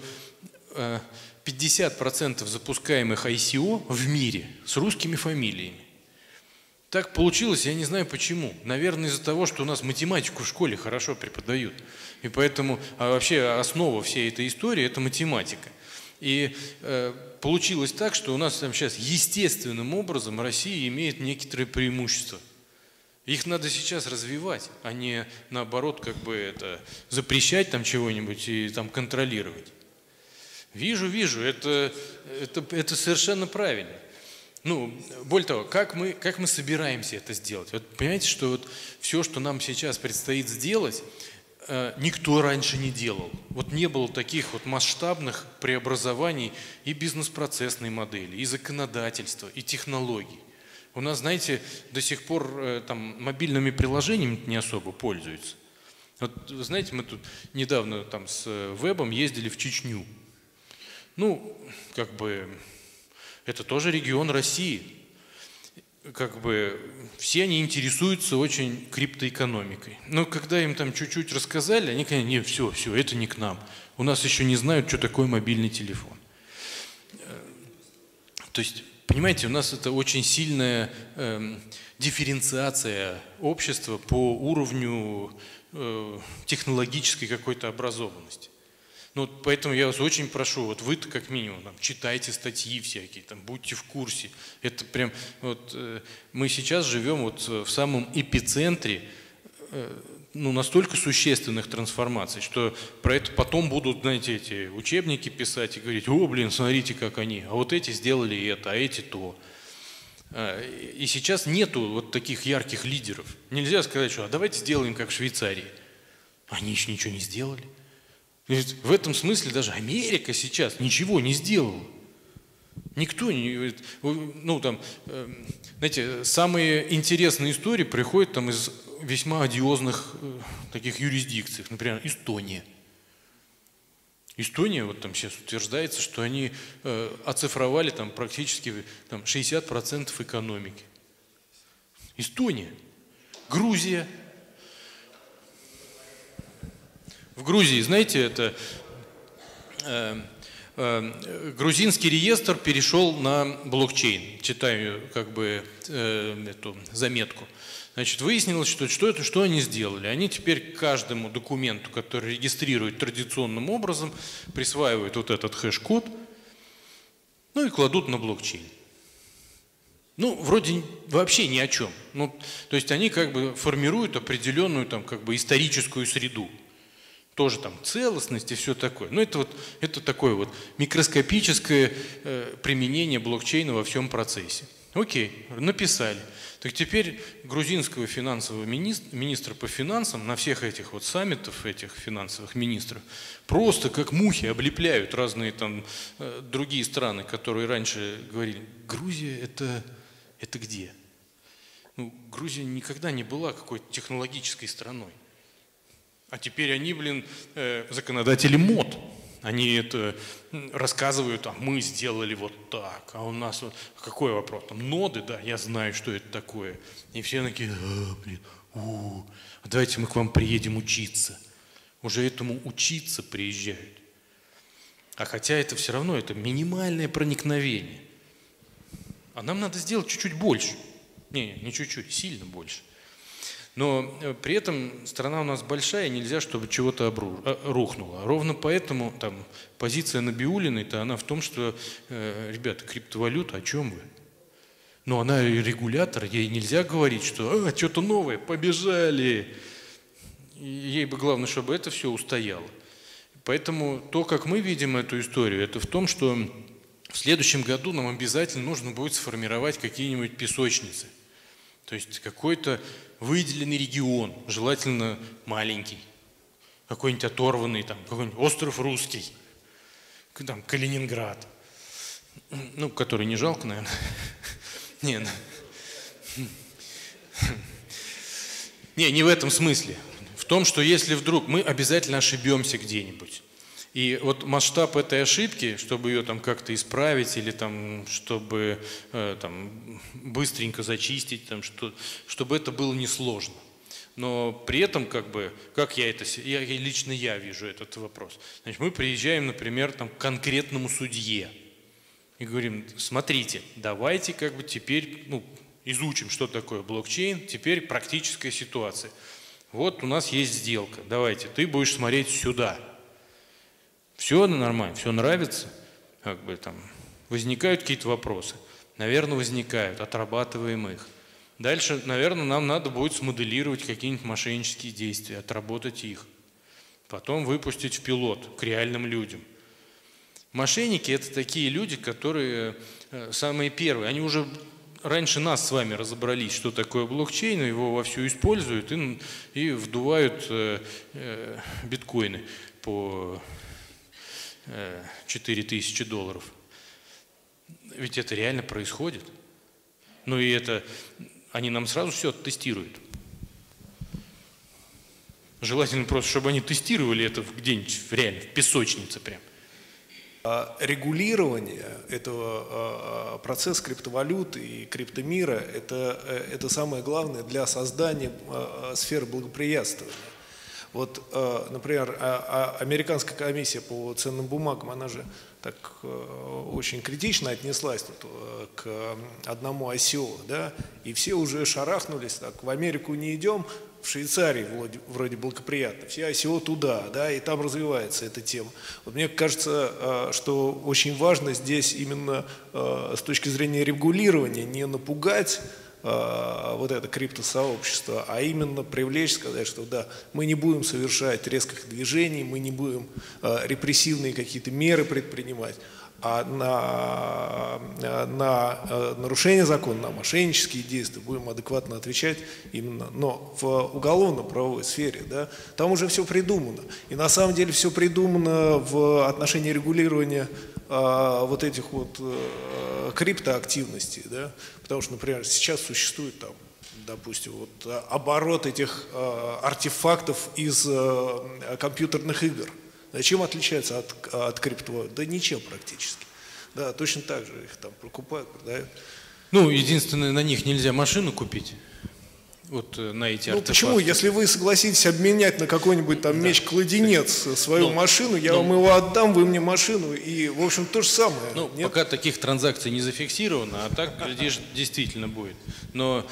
50% запускаемых ICO в мире с русскими фамилиями. Так получилось, я не знаю почему. Наверное, из-за того, что у нас математику в школе хорошо преподают. И поэтому, а вообще основа всей этой истории – это математика. И получилось так, что у нас там сейчас естественным образом Россия имеет некоторые преимущества. Их надо сейчас развивать, а не наоборот как бы это запрещать там чего-нибудь и там контролировать. Вижу, это совершенно правильно. Ну, более того, как мы собираемся это сделать? Вот понимаете, что вот все, что нам сейчас предстоит сделать, никто раньше не делал. Вот не было таких вот масштабных преобразований и бизнес-процессной модели, и законодательства, и технологий. У нас, знаете, до сих пор там мобильными приложениями не особо пользуются. Вот, вы знаете, мы тут недавно там с вебом ездили в Чечню. Ну, как бы, это тоже регион России. Как бы, все они интересуются очень криптоэкономикой. Но когда им там чуть-чуть рассказали, они говорят, нет, все, это не к нам. У нас еще не знают, что такое мобильный телефон. То есть, понимаете, у нас это очень сильная дифференциация общества по уровню технологической какой-то образованности. Ну, поэтому я вас очень прошу, вот вы-то как минимум там, читайте статьи всякие, там, будьте в курсе. Это прям, вот, мы сейчас живем вот в самом эпицентре ну, настолько существенных трансформаций, что про это потом будут, знаете, эти учебники писать и говорить, о, блин, смотрите, как они, а вот эти сделали это, а эти то. И сейчас нету вот таких ярких лидеров. Нельзя сказать, что а давайте сделаем как в Швейцарии. Они еще ничего не сделали. В этом смысле даже Америка сейчас ничего не сделала. Никто не... Ну, там, знаете, самые интересные истории приходят там из весьма одиозных таких юрисдикций. Например, Эстония. Эстония, вот там сейчас утверждается, что они оцифровали там практически там, 60% экономики. Эстония. Грузия. В Грузии, знаете, это грузинский реестр перешел на блокчейн. Читаю как бы эту заметку. Значит, выяснилось, что они сделали. Они теперь каждому документу, который регистрируют традиционным образом, присваивают вот этот хэш-код, ну и кладут на блокчейн. Ну, вроде вообще ни о чем. Ну, то есть они как бы формируют определенную там как бы историческую среду. Тоже там целостность и все такое. Но это такое вот микроскопическое применение блокчейна во всем процессе. Окей, написали. Так теперь грузинского финансового министра по финансам на всех этих вот саммитах, этих финансовых министров, просто как мухи облепляют разные там другие страны, которые раньше говорили, Грузия это где? Ну, Грузия никогда не была какой-то технологической страной. А теперь они, блин, законодатели мод. Они это рассказывают, а мы сделали вот так, а у нас вот... Какой вопрос? Там ноды, да, я знаю, что это такое. И все такие, давайте мы к вам приедем учиться. Уже этому учиться приезжают. А хотя это все равно, это минимальное проникновение. А нам надо сделать чуть-чуть больше. Не чуть-чуть, сильно больше. Но при этом страна у нас большая, нельзя, чтобы чего-то рухнуло. Ровно поэтому там, позиция Набиуллиной-то она в том, что, ребята, криптовалюта, о чем вы? Но она регулятор, ей нельзя говорить, что что-то новое, побежали. И ей бы главное, чтобы это все устояло. Поэтому то, как мы видим эту историю, это в том, что в следующем году нам обязательно нужно будет сформировать какие-нибудь песочницы. То есть какой-то выделенный регион, желательно маленький, какой-нибудь оторванный, там, какой-нибудь остров Русский, там, Калининград, ну, который не жалко, наверное. Не в этом смысле. В том, что если вдруг мы обязательно ошибемся где-нибудь, и вот масштаб этой ошибки, чтобы ее там как-то исправить или там, чтобы там, быстренько зачистить, там, чтобы это было несложно. Но при этом, как бы, как лично я вижу этот вопрос. Значит, мы приезжаем, например, там, к конкретному судье и говорим, смотрите, давайте как бы теперь изучим, что такое блокчейн, теперь практическая ситуация. Вот у нас есть сделка, давайте, ты будешь смотреть сюда. Все нормально, все нравится, как бы там возникают какие-то вопросы. Наверное, возникают, отрабатываем их. Дальше, наверное, нам надо будет смоделировать какие-нибудь мошеннические действия, отработать их. Потом выпустить в пилот к реальным людям. Мошенники – это такие люди, которые самые первые. Они уже раньше нас с вами разобрались, что такое блокчейн, его вовсю используют и вдувают биткоины по $4000. Ведь это реально происходит. Ну и это они нам сразу все оттестируют. Желательно просто, чтобы они тестировали это где-нибудь реально, в песочнице прям.
Регулирование этого процесса криптовалют и криптомира – это самое главное для создания сферы благоприятствования. Вот, например, американская комиссия по ценным бумагам, она же так очень критично отнеслась тут к одному ICO, да, и все уже шарахнулись, так, в Америку не идем, в Швейцарии вроде благоприятно, все ICO туда, да, и там развивается эта тема. Вот мне кажется, что очень важно здесь именно с точки зрения регулирования не напугать вот это криптосообщество, а именно привлечь, сказать, что да, мы не будем совершать резких движений, мы не будем репрессивные какие-то меры предпринимать, а на нарушение закона, на мошеннические действия будем адекватно отвечать именно, но в уголовно-правовой сфере, да, там уже все придумано. И на самом деле все придумано в отношении регулирования вот этих вот криптоактивностей, да, потому что, например, сейчас существует там, допустим, вот, оборот этих артефактов из компьютерных игр. Чем отличается от криптовалют? Да ничем практически. Да, точно так же их там покупают, продают.
Ну, единственное, на них нельзя машину купить. Вот на эти артефакты.
Почему? Если вы согласитесь обменять на какой-нибудь там меч-кладенец свою машину, я вам его отдам, вы мне машину, и, в общем, то же самое.
Ну,
нет?
Пока таких транзакций не зафиксировано, а так, глядишь, действительно будет. Но,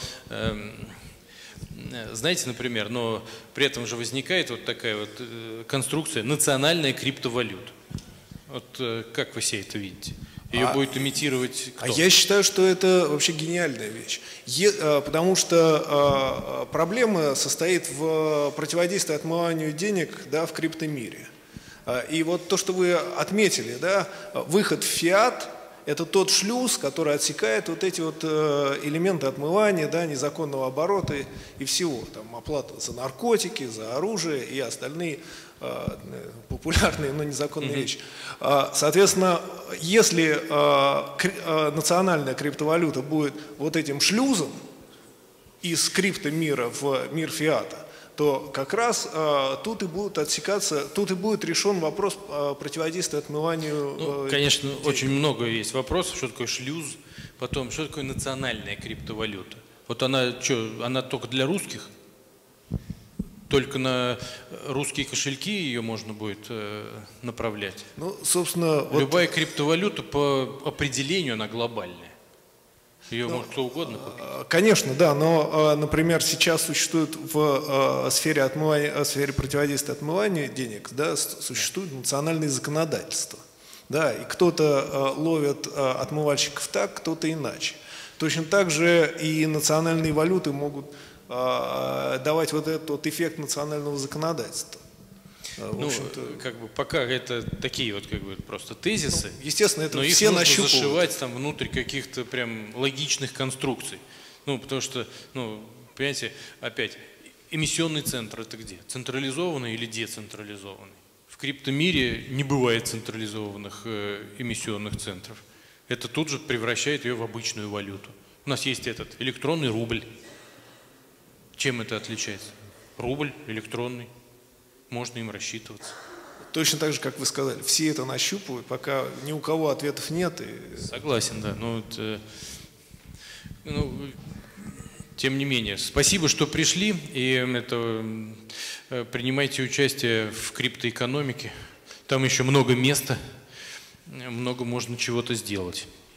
знаете, например, но при этом же возникает вот такая вот конструкция национальная криптовалюта. Вот как вы себе это видите? Ее будет имитировать кто?
А я считаю, что это вообще гениальная вещь. Потому что проблема состоит в противодействии отмыванию денег, да, в криптомире. И вот то, что вы отметили, да, выход в фиат – это тот шлюз, который отсекает вот эти вот элементы отмывания, да, незаконного оборота и всего. Там оплата за наркотики, за оружие и остальные популярные, но незаконные вещи. Соответственно, если национальная криптовалюта будет вот этим шлюзом из криптомира в мир фиата, то как раз тут и будут отсекаться, тут и будет решен вопрос противодействия отмыванию.
Ну, конечно, очень много есть вопросов, что такое шлюз, потом, что такое национальная криптовалюта. Вот она что, она только для русских? Только на русские кошельки ее можно будет направлять.
Ну, собственно,
любая криптовалюта по определению она глобальная. Ее может кто угодно купить.
Конечно, да, но, например, сейчас существует в сфере противодействия отмыванию денег, да, существует национальное законодательство. Да, и кто-то ловит отмывальщиков так, кто-то иначе. Точно так же и национальные валюты могут давать вот этот вот эффект национального законодательства.
Ну, как бы пока это такие вот как бы просто тезисы.
Ну, естественно, это
но
все
их нужно
нащупывают.
зашивать там внутрь каких-то прям логичных конструкций. Ну, потому что, ну, понимаете, опять, эмиссионный центр это где? Централизованный или децентрализованный? В криптомире не бывает централизованных эмиссионных центров. Это тут же превращает ее в обычную валюту. У нас есть этот электронный рубль. Чем это отличается? Рубль электронный. Можно им рассчитываться.
Точно так же, как вы сказали, все это нащупывают, пока ни у кого ответов нет.
Согласен, да. Но тем не менее, спасибо, что пришли и принимайте участие в криптоэкономике. Там еще много места, много можно чего-то сделать.